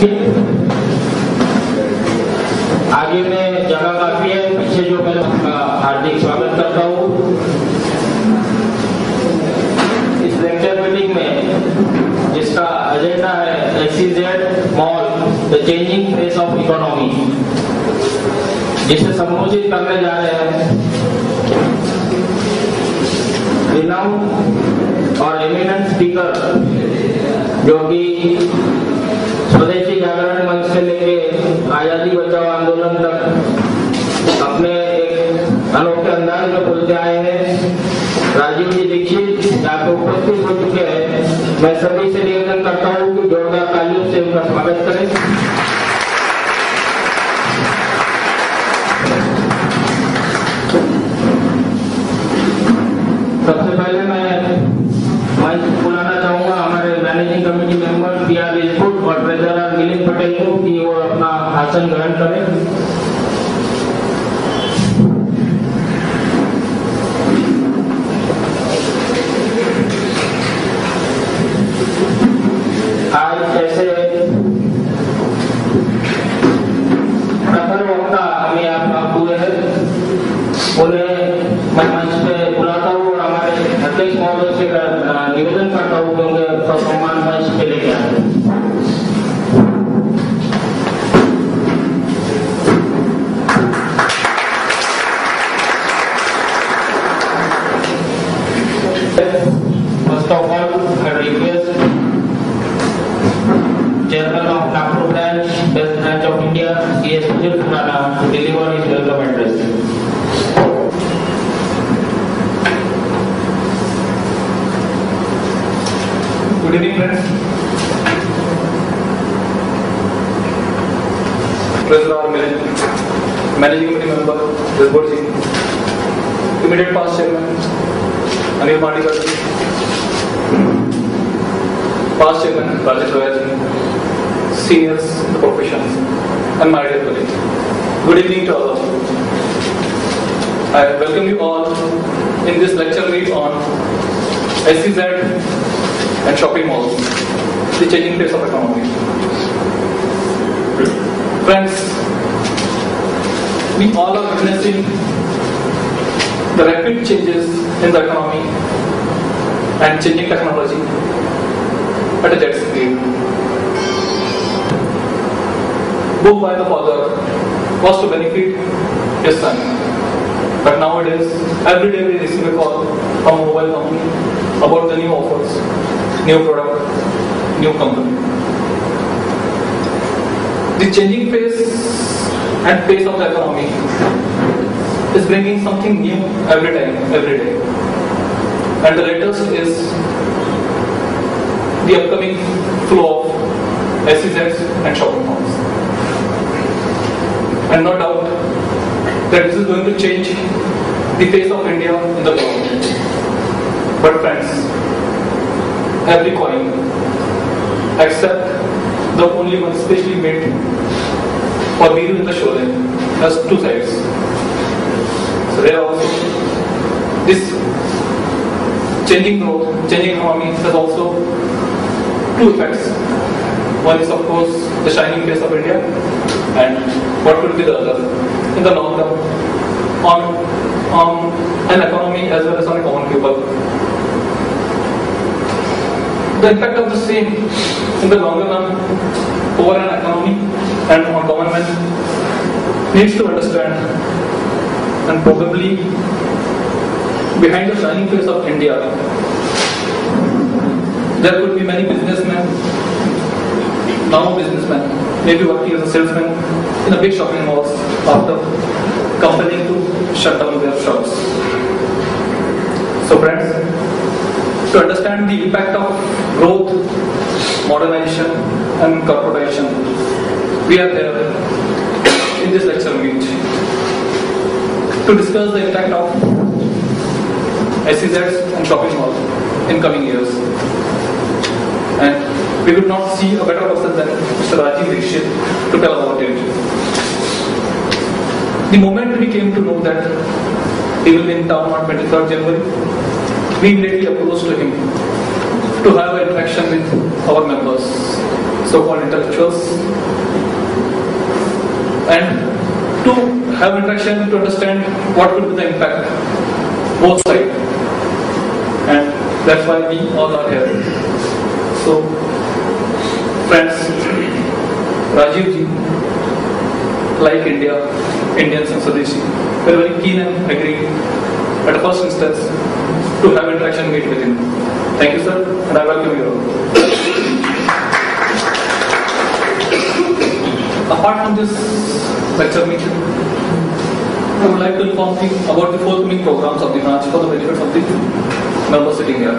आगे में जगह काफी है, पीछे जो मैं हार्दिक स्वागत करता हूँ। इस लेक्चर मीटिंग में जिसका एजेंडा है SEZ mall the changing face of economy, जिसे संबोधित करने जा रहे हैं रिनाउंड और एमिनेंट स्पीकर, जो कि स्वदेशी जागरण मंच से लेके आजादी बचाओ आंदोलन तक अपने एक अनोखे अंदाज में बोलते आए हैं। राजीव जी दीक्षित यहाँ पे उपस्थित हो चुके हैं। मैं सभी से निवेदन करता हूँ कि जोरदार तालियों से उनका स्वागत करें। सबसे पहले मैं मंच बुलाना चाहूंगा हमारे managing committee member PR Rajput और ट्रेजरर मिलिंद पटेल को कि वो अपना आसन ग्रहण करें। आज जैसे प्रखर वक्ता हमें यहाँ हुए हैं, उन्हें मैं मंच पे बुलाता हूँ और हमारे अध्यक्ष महोदय से निवेदन करता हूँ कि उनके सम्मान मंच पे लेके आए। First of all, I request Chairman of Nagpur branch, Best Branch of India, C.S. Sujit Khurana, to deliver his welcome address. Good evening, friends. Treasurer Milan, Managing Committee Member Jasbir Singh, Immediate Past Chairman Anil Pandikar, Past Chairman Rajesh Roy, Seniors in the professions, and my dear colleagues. Good evening to all of you. I welcome you all in this lecture meet on SEZ and shopping malls, the changing face of economy. Friends, we all are witnessing the rapid changes in the economy and changing technology at a jet speed. Book by the father was to benefit his son, but nowadays every day we receive a call from a mobile company about the new offers, new product, new company. The changing pace and pace of the economy is bringing something new every time, every day. And the latest is the upcoming flow of SEZs and shopping malls. And no doubt that this is going to change the face of India in the world. But friends, every coin, except the only one specially made for Biru in the Sholay, has two sides. So there also, this changing growth, changing economy has also two effects. One is of course the shining face of India, and what could be the other in the long term on an economy as well as on a common people. The impact of the same in the longer run over an economy and on common man needs to understand, and probably behind the shining face of India there could be many businessmen, now businessmen, maybe working as a salesman in a big shopping malls after compelling to shut down their shops. So friends, to understand the impact of growth, modernization and corporatization, we are here in this lecture meet to discuss the impact of SEZs and shopping malls in coming years. And we could not see a better person than Mr. Rajiv Dixit to tell about it. The moment we came to know that he will be in town on 23rd January, we immediately approached him to have an interaction with our members. so-called intellectuals, and to have interaction to understand what will be the impact both sides, and that's why we all are here. So friends, Rajiv ji, like India, Indians and Swadeshi, were very keen and agreed at the first instance to have interaction meet with him. Thank you, sir, and I welcome you all. Apart from this lecture meeting, I would like to inform you about the forthcoming programs of the branch for the benefit of the members sitting here.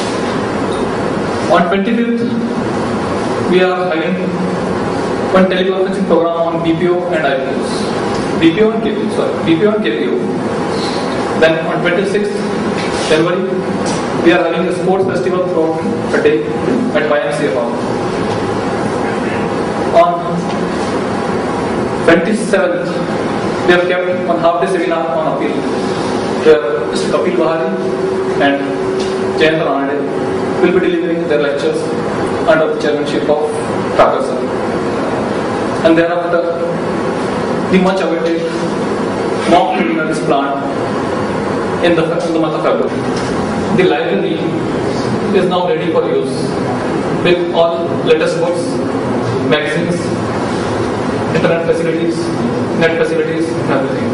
On 25th, we are having one teleconferencing program on BPO and IPOs. BPO and KPO. Then on 26th January, we are having a sports festival throughout a day at YMCA Hall. On 27th, we have kept one half-day seminar on appeal, where Mr. Kapil Bahari and Jayant Ranade will be delivering their lectures under the chairmanship of Thakur sir. And thereafter, the much awaited mock tribunal is planned in the month of February. The library is now ready for use with all latest books, magazines, internet facilities, net facilities, and everything.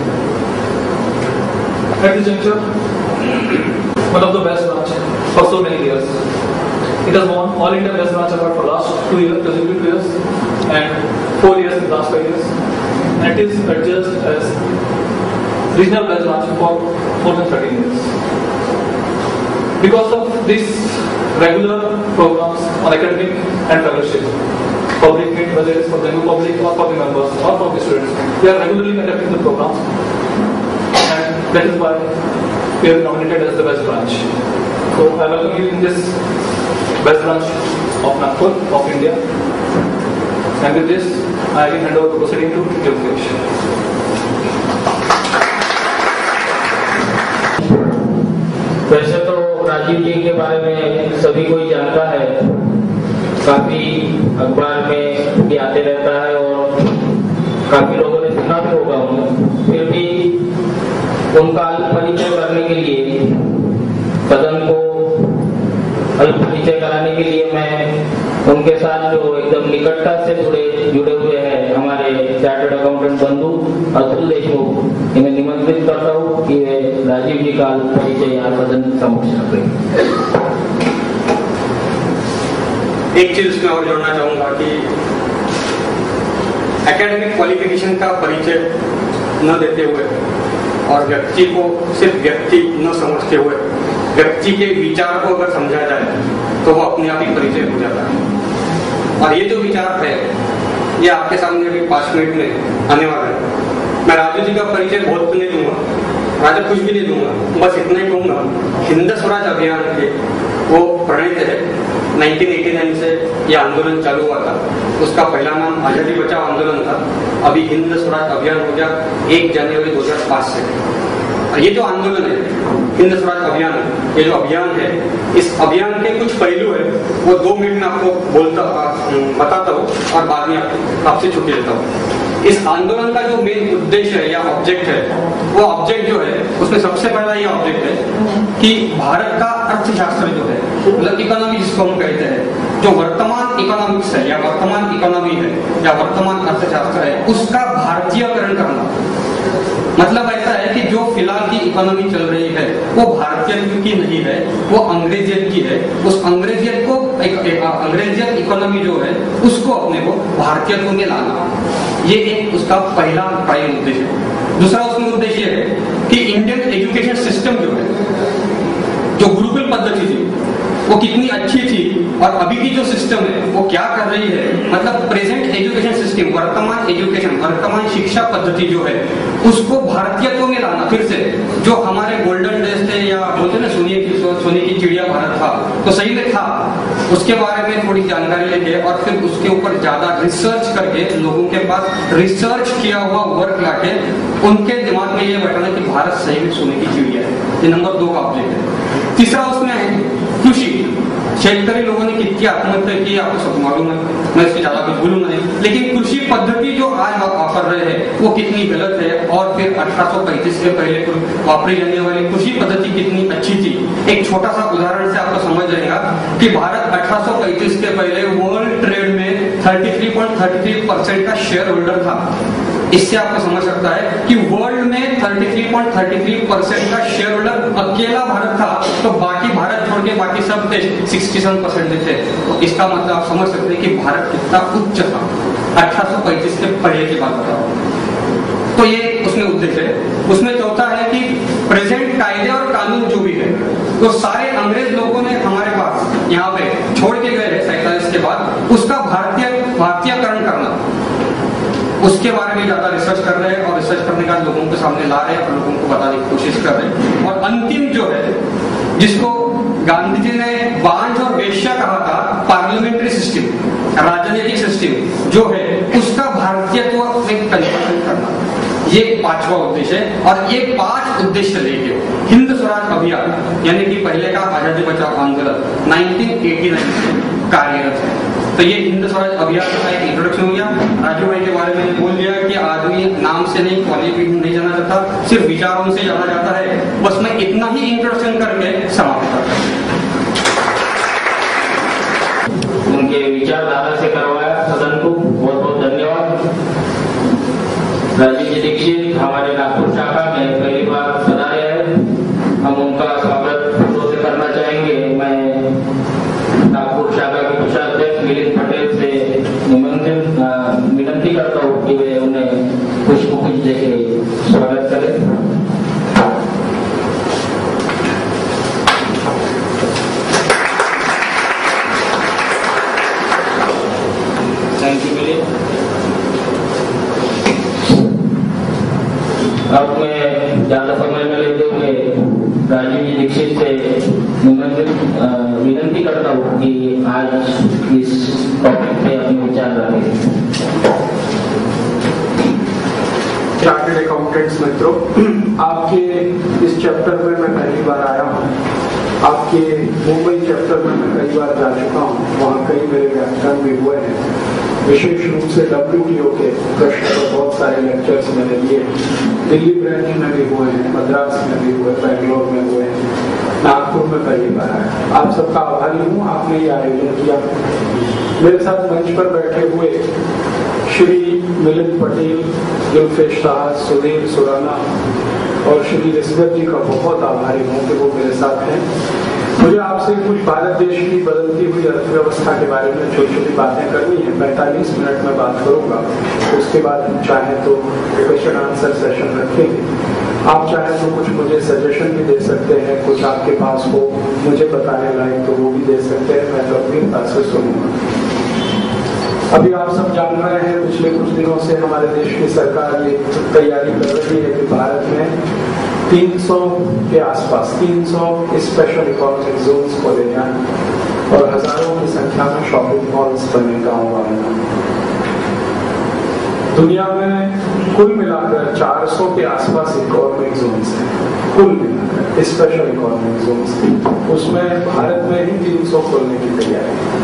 At this juncture, one of the best branch for so many years. It has won All India Best Branch Award for last 2 years, 2 years, and 4 years in the last 5 years. And it is adjudged as Regional Best Branch for more than 13 years. Because of these regular programs on academic and fellowship, public meet, whether it is for the new public or for the members or for the students, we are regularly conducting the programs, and that is why we are nominated as the best branch. So I welcome you in this best branch of Nagpur, of India. And with this, I will hand over the proceeding to Yogesh. वैसे तो राजीव जी के बारे में सभी कोई जानता है, काफी अखबार में भी आते रहता है और काफी लोगों ने सुना भी होगा उन्हें। फिर भी उनका अल्प परिचय करने के लिए, सदन को अल्प परिचय कराने के लिए मैं उनके साथ जो एकदम निकटता से जुड़े हुए हैं हमारे चार्टर्ड अकाउंटेंट बंधु अतुल देशमुख, इन्हें निमंत्रित करता हूँ कि वे राजीव जी का अल्प परिचय यहाँ सदन समक्ष रखें। एक चीज इसमें और जोड़ना चाहूंगा कि एकेडमिक क्वालिफिकेशन का परिचय न देते हुए और व्यक्ति को सिर्फ व्यक्ति न समझते हुए व्यक्ति के विचार को अगर समझा जाए तो वो अपने आप ही परिचय हो जाता है। और ये जो विचार है ये आपके सामने अभी 5 मिनट में आने वाला है। मैं राजू जी का परिचय बहुत नहीं दूंगा, राजा कुछ भी नहीं दूंगा, बस इतना ही कहूंगा, हिंद स्वराज अभियान के वो प्रणीत है। 1989 से ये आंदोलन चालू हुआ था, उसका पहला नाम आजादी बचाओ आंदोलन था, अभी हिंद स्वराज अभियान हो गया 1 जनवरी 2005 से। और ये जो आंदोलन है हिंद स्वराज अभियान, ये जो अभियान है, इस अभियान के कुछ पहलू है वो 2 मिनट में आपको बताता हूँ और बाद में आपसे छुट्टी लेता हूँ। इस आंदोलन का जो मेन उद्देश्य है या ऑब्जेक्ट है, वो ऑब्जेक्ट जो है उसमें सबसे पहला ये ऑब्जेक्ट है कि भारत का अर्थशास्त्र जो है, मतलब इकोनॉमी जिसको हम कहते हैं, जो वर्तमान इकोनॉमिक्स है या वर्तमान इकोनॉमी है या वर्तमान अर्थशास्त्र है, उसका भारतीयकरण करना। मतलब ऐसा है कि जो फिलहाल की इकोनॉमी चल रही है वो भारतीय की नहीं है, वो अंग्रेजियन की है। उस अंग्रेजियन को अंग्रेजियन इकोनॉमी जो है उसको अपने को भारतीयत्व में लाना, ये एक उसका पहला प्राइम उद्देश्य है। दूसरा उसमें उद्देश्य है कि इंडियन एजुकेशन सिस्टम जो है, जो गुरुकुल पद्धति थी वो कितनी अच्छी थी और अभी की जो सिस्टम है वो क्या कर रही है, मतलब प्रेजेंट एजुकेशन सिस्टम, वर्तमान शिक्षा पद्धति जो है उसको भारतीयत्व में लाना फिर से। जो हमारे गोल्डन डेज थे या बोलते ना सोने की चिड़िया भारत था, तो सही में था, उसके बारे में थोड़ी जानकारी लेके और फिर उसके ऊपर ज्यादा रिसर्च करके लोगों के पास रिसर्च किया हुआ वर्क लाके उनके दिमाग में ये बैठाना कि भारत सही में सोने की चिड़िया है। ये नंबर 2 का ऑब्जेक्ट है। तीसरा उसमें है कृषि, शेतकरी लोगों ने कितनी आत्महत्या की आपको सब मालूम है, मैं इससे ज्यादा कुछ बोलूंगा नहीं। लेकिन कृषि पद्धति जो आज वापर रहे हैं वो कितनी गलत है, और फिर 1835 के पहले वापरी जाने वाली कृषि पद्धति कितनी अच्छी थी। एक छोटा सा उदाहरण से आपको समझ जाएगा कि भारत 1835 के पहले वर्ल्ड ट्रेड में 33.33% का शेयर होल्डर था। इससे आपको समझ सकता है कि वर्ल्ड में 33.33% का शेयर होल्डर अकेला भारत था, तो बाकी भारत छोड़ के बाकी सब देश 67% थे। तो इसका मतलब आप समझ सकते हैं कि भारत कितना उच्च था 1835 के पहले की बात बताओ। तो ये उसमें उद्देश्य है। उसमें चौथा है कि प्रेजेंट कायदे और कानून जो भी है तो सारे अंग्रेज लोगों ने हमारे पास यहाँ पे छोड़ के गए हैं 47 के बाद, उसका भारतीयकरण करना, उसके बारे में ज्यादा रिसर्च कर रहे हैं और रिसर्च करने का लोगों के सामने ला रहे हैं और लोगों को बताने की कोशिश कर रहे हैं। और अंतिम जो है जिसको गांधी जी ने बांझ और वेश्या कहा था, पार्लियामेंट्री सिस्टम, राजनीतिक सिस्टम जो है उसका भारतीयत्व में कन्वर्जन करना, ये 5वां उद्देश्य है। और ये 5 उद्देश्य लेके हिंद स्वराज अभियान यानी कि पहले का आजादी बचाओ आंदोलन 1989 से कार्यरत है। तो ये हिंद स्वराज अभियान का एक इंट्रोडक्शन हो गया। राजू भाई के बारे में बोल दिया कि आदमी नाम से नहीं, क्वालिफिकेशन नहीं जाना चाहता, सिर्फ विचारों से जाना जाता है। बस मैं इतना ही इंट्रोडक्शन करके समाप्त करता हूँ। उनके विचारधारा से करवाया सदन को, बहुत बहुत धन्यवाद। राजीव जी दीक्षित हमारे नागपुर शाखा में पहली बार पधारे हैं, हम उनका स्वागत फूलों से करना चाहेंगे। मैं नागपुर शाखा के कोषाध्यक्ष मिलिंद पटेल से विनती करता हूँ कि वे उन्हें पुष्प देके स्वागत करें। Thank you Milind. अब मैं ज्यादा समय में लेते हुए राजीव जी दीक्षित से विनती करता हूँ कि आज इस टॉपिक पे अपने विचार रखें। चार्टर्ड अकाउंटेंट्स मित्रों, आपके इस चैप्टर में मैं पहली बार आया हूँ। आपके मुंबई चैप्टर में मैं कई बार जा चुका हूँ, वहाँ कई मेरे व्याख्यान भी हुए हैं। विशेष रूप से WTO के प्रश्न पर बहुत सारे लेक्चर्स मैंने लिए। दिल्ली ब्रांच में भी हुए हैं, मद्रास में भी हुए, बेंगलोर में हुए हैं, नागपुर में पहली बार आया। आप सबका आभारी हूँ, आपने ये आयोजन किया। मेरे साथ मंच पर बैठे हुए श्री मिलिंद पटेल, जुल्फेश शाह, सुधीर सुराना और श्री रिस्वर जी का बहुत आभारी हूँ कि वो मेरे साथ हैं। मुझे आपसे कुछ भारत देश की बदलती हुई अर्थव्यवस्था के बारे में छोटी छोटी बातें करनी है। 45 मिनट में बात करूंगा, उसके बाद हम चाहें तो क्वेश्चन आंसर सेशन रखेंगे। आप चाहें तो कुछ मुझे सजेशन भी दे सकते हैं, कुछ आपके पास हो मुझे बताने लायक तो वो भी दे सकते हैं, मैं गंभीरता से सुनूंगा। अभी आप सब जान रहे हैं, पिछले कुछ दिनों से हमारे देश की सरकार ये तैयारी कर रही है कि भारत में 300 के आसपास 300 स्पेशल इकोनॉमिक जोन्स खोले जाएं और हजारों की संख्या में शॉपिंग मॉल्स बने गाँव में। दुनिया में कुल मिलाकर 400 के आसपास इकोनॉमिक जोन्स हैं, कुल मिलाकर स्पेशल इकोनॉमिक जोन्स। उसमें भारत में ही 300 खोलने की तैयारी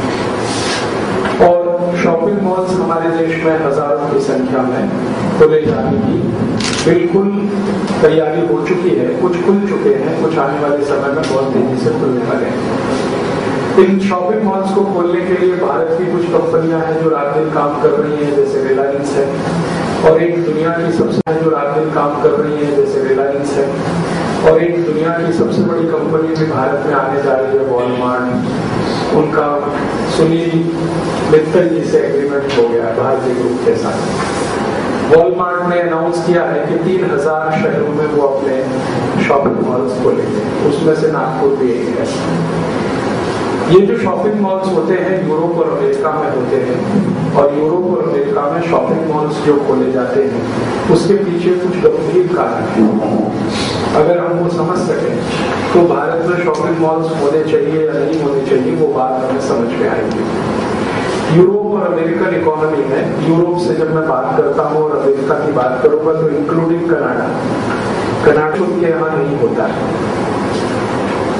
और शॉपिंग मॉल्स हमारे देश में हजारों की संख्या में खोले जाने की बिल्कुल तैयारी हो चुकी है। कुछ खुल चुके हैं, कुछ आने वाले समय में बहुत तेजी से खुलने वाले हैं। इन शॉपिंग मॉल्स को खोलने के लिए भारत की कुछ कंपनियां हैं जो रात दिन काम कर रही हैं, जैसे रिलायंस है, और एक दुनिया की सबसे जो रात दिन काम कर रही है जैसे रिलायंस है, और एक दुनिया की सबसे बड़ी कंपनी भी भारत में आने जा रही है, वॉलमार्ट। उनका सुनील मित्तल जी से एग्रीमेंट हो गया भारतीय ग्रुप के साथ। वॉलमार्ट ने अनाउंस किया है कि 3000 शहरों में वो अपने शॉपिंग मॉल्स खोलेंगे, उसमें से नागपुर भी एक है। ये जो शॉपिंग मॉल्स होते हैं यूरोप और अमेरिका में होते हैं, और यूरोप और अमेरिका में शॉपिंग मॉल्स जो खोले जाते हैं उसके पीछे कुछ गंभीर कारण है। अगर हम वो समझ सकें तो भारत में शॉपिंग मॉल्स होने चाहिए या नहीं होने चाहिए वो बात हमें समझ में आएगी। यूरोप और अमेरिकन इकोनॉमी में, यूरोप से जब मैं बात करता हूँ और अमेरिका की बात करूंगा तो इंक्लूडिंग कनाडा, कनाडा उनके यहाँ नहीं होता है।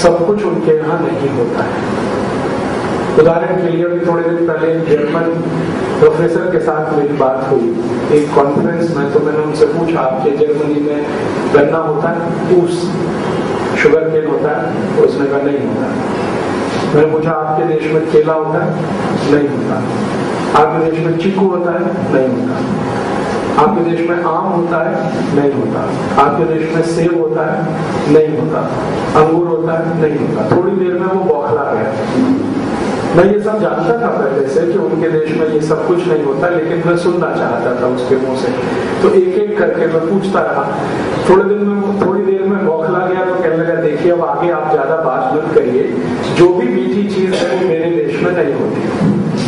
सब कुछ उनके यहाँ नहीं होता है। उदाहरण के लिए अभी थोड़े दिन पहले जर्मन प्रोफेसर के साथ मेरी बात हुई एक कॉन्फ्रेंस में, तो मैंने उनसे पूछा आपके जर्मनी में गन्ना होता है, ऊस, शुगर केन होता है? तो उसने कहा नहीं होता। मैंने पूछा आपके देश में केला होता है? नहीं होता। आपके देश में चीकू होता है? नहीं होता। आपके देश में आम होता है? नहीं होता। आपके देश में सेब होता है? नहीं होता। अंगूर होता है? नहीं होता। थोड़ी देर में वो बौखला गया। मैं ये सब जानता था पहले से कि उनके देश में ये सब कुछ नहीं होता, लेकिन मैं सुनना चाहता था उसके मुंह से, तो एक एक करके मैं पूछता रहा। थोड़ी देर में बौखला गया तो कहने लगा देखिए अब आगे आप ज्यादा बात मत करिए, जो भी मीठी चीज है वो मेरे देश में नहीं होती।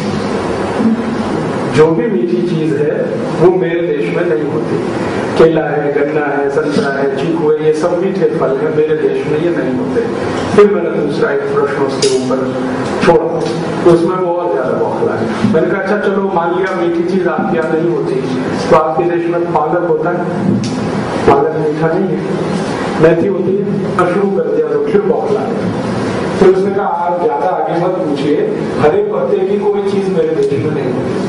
जो भी मीठी चीज है वो मेरे देश में नहीं होती। केला है, गन्ना है, संतरा है, चीकू है, ये सब मीठे फल है, मेरे देश में ये नहीं होते। फिर मैंने दूसरा एक प्रश्न उसके ऊपर छोड़ा, तो उसमें वो और ज्यादा बौखला गया। मैंने कहा अच्छा चलो मान लिया मीठी चीज आपके यहाँ नहीं होती, तो आपके देश में पालक होता है? पालक मीठा नहीं है। मेथी होती है? शुरू कर दिया तो फिर बौखला गया। फिर उसने कहा आप ज्यादा आगे मत पूछिए, हरे पत्ते की कोई चीज मेरे देश में नहीं होती।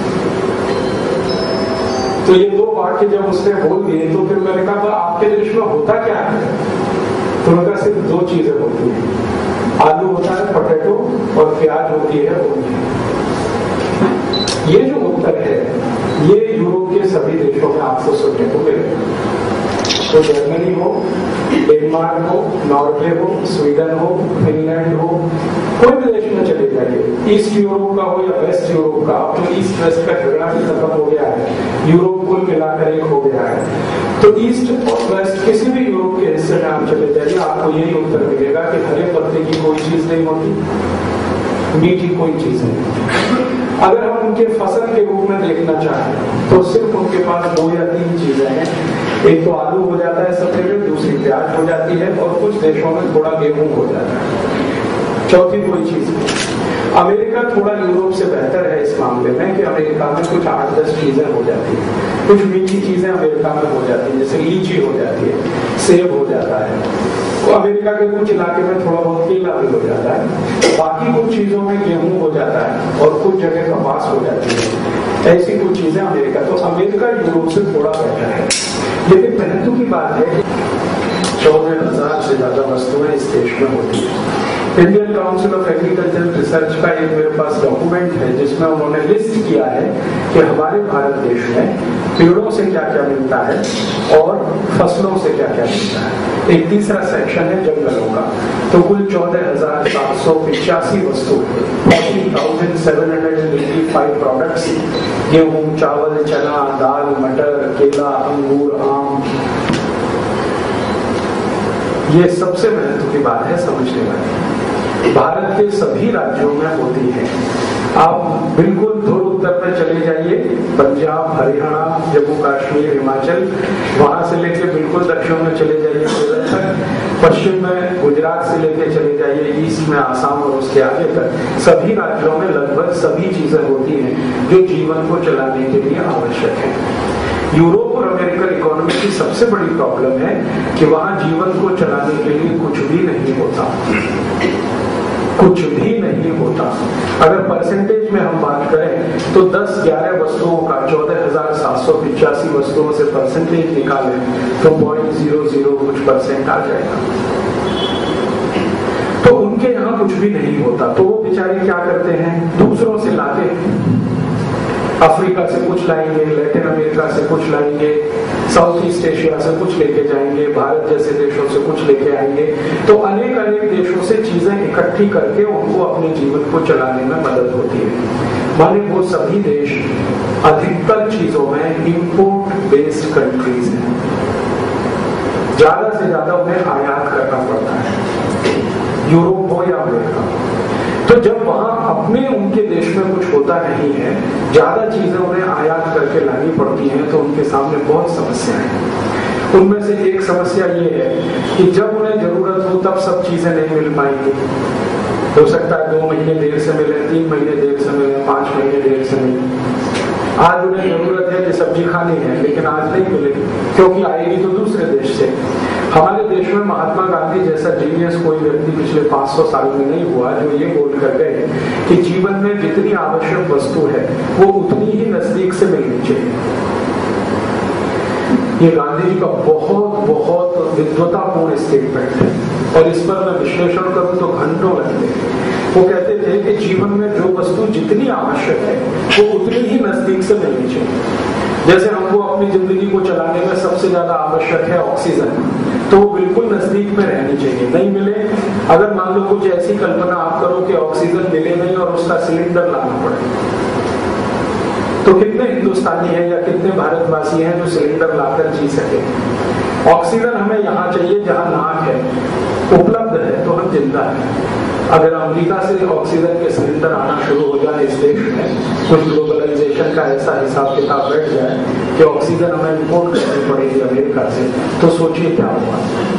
तो ये दो वाक्य जब उसने बोल दिए तो फिर मैंने कहा आपके देश में होता क्या है? तो मैंने कहा सिर्फ दो चीजें होती हैं, आलू होता है पोटैटो, और प्याज होती है ओनियन। ये जो उत्तर है ये यूरोप के सभी देशों में आपको सुनने को मिलेगा। तो जर्मनी हो, डेनमार्क हो, नॉर्वे हो, स्वीडन हो, फिनलैंड हो, कोई भी देश में चले जाइए, ईस्ट यूरोप का हो या वेस्ट यूरोप का, अब तो ईस्ट वेस्ट का झगड़ा भी खत्म हो गया है, यूरोप कुल मिलाकर एक हो गया है। तो ईस्ट और वेस्ट किसी भी यूरोप के हिस्से में आप चले जाइए, आपको यही उत्तर मिलेगा कि हरे पत्ते की कोई चीज नहीं होती, मीठी कोई चीज नहीं। अगर हम उनके फसल के रूप में देखना चाहें तो सिर्फ उनके पास 2 या 3 चीजें हैं। एक तो आलू हो जाता है सब्जी में, दूसरी प्याज हो जाती है, और कुछ देशों में थोड़ा गेहूं हो जाता है। चौथी कोई चीज नहीं। अमेरिका थोड़ा यूरोप से बेहतर है इस मामले में कि अमेरिका में कुछ 8-10 चीजें हो जाती है। कुछ मीठी चीजें अमेरिका में हो जाती है, जैसे लीची हो जाती है, सेब हो जाता है। तो अमेरिका के कुछ इलाके में थोड़ा बहुत केला भी हो जाता है। बाकी कुछ चीजों में गेहूं हो जाता है और कुछ जगह कपास हो जाती है। ऐसी कुछ चीजें अमेरिका, तो अमेरिका यूरोप से थोड़ा बेहतर है। लेकिन महत्व की बात है 14,000 से ज्यादा वस्तुएं इस देश में होती है। Indian council of agricultural research का एक मेरे पास डॉक्यूमेंट है जिसमें उन्होंने लिस्ट किया है कि हमारे भारत देश में पेड़ों से क्या क्या मिलता है और फसलों से क्या क्या मिलता है। एक तीसरा सेक्शन है जंगलों का। तो कुल 14,785 वस्तु, 40,785 प्रोडक्ट्स, गेहूं, चावल, चना, दाल, मटर, केला, अंगूर, आम। ये सबसे महत्व की बात है समझने वाली। भारत के सभी राज्यों में होती है। आप बिल्कुल दूर उत्तर में चले जाइए, पंजाब, हरियाणा, जम्मू कश्मीर, हिमाचल, वहां से लेके बिल्कुल दक्षिण में चले जाइए केरल तक, पश्चिम में गुजरात से लेके चले जाइए ईस्ट में आसाम और उसके आगे तक, सभी राज्यों में लगभग सभी चीजें होती हैं जो जीवन को चलाने के लिए आवश्यक है। यूरोप और अमेरिकन इकोनॉमी की सबसे बड़ी प्रॉब्लम है कि वहां जीवन को चलाने के लिए कुछ भी नहीं होता, कुछ भी नहीं होता। अगर परसेंटेज में हम बात करें तो 10-11 वस्तुओं का 14,785 वस्तुओं से परसेंटेज निकालें तो 0.00 कुछ परसेंट आ जाएगा। तो उनके यहाँ कुछ भी नहीं होता, तो वो बेचारे क्या करते हैं, दूसरों से लाते हैं। अफ्रीका से कुछ लाएंगे, लैटिन अमेरिका से कुछ लाएंगे, साउथ ईस्ट एशिया से कुछ लेके जाएंगे, भारत जैसे देशों से कुछ लेके आएंगे। तो अनेक अनेक देशों से चीजें इकट्ठी करके उनको अपने जीवन को चलाने में मदद होती है। माने वो सभी देश अधिकतर चीजों में इंपोर्ट बेस्ड कंट्रीज हैं, ज्यादा से ज्यादा उन्हें आयात करना पड़ता है, यूरोप हो या अमेरिका। तो जब वहां अपने उनके देश में कुछ होता नहीं है, ज्यादा चीजें उन्हें आयात करके लानी पड़ती हैं, तो उनके सामने बहुत समस्याएं हैं। उनमें से एक समस्या ये है कि जब उन्हें जरूरत हो तब सब चीजें नहीं मिल पाएंगी। हो सकता है 2 महीने देर से मिले, 3 महीने देर से मिले, 5 महीने देर से मिले। आज उन्हें जरूरत है कि सब्जी खानी है, लेकिन आज नहीं मिलेगी क्योंकि आएगी तो दूसरे देश से। हमारे देश में महात्मा गांधी जैसा जीनियस कोई व्यक्ति पिछले 500 साल में नहीं हुआ जो ये बोल कर गए कि जीवन में जितनी आवश्यक वस्तु है वो उतनी ही नजदीक से मिलनी चाहिए। ये गांधी जी का बहुत बहुत विद्वतापूर्ण स्टेटमेंट है और इस पर मैं विश्लेषण करूं तो घंटों लगते हैं। वो कहते थे कि जीवन में जो वस्तु जितनी आवश्यक है वो उतनी ही नजदीक से मिलनी चाहिए। जैसे हमको अपनी जिंदगी को चलाने में सबसे ज्यादा आवश्यक है ऑक्सीजन, तो वो बिल्कुल नजदीक में रहनी चाहिए। नहीं मिले, अगर मान लो कुछ ऐसी कल्पना आप करो कि ऑक्सीजन मिले नहीं और उसका सिलेंडर लाना पड़े, तो कितने हिंदुस्तानी हैं या कितने भारतवासी हैं जो सिलेंडर लाकर जी सके? ऑक्सीजन हमें यहाँ चाहिए जहाँ नाक है, उपलब्ध है तो हम जिंदा हैं। अगर अमेरिका से ऑक्सीजन के सिलेंडर आना शुरू हो जाए इस देश में, कुछ ग्लोबलाइजेशन का ऐसा हिसाब किताब बैठ जाए कि ऑक्सीजन हमें इंपोर्ट करनी पड़ेगी अमेरिका से, तो सोचिए क्या होगा।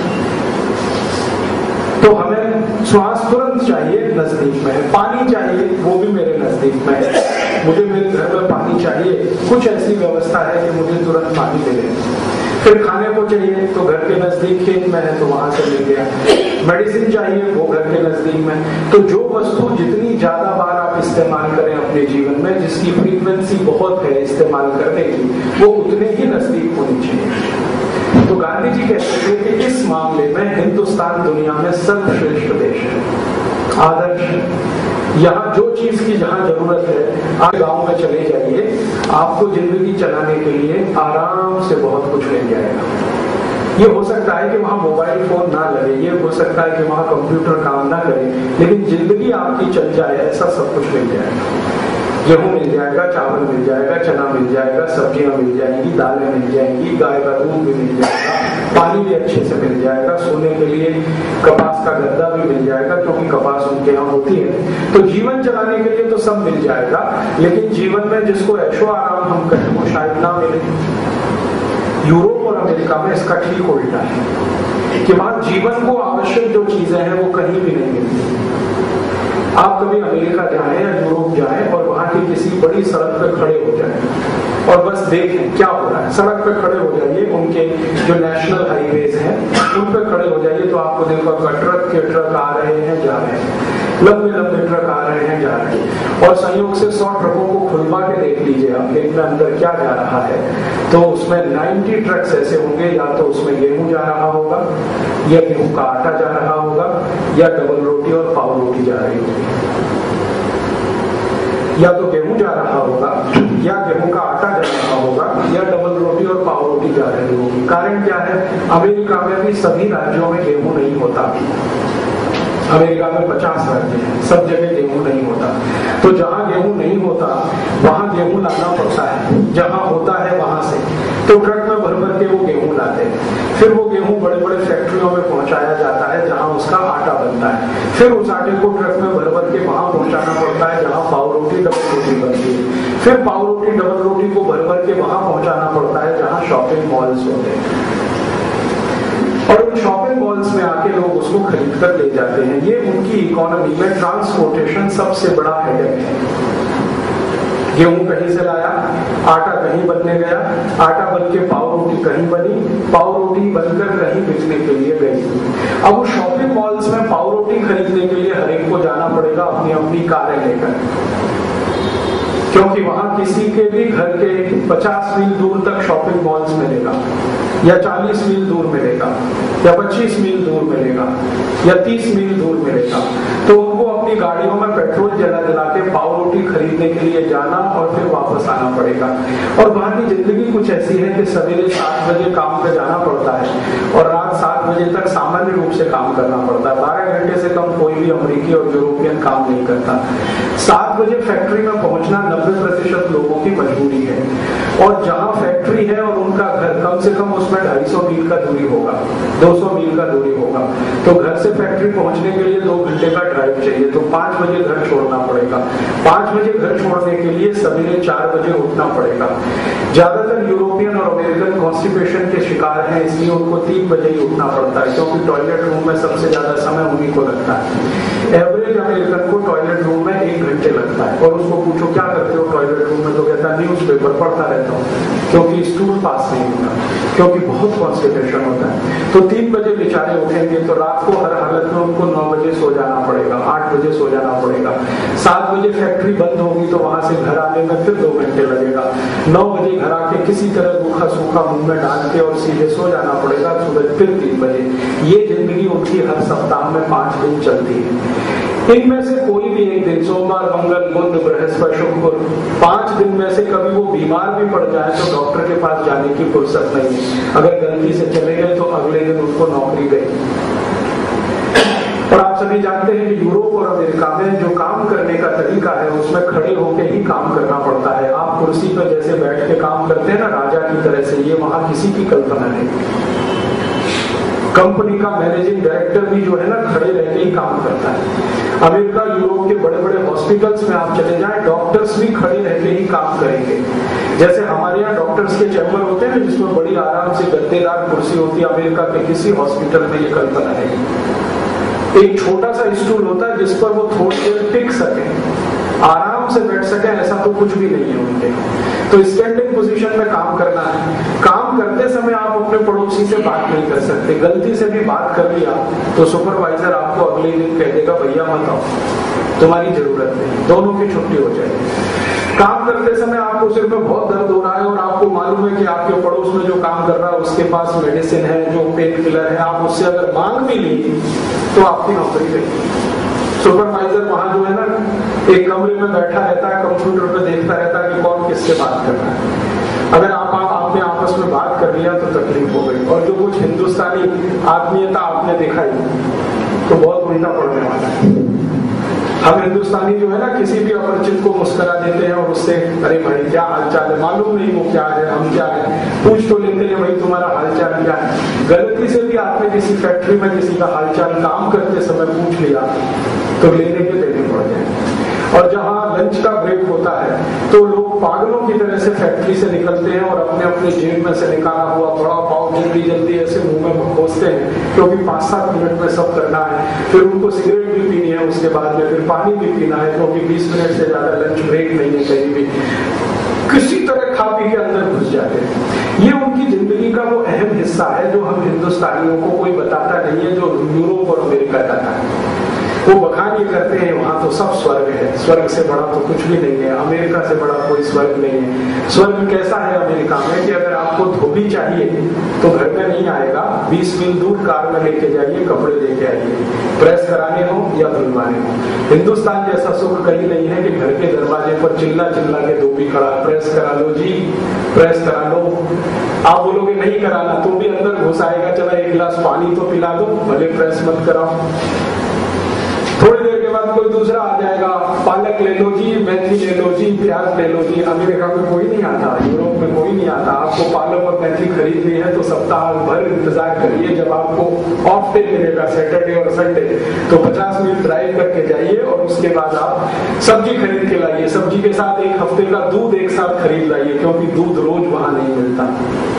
तो हमें श्वास तुरंत चाहिए, नजदीक में है। पानी चाहिए, वो भी मेरे नजदीक में है। मुझे मेरे घर में पानी चाहिए, कुछ ऐसी व्यवस्था है कि मुझे तुरंत पानी मिले। फिर खाने को चाहिए तो घर के नजदीक खेत में है तो वहां से मिल गया। मेडिसिन चाहिए, वो घर के नजदीक में। तो जो वस्तु जितनी ज्यादा बार आप इस्तेमाल करें अपने जीवन में, जिसकी फ्रीक्वेंसी बहुत है इस्तेमाल करने की, वो उतने ही नजदीक होनी चाहिए। तो गांधी जी कहते थे कि इस मामले में हिंदुस्तान दुनिया में सर्वश्रेष्ठ देश है, आदर्श है। यहाँ जो चीज की जहाँ जरूरत है, आप गांव में चले जाइए, आपको जिंदगी चलाने के लिए आराम से बहुत कुछ मिल जाएगा। ये हो सकता है कि वहाँ मोबाइल फोन ना लगे, ये हो सकता है कि वहाँ कंप्यूटर काम ना करे, लेकिन जिंदगी आपकी चल जाए ऐसा सब कुछ मिल जाएगा। गेहूं मिल जाएगा, चावल मिल जाएगा, चना मिल जाएगा, सब्जियां मिल जाएंगी, दालें मिल जाएंगी, गाय का दूध भी मिल जाएगा, पानी भी अच्छे से मिल जाएगा, सोने के लिए कपास का गद्दा भी मिल जाएगा क्योंकि कपास उनके यहाँ होती है। तो जीवन चलाने के लिए तो सब मिल जाएगा, लेकिन जीवन में जिसको ऐशो आराम हम कहें वो शायद ना मिले। यूरोप और अमेरिका में इसका ठीक उल्टा है कि वहां जीवन को आवश्यक जो चीजें हैं वो कहीं भी नहीं मिलती। आप कभी अमेरिका जाएं या यूरोप जाएं और वहां की किसी बड़ी सड़क पे खड़े हो जाएं और बस देखें क्या हो रहा है। सड़क पे खड़े हो जाइए, उनके जो नेशनल हाईवेज हैं उन पे खड़े हो जाइए तो आपको देखो ट्रक के ट्रक आ रहे हैं जा रहे हैं, लंबे लंबे ट्रक आ रहे हैं जा रहे हैं। और संयोग से 100 ट्रकों को खुलवा के देख लीजिए आप, इनमें अंदर क्या जा रहा है, तो उसमें 90 ट्रक्स ऐसे होंगे, या तो उसमें गेहूं जा रहा होगा, या गेहूं का आटा जा रहा होगा, या डबल रोटी और पाव रोटी जा रही होगी। या तो गेहूं जा रहा होगा, या गेहूं का आटा जा रहा होगा, या डबल रोटी और पाव रोटी जा रही होगी। कारण क्या है? अमेरिका में भी सभी राज्यों में गेहूं नहीं होता। अमेरिका में 50 राज्य हैं, सब जगह गेहूं नहीं होता। तो जहां गेहूं नहीं होता वहां गेहूं लाना पड़ता है, जहां होता है वहां से। तो ट्रक में भर भर के वो गेहूं लाते हैं, फिर वो गेहूं बड़े बड़े फैक्ट्रियों में पहुंचाया जाता है जहां उसका आटा बनता है। फिर उस आटे को ट्रक में भर भर के वहां पहुंचाना पड़ता है जहां पाव रोटी डबल रोटी बनती है। फिर पाव रोटी डबल रोटी को भर भर के वहां पहुंचाना पड़ता है जहां शॉपिंग मॉल्स होते हैं, और उन शॉपिंग मॉल्स में आके लोग उसको खरीद कर ले जाते हैं। ये उनकी इकोनॉमी में ट्रांसपोर्टेशन सबसे बड़ा हेडेक है। गेहूं कहीं से लाया, आटा कहीं बनने गया, आटा बन के पाव रोटी कहीं बनी, पाव रोटी बनकर कहीं बिकने के लिए गई। अब उस शॉपिंग मॉल्स में पाव रोटी खरीदने के लिए हर एक को जाना पड़ेगा अपनी अपनी कारें लेकर, क्योंकि वहां किसी के भी घर के 50 मील दूर तक शॉपिंग मॉल्स मिलेगा, या 40 मील दूर मिलेगा, या 25 मील दूर मिलेगा, या 30 मील दूर मिलेगा। तो उनको अपनी गाड़ियों में पेट्रोल जला जला के पाव रोटी खरीदने के लिए जाना और फिर वापस आना पड़ेगा। और वहां की जिंदगी कुछ ऐसी है कि सवेरे 7 बजे काम पे जाना पड़ता है और रात 7 बजे तक सामान्य रूप से काम करना पड़ता है। 12 घंटे से कम कोई भी अमेरिकी और यूरोपियन काम नहीं करता। 7 बजे फैक्ट्री में पहुंचना 90% लोगों की मजबूरी है, और जहां फैक्ट्री फैक्ट्री है और उनका घर कम से कम उसमें 250 मील का दूरी होगा, 200 मील का दूरी होगा, तो घर से फैक्ट्री पहुंचने के लिए 2 घंटे का ड्राइव चाहिए, तो 5 बजे घर छोड़ना पड़ेगा। 5 बजे घर छोड़ने के लिए सवेरे 4 बजे उठना पड़ेगा। ज्यादातर यूरोपियन और अमेरिकन कॉन्स्टिपेशन के शिकार हैं, इसलिए उनको 3 बजे ही उठना पड़ता है, क्योंकि टॉयलेट रूम में सबसे ज्यादा समय उन्हीं को लगता है। एवरेज अमेरिकन को टॉयलेट रूम में 1 घंटे लगता है, और उसको पूछो क्या करते हो टॉयलेट रूम में, तो कहता है न्यूज़पेपर पढ़ता रहता हूँ, क्योंकि स्टूल पास नहीं होता, क्योंकि बहुत कॉन्स्टिपेशन होता है। तो 3 बजे बेचारे उठेंगे तो रात को हर हालत में उनको 9 बजे सो जाना पड़ेगा, 8 बजे सो जाना पड़ेगा। 7 बजे फैक्ट्री बंद होगी तो वहां से घर आने में फिर 2 घंटे लगेगा। 9 बजे घर आके किसी तरह रूखा सूखा मुंह में डाल के और सीधे सो जाना पड़ेगा, सुबह फिर 3 बजे। ये जिंदगी उनकी हर सप्ताह में 5 दिन चलती है। इनमें से कोई भी एक दिन, सोमवार, मंगल, बुध, बृहस्पति, शुक्र, 5 दिन में से कभी वो बीमार भी पड़ जाए तो डॉक्टर के पास जाने की फुर्सत नहीं है। अगर गलती से चले गए तो अगले दिन उनको नौकरी गई। और आप सभी जानते हैं कि यूरोप और अमेरिका में जो काम करने का तरीका है उसमें खड़े होकर ही काम करना पड़ता है। आप कुर्सी पर जैसे बैठ के काम करते हैं ना राजा की तरह से, ये वहां किसी की कल्पना नहीं। कंपनी का मैनेजिंग डायरेक्टर भी जो है ना खड़े रह के ही काम करता है। अमेरिका, यूरोप के बड़े बड़े हॉस्पिटल्स में आप चले जाएं, डॉक्टर्स भी खड़े रह के ही काम करेंगे। जैसे हमारे यहाँ डॉक्टर्स के चैम्बर होते हैं जिसमें बड़ी आराम से गद्देदार कुर्सी होती है, अमेरिका के किसी हॉस्पिटल में ये कल्पना नहीं। एक छोटा सा स्टूल होता है जिस पर वो थोड़ी देर टिक सके, आराम से बैठ सके, ऐसा तो कुछ भी नहीं है उनके। तो स्टैंडिंग पोजीशन में काम करना है। काम करते समय आप अपने पड़ोसी से बात नहीं कर सकते, गलती से भी बात कर लिया तो सुपरवाइजर आपको अगले दिन कह देगा भैया मत आओ, तुम्हारी जरूरत नहीं, दोनों की छुट्टी हो जाएगी। काम करते समय आपको सिर में बहुत दर्द हो रहा है और आपको मालूम है कि आपके पड़ोस में जो काम कर रहा है उसके पास मेडिसिन है, जो पेन किलर है, आप उससे अगर मांग भी ली तो आपकी नौकरी गई। सुपरवाइजर वहां जो है ना एक कमरे में बैठा रहता है, कंप्यूटर पे देखता रहता है कि कौन किससे बात कर रहा है। अगर आपने आपस में बात कर लिया तो तकलीफ हो गई। और जो कुछ हिंदुस्तानी आत्मीयता आपने दिखाई तो बहुत उल्टा पड़ने वाला है। हम हिंदुस्तानी जो है ना किसी भी अपरिचित को मुस्कुरा देते हैं और उससे अरे भाई क्या हालचाल है, मालूम नहीं वो क्या है, हम क्या है, पूछ तो लेते हैं भाई तुम्हारा हालचाल क्या है। गलती से भी आपने किसी फैक्ट्री में किसी का हालचाल काम करते समय पूछ लिया तो लेने के देने पड़ जाए। और जहां लंच का ब्रेक होता है तो लोग पागलों की तरह से फैक्ट्री से निकलते हैं और अपने अपने जेब में से निकाला हुआ बड़ा पाव जल्दी जल्दी ऐसे मुंह में घोंसते हैं, क्योंकि 5-7 मिनट में सब करना है। फिर उनको सिगरेट भी पीनी है, उसके बाद में फिर पानी भी पीना है, क्योंकि 20 मिनट से ज्यादा लंच ब्रेक नहीं है कहीं भी। किसी तरह खा पी के अंदर घुस जाते हैं। ये उनकी जिंदगी का वो अहम हिस्सा है जो हम हिंदुस्तानियों को कोई बताता नहीं है, जो यूरोप और अमेरिका जाता है। वो बखान ये करते हैं वहां तो सब स्वर्ग है, स्वर्ग से बड़ा तो कुछ भी नहीं है, अमेरिका से बड़ा कोई स्वर्ग नहीं है। स्वर्ग कैसा है अमेरिका में कि अगर आपको धोबी चाहिए तो घर में नहीं आएगा, 20 मील दूर कार में लेके जाइए, कपड़े लेके आइए, प्रेस कराने हो या धुलवाने हो। हिंदुस्तान जैसा सुख कहीं नहीं है कि घर के दरवाजे पर चिल्ला चिल्ला के धोबी खड़ा, प्रेस करा लो जी, प्रेस करा लो। आप बोलोगे नहीं कराना तो भी अंदर घुस आएगा, चला 1 गिलास पानी तो पिला दो, भले प्रेस मत कराओ। थोड़ी देर के बाद कोई दूसरा आ जाएगा, पालक ले लो जी, मेथी ले लो जी, प्याज ले लो जी। अमेरिका में कोई नहीं आता, यूरोप में कोई नहीं आता। आपको पालक और मेथी खरीदनी है तो सप्ताह भर इंतजार करिए, जब आपको ऑफ डे मिलेगा सैटरडे और संडे तो 50 मिनट ड्राइव करके जाइए और उसके बाद आप सब्जी खरीद के लाइए। सब्जी के साथ 1 हफ्ते का दूध एक साथ खरीद लाइए, क्योंकि दूध रोज वहां नहीं मिलता।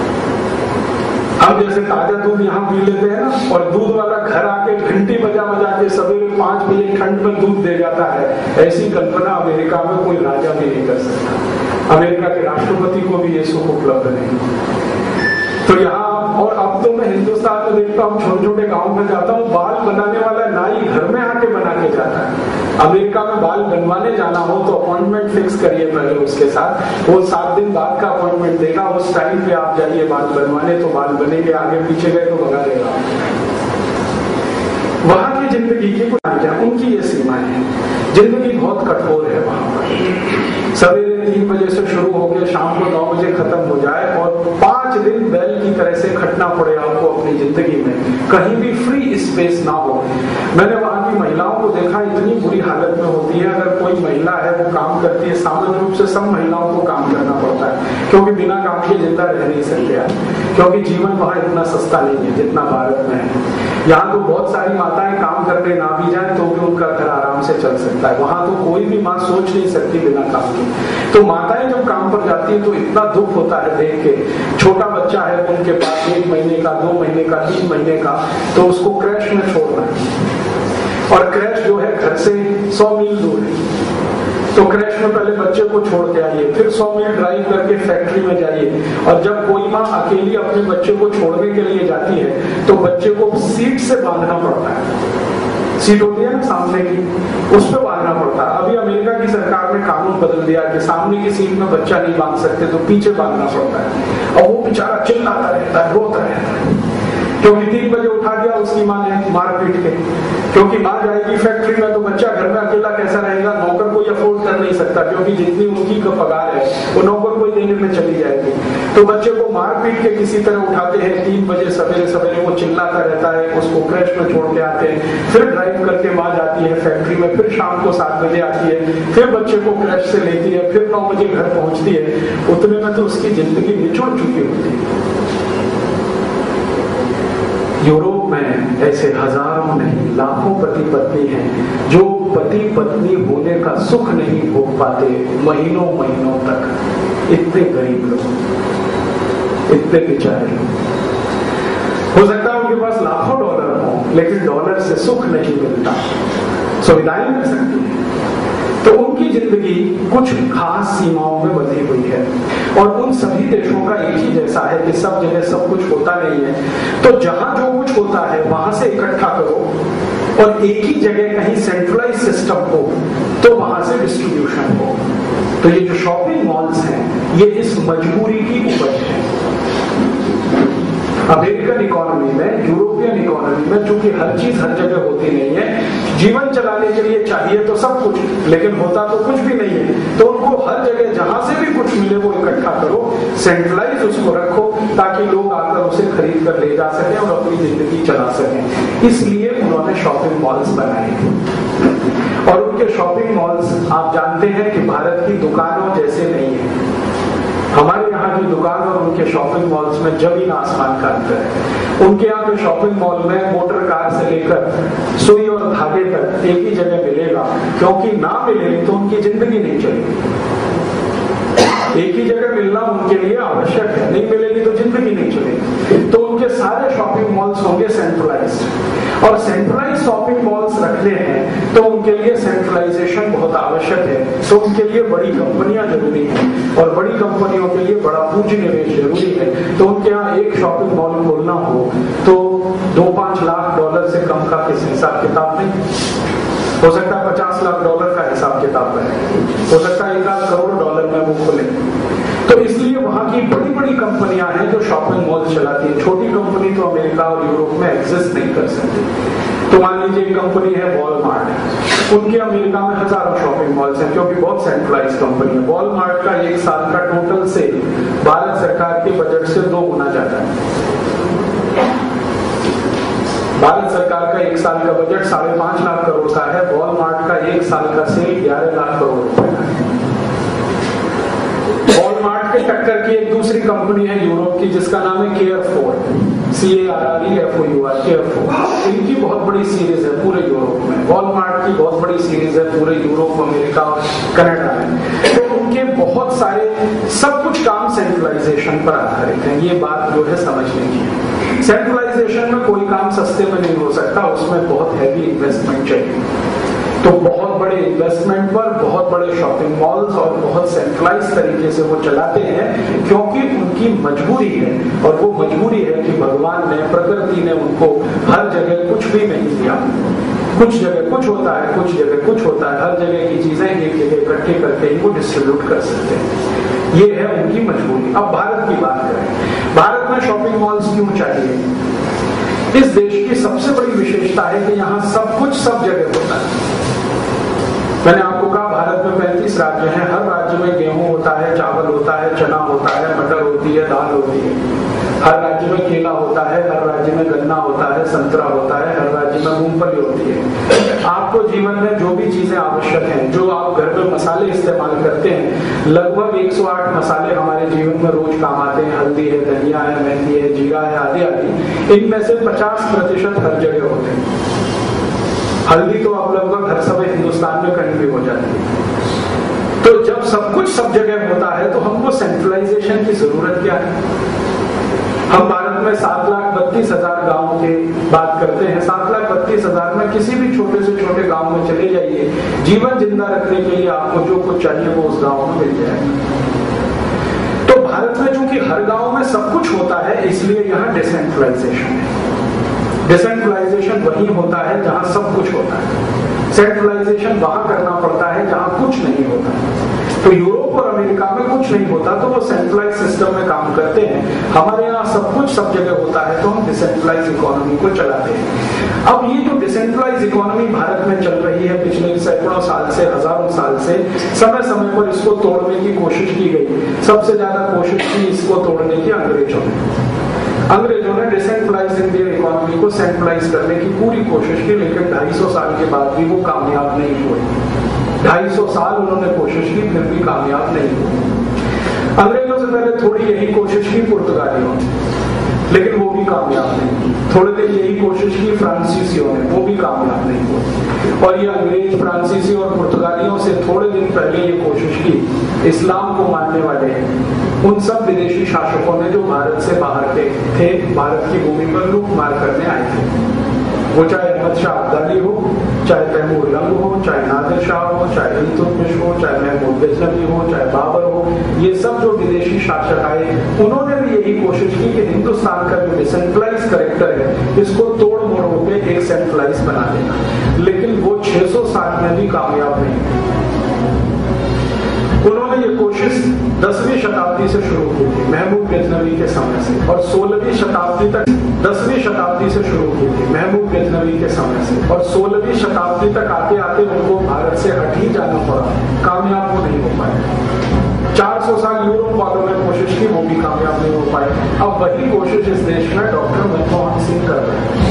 हम जैसे ताजा दूध यहाँ पी लेते हैं ना, और दूध वाला घर आके घंटी बजा बजा के सवेरे 5 बजे ठंड में दूध दे जाता है, ऐसी कल्पना अमेरिका में कोई राजा भी नहीं कर सकता। अमेरिका के राष्ट्रपति को भी ये सुख उपलब्ध नहीं। तो यहाँ और अब तो मैं हिंदुस्तान में देखता हूँ, छोटे छोटे गाँव में जाता हूँ, बाल बनाने वाला नाई घर में आके बना के जाता है। अमेरिका में बाल बनवाने जाना हो तो अपॉइंटमेंट फिक्स करिए पहले उसके साथ, वो 7 दिन बाद का अपॉइंटमेंट देगा, उस टाइम पे आप जाइए बाल बनवाने, तो बाल बनेंगे। आगे पीछे गए तो भगा देगा। वहां की जिंदगी की क्या उनकी ये सीमाएं हैं। जिंदगी बहुत कठोर है वहां पर। सवेरे 3 बजे से शुरू होकर शाम को 9 बजे खत्म हो जाए और 5 दिन बैल की तरह से खटना पड़े आपको अपनी जिंदगी में, कहीं भी फ्री स्पेस ना हो। मैंने वहां की महिलाओं को देखा, इतनी बुरी हालत में होती है। अगर कोई महिला है वो काम करती है, सामान्य रूप से सब महिलाओं को काम करना पड़ता है, क्योंकि बिना काम के जिंदा रह नहीं सकते यार, क्योंकि जीवन वहां इतना सस्ता नहीं है जितना भारत में है। यहाँ तो बहुत सारी माताएं काम करने ना भी जाए तो भी उनका घर आराम से चल सकता है, वहां तो कोई भी माँ सोच नहीं सकती बिना काम के। तो माताएं जब काम पर जाती है तो इतना दुख होता है देख के, छोटा बच्चा है उनके पास 1 महीने का, 2 महीने का, 3 महीने का, तो उसको क्रैश में छोड़ना है, और क्रैश जो है घर से 100 मील दूर है। तो क्रैश में पहले बच्चे को छोड़ के आइए, फिर 100 मील ड्राइव करके फैक्ट्री में जाइए, और जब कोई माँ अकेली अपने बच्चे को छोड़ने के लिए जाती है तो बच्चे को सीट से बांधना पड़ता है। सीट होती है ना सामने की, उस पर बांधना पड़ता है। अभी अमेरिका की सरकार ने कानून बदल दिया कि सामने की सीट में बच्चा नहीं बांध सकते, तो पीछे बांधना पड़ता है। और वो बेचारा चिल्लाता रहता है, रोता रहता है, क्योंकि 3 बजे उठा दिया उसकी माँ ने मार पीट के, क्योंकि माँ जाएगी फैक्ट्री में तो बच्चा घर में अकेला कैसा रहेगा, नौकर कोई अफोर्ड कर नहीं सकता, क्योंकि जितनी उनकी का पगार है वो नौकर कोई देने में चली जाएगी। तो बच्चे को मार पीट के किसी तरह उठाते हैं, 3 बजे सवेरे सवेरे वो चिल्लाता रहता है, उसको क्रैश में छोड़ के आते हैं, फिर ड्राइव करके माँ जाती है फैक्ट्री में, फिर शाम को 7 बजे आती है, फिर बच्चे को क्रैश से लेती है, फिर 9 बजे घर पहुंचती है। उतने में तो उसकी जिंदगी निचोड़ चुकी होती है। यूरोप में ऐसे हजारों नहीं लाखों पति पत्नी हैं जो पति पत्नी होने का सुख नहीं भोग पाते महीनों महीनों तक। इतने गरीब लोग, इतने बेचारे लोग, हो सकता है उनके पास लाखों डॉलर हो लेकिन डॉलर से सुख नहीं मिलता, सुविधाएं मिल सकती है। तो उनकी जिंदगी कुछ खास सीमाओं में बंधी हुई है, और उन सभी देशों का एक ही जैसा है कि सब जगह सब कुछ होता नहीं है। तो जहां जो कुछ होता है वहां से इकट्ठा करो, और एक ही जगह कहीं सेंट्रलाइज सिस्टम हो तो वहां से डिस्ट्रीब्यूशन हो। तो ये जो शॉपिंग मॉल्स हैं ये इस मजबूरी की उपज है। अमेरिकन इकोनॉमी में, यूरोपियन इकोनॉमी में, चूंकि हर चीज हर जगह होती नहीं है, जीवन चलाने के लिए चाहिए तो सब कुछ, लेकिन होता तो कुछ भी नहीं है। तो उनको हर जगह जहां से भी कुछ मिले वो इकट्ठा करो, सेंट्रलाइज उसको रखो, ताकि लोग आकर उसे खरीद कर ले जा सकें और अपनी जिंदगी चला सकें। इसलिए उन्होंने शॉपिंग मॉल्स बनाए थे। और उनके शॉपिंग मॉल्स आप जानते हैं कि भारत की दुकानों जैसे नहीं है। हमारे यहाँ की दुकान और उनके शॉपिंग मॉल्स में जमीन आसमान का अंतर है। उनके यहाँ के शॉपिंग मॉल में मोटर कार से लेकर सुई और धागे तक एक ही जगह मिलेगा, क्योंकि ना मिले तो उनकी जिंदगी नहीं चलेगी। एक ही जगह मिलना उनके लिए आवश्यक है, नहीं मिलेगी तो जिंदगी नहीं चलेगी। तो उनके सारे शॉपिंग मॉल्स होंगे सेंट्रलाइज्ड, और सेंट्रलाइज्ड शॉपिंग मॉल्स रखने हैं तो उनके लिए सेंट्रलाइजेशन बहुत आवश्यक है। तो उनके लिए बड़ी कंपनियां जरूरी हैं, और बड़ी कंपनियों के लिए बड़ा पूंजी निवेश जरूरी है। तो उनके यहाँ एक शॉपिंग मॉल खोलना हो तो 2-5 लाख डॉलर से कम का किस हिसाब किताब नहीं हो सकता। 50 लाख डॉलर का हिसाब किताब है, हो सकता है 1 करोड़ डॉलर में वो खोले। तो इसलिए वहां की बड़ी बड़ी कंपनियां हैं जो शॉपिंग मॉल चलाती है। छोटी कंपनी तो अमेरिका और यूरोप में एग्जिस्ट नहीं कर सकती। तो मान लीजिए एक कंपनी है वॉलमार्ट, उनके अमेरिका में हजारों शॉपिंग मॉल्स हैं, क्योंकि बहुत सेंट्रलाइज कंपनी है। वॉलमार्ट का 1 साल का टोटल से भारत सरकार के बजट से 2 गुना ज्यादा है। भारत सरकार का 1 साल का बजट 5.5 लाख करोड़ का है, वॉलमार्ट का 1 साल का सेल 11 लाख करोड़ रुपए का है। वॉलमार्ट के टक्कर की एक दूसरी कंपनी है यूरोप की जिसका नाम है केयरफोर, CAREFOUR, केयरफोर। इनकी बहुत बड़ी सीरीज है पूरे यूरोप में। वॉलमार्ट की बहुत बड़ी सीरीज है पूरे यूरोप, अमेरिका और कनाडा में। तो उनके बहुत सारे सब कुछ काम सेंट्रलाइजेशन पर आधारित है। ये बात जो है समझने की है। सेंट्रलाइजेशन में कोई काम सस्ते में नहीं हो सकता, उसमें बहुत हैवी इन्वेस्टमेंट चाहिए। तो बहुत बड़े इन्वेस्टमेंट पर बहुत बड़े शॉपिंग मॉल्स और बहुत सेंट्रलाइज तरीके से वो चलाते हैं, क्योंकि उनकी मजबूरी है। और वो मजबूरी है कि भगवान ने, प्रकृति ने उनको हर जगह कुछ भी नहीं दिया। कुछ जगह कुछ होता है, कुछ जगह कुछ होता है। हर जगह की चीजें एक जगह इकट्ठे करके इनको डिस्ट्रीब्यूट कर सकते हैं। ये है उनकी मजबूरी। अब भारत की बात करें, भारत में शॉपिंग मॉल्स क्यों चाहिए? इस देश की सबसे बड़ी विशेषता है कि यहाँ सब कुछ सब जगह होता है। मैंने आपको कहा भारत में 35 राज्य हैं, हर राज्य में गेहूं होता है, चावल होता है, चना होता है, मटर होती है, दाल होती है। हर राज्य में केला होता है, हर राज्य में गन्ना होता है, संतरा होता है, हर राज्य में मूंगफली होती है। आपको जीवन में जो भी चीजें आवश्यक हैं, जो आप घर में मसाले इस्तेमाल करते हैं, लगभग 108 मसाले हमारे जीवन में रोज काम आते हैं। हल्दी है, धनिया है, मेहंदी है, जीरा है, आदि आदि। इनमें से 50% हर जगह होते हैं। हल्दी तो आप लगभग हर समय हिंदुस्तान में कहीं भी हो जाती है। तो जब सब कुछ सब जगह होता है तो हमको सेंट्रलाइजेशन की जरूरत क्या है? हम भारत में 7,32,000 गांव की बात करते हैं। 7,32,000 में किसी भी छोटे से छोटे गांव में चले जाइए, जीवन जिंदा रखने के लिए आपको जो कुछ चाहिए वो उस गांव में मिल जाएगा। तो भारत में चूंकि हर गांव में सब कुछ होता है, इसलिए यहाँ डिसेंट्रलाइजेशन है। डिसेंट्रलाइजेशन वही होता है जहां सब कुछ होता है। सेंट्रलाइजेशन वहां करना पड़ता है जहां कुछ नहीं होता। तो यूरोप और अमेरिका में कुछ नहीं होता तो वो सेंट्रलाइज सिस्टम में काम करते हैं। हमारे यहाँ सब कुछ सब जगह होता है तो हम डिसेंट्रलाइज इकोनॉमी को चलाते हैं। अब ये जो डिसेंट्रलाइज इकोनॉमी भारत में चल रही है पिछले सैकड़ों साल से, हजारों साल से, समय समय पर इसको तोड़ने की कोशिश की गई। सबसे ज्यादा कोशिश की इसको तोड़ने की अंग्रेजों ने। अंग्रेजों ने डिसेंट्रलाइज इंडियन इकोनॉमी को सेंट्रलाइज करने की पूरी कोशिश की, लेकिन 250 साल के बाद भी वो कामयाब नहीं हुए। 250 साल उन्होंने कोशिश की, फिर भी कामयाब नहीं हुए। अंग्रेजों से पहले थोड़ी यही कोशिश की पुर्तगालियों ने, लेकिन वो भी कामयाब नहीं। थोड़ी देर यही कोशिश की फ्रांसीसियों ने, वो भी कामयाब नहीं हुए। और ये अंग्रेज, फ्रांसीसी और पुर्तगालियों से थोड़े दिन पहले ये कोशिश की इस्लाम को मानने वाले उन सब विदेशी शासकों ने जो भारत से बाहर थे, भारत की भूमि पर लूट मार करने आए थे। वो चाहे अहमद शाह अब्दाली हो, चाहे तैमूर लंग हो, चाहे नादिर शाह हो, चाहे इल्तुतमिश हो, चाहे महमूद गजनवी हो, चाहे बाबर हो, ये सब जो विदेशी शासक आए, उन्होंने भी यही कोशिश की कि हिंदुस्तान का जो डिसेंट्रलाइज कैरेक्टर है इसको तोड़ मोड़ होकर एक सेंट्रलाइज बना देना। लेकिन वो 600 साल में भी कामयाब नहीं। उन्होंने ये कोशिश 10वीं शताब्दी से शुरू की थी, महमूद गजनवी के समय से, और 16वीं शताब्दी तक 10वीं शताब्दी से शुरू की थी, महमूद गजनवी के समय से, और 16वीं शताब्दी तक आते आते उनको भारत से हट ही जाना पड़ा। कामयाब वो नहीं हो पाए। 400 साल यूरोप वालों ने कोशिश की, वो भी कामयाब नहीं हो पाए। अब वही कोशिश इस देश में डॉक्टर मनमोहन सिंह कर रहे हैं।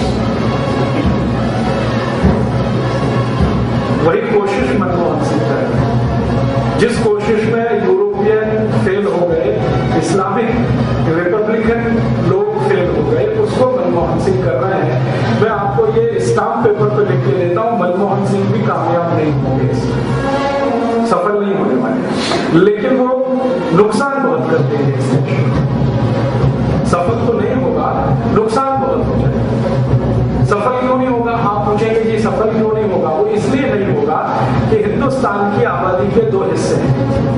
वही कोशिश मनमोहन सिंह कर रहे हैं। जिस कोशिश में यूरोपियन फेल हो गए, इस्लामिक रिपब्लिकन लोग फेल हो गए, उसको मनमोहन सिंह कर रहे हैं। मैं आपको ये स्टाम्प पेपर पे लिख के देता हूं, मनमोहन सिंह भी कामयाब नहीं होंगे, सफल नहीं होने वाले, लेकिन वो नुकसान बहुत करते हैं। सफल तो नहीं होगा, नुकसान बहुत हो जाएगा। सफल क्यों नहीं होगा? आप पूछेंगे कि सफल क्यों नहीं होगा? वो इसलिए नहीं होगा कि हिंदुस्तान की आबादी के 2 हिस्से हैं।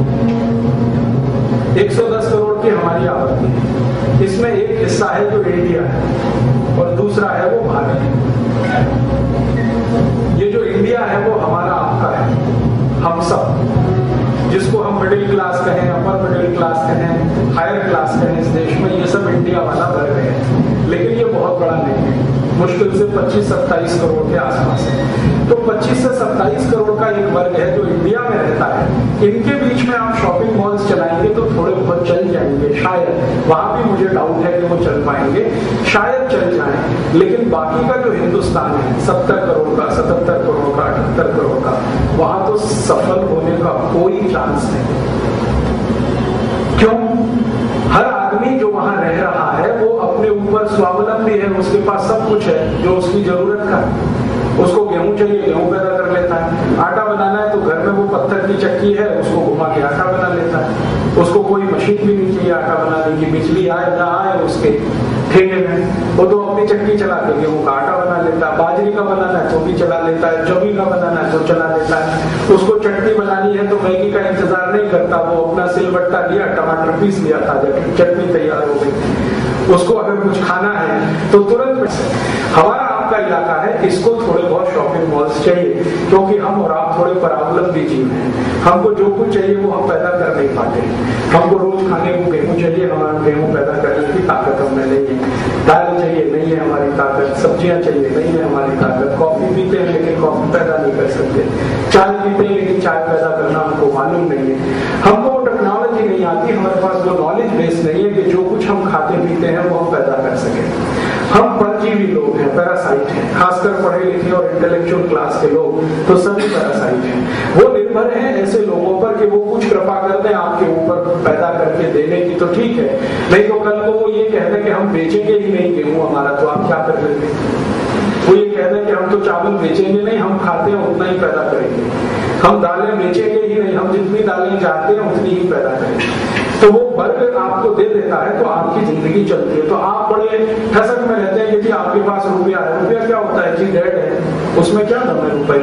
110 करोड़ की हमारी आबादी है। इसमें एक हिस्सा है जो इंडिया है और दूसरा है वो भारत है। ये जो इंडिया है वो हमारा आपका है, हम सब, जिसको हम मिडिल क्लास कहें, अपर मिडिल क्लास कहें, हायर क्लास कहें, इस देश में ये सब इंडिया वाला वर्ग है। लेकिन ये बहुत बड़ा नहीं है, मुश्किल से 25-27 करोड़ के आसपास है। तो 25 से 27 करोड़ का एक वर्ग है जो इंडिया में रहता है। इनके बीच में आप शॉपिंग मॉल्स चलाएंगे तो थोड़े बहुत चल जाएंगे, शायद। वहां भी मुझे डाउट है कि वो चल पाएंगे, शायद चल जाएं। लेकिन बाकी का जो हिंदुस्तान है 70 करोड़ का, 77 करोड़ का, 78 करोड़ का, वहां तो सफल होने का कोई चांस नहीं। क्यों? हर आदमी जो वहां रह रहा है वो अपने ऊपर स्वावलंबी है, उसके पास सब कुछ है जो उसकी जरूरत का। उसको गेहूं चाहिए, गेहूं पैदा कर लेता है। आटा बनाना है तो घर में वो पत्थर की चक्की है, उसको घुमा के आटा बना लेता है। उसको कोई मशीन भी नहीं चाहिए आटा बनाने की, बिजली आए ना आए उसके ठेके में, वो तो अपनी चक्की चला के गेहूं का आटा बना लेता है। बाजरी का बनाना है तो भी चला लेता है, जवी का बनाना है तो चला लेता है। उसको चटनी बनानी है तो मैगी का इंतजार नहीं करता, वो अपना सिलबट्टा लिया, टमाटर पीस लिया, ताजा चटनी तैयार हो गई। उसको अगर कुछ खाना है तो तुरंत में। हमारा आपका इलाका है, इसको थोड़े बहुत शॉपिंग मॉल्स चाहिए, क्योंकि हम और आप थोड़े परावलंबी जीव हैं। हमको जो कुछ चाहिए वो हम पैदा कर नहीं पाते। हमको रोज खाने को गेहूं चाहिए, हमारा गेहूं पैदा करने की ताकत हमें नहीं है। दाल चाहिए, नहीं है हमारी ताकत। सब्जियां चाहिए, नहीं है हमारी ताकत। कॉफी पीते हैं लेकिन कॉफी पैदा नहीं कर सकते। चाय पीते हैं लेकिन चाय पैदा करना हमको मालूम नहीं है। हमको टेक्नोलॉजी नहीं आती, हमारे पास वो नॉलेज बेस नहीं है कि जो कुछ हम खाते पीते हैं वो हम पैदा कर सकें। हम परजीवी लोग हैं, पैरासाइट हैं, खासकर पढ़े लिखे और इंटेलेक्चुअल क्लास के लोग तो सभी पैरासाइट हैं। वो निर्भर हैं ऐसे लोगों पर कि वो कुछ कृपा कर दें आपके ऊपर पैदा करके देने की, तो ठीक है, नहीं तो कल को वो ये कह दें कि हम बेचेंगे ही नहीं गेहूं हमारा, तो आप क्या कर लेंगे? वो ये कह दें कि हम तो चावल बेचेंगे नहीं, हम खाते हैं उतना ही पैदा करेंगे, हम दालें बेचेंगे ही नहीं, हम जितनी दालें चाहते हैं उतनी ही पैदा करेंगे, तो वो वर्ग आपको दे देता है तो आपकी जिंदगी चलती है। तो आप बड़े ठसक में रहते हैं कि जी आपके पास रुपया है, रुपया क्या होता है जी? डेड है, उसमें क्या दम है रुपए?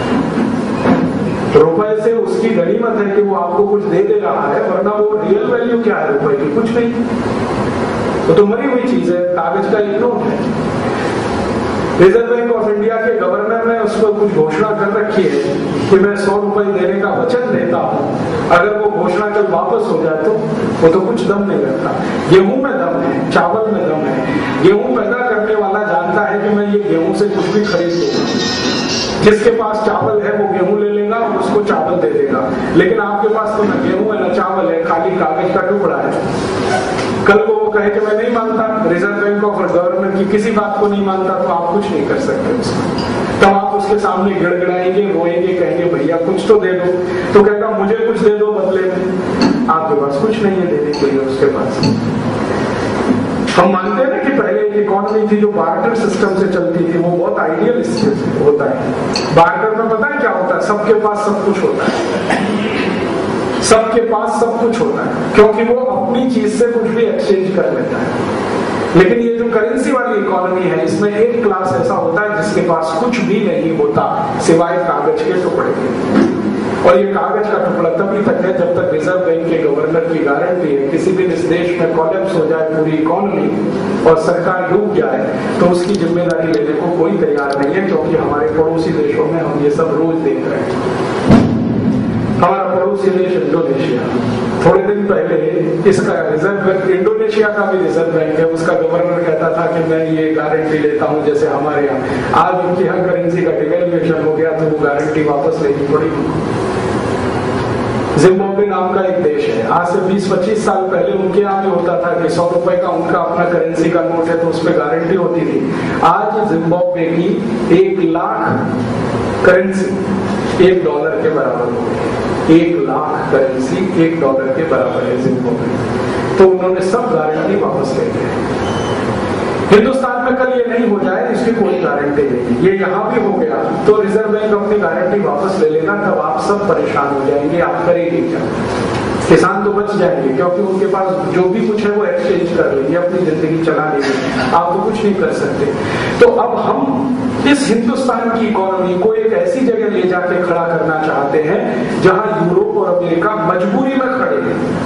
रुपए से उसकी गनीमत है कि वो आपको कुछ दे दे रहा है, वरना वो रियल वैल्यू क्या है रुपए की? कुछ नहीं, वो तो मरी हुई चीज है, कागज का एक नोट है। रिजर्व बैंक ऑफ इंडिया के गवर्नर ने उस पर कुछ घोषणा कर रखी है कि मैं 100 रुपए देने का वचन देता हूं, अगर वो घोषणा कल वापस हो जाए तो वो तो कुछ दम नहीं रखता। गेहूं में दम है, चावल में दम है। गेहूं पैदा करने वाला जानता है कि मैं ये गेहूं से कुछ भी खरीद लूंगा, जिसके पास चावल है वो गेहूं ले लेगा और उसको चावल दे देगा, लेकिन आपके पास तो न गेहूं है न चावल है, खाली कागज का टुकड़ा है। कल को वो कहे कि मैं नहीं मानता, रिजर्व बैंक ऑफ गवर्नर की किसी बात को नहीं मानता, तो आप कुछ नहीं कर सकते उसमें। तब आप उसके सामने गिड़गिड़ाएंगे, रोएंगे, कहेंगे भैया कुछ तो दे दो, तो कहेगा मुझे कुछ दे दो बदले में। आपके पास कुछ नहीं है देने के लिए उसके पास। हम मानते हैं ना कि पहले एक इकोनॉमी थी जो बार्टर सिस्टम से चलती थी, वो बहुत आइडियलिस्टिक होता है। बार्टर में पता है क्या होता है? सबके पास सब कुछ होता है, सबके पास सब कुछ होता है, क्योंकि वो अपनी चीज से कुछ भी एक्सचेंज कर लेता है। लेकिन ये जो करेंसी वाली इकोनॉमी है, इसमें एक क्लास ऐसा होता है जिसके पास कुछ भी नहीं होता सिवाय कागज के टुकड़े के। और ये कागज का टुकड़ा तभी तक है जब तक रिजर्व बैंक के गवर्नर की गारंटी है। किसी दिन इस देश में कोलैप्स हो जाए पूरी इकोनॉमी और सरकार डूब जाए तो उसकी जिम्मेदारी लेने को कोई तैयार नहीं है, क्योंकि हमारे पड़ोसी देशों में हम ये सब रोज देख रहे हैं। हमारा पड़ोसी देश इंडोनेशिया, थोड़े दिन पहले इसका रिजर्व बैंक, इंडोनेशिया का भी रिजर्व बैंक है, उसका गवर्नर कहता था कि मैं ये गारंटी लेता हूं जैसे हमारे यहाँ। आज उनकी यहाँ करेंसी का डिवेल्युएशन हो गया तो वो गारंटी वापस लेनी पड़ी। जिम्बाब्वे नाम का एक देश है, आज से 20-25 साल पहले उनके यहाँ भी होता था कि 100 रुपए का उनका अपना करेंसी का नोट है तो उस पर गारंटी होती थी। आज जिम्बाब्वे की 1 लाख करेंसी $1 के बराबर हो गई। 1 लाख करेंसी $1 के बराबर है जिम्बाब्वे। तो उन्होंने सब गारंटी वापस ले ली। हिंदुस्तान में कल ये नहीं हो जाए इसकी कोई गारंटी नहीं, ये यहाँ भी हो गया तो रिजर्व बैंक अपनी गारंटी वापस ले लेगा, तब आप सब परेशान हो जाएंगे। आप करेंगे क्या? किसान तो बच जाएंगे क्योंकि उनके पास जो भी कुछ है वो एक्सचेंज कर लेंगे, अपनी जिंदगी चला लेंगे, आप तो कुछ नहीं कर सकते। तो अब हम इस हिंदुस्तान की इकोनॉमी को एक ऐसी जगह ले जाके खड़ा करना चाहते हैं जहां यूरोप और अमेरिका मजबूरी में खड़े हैं।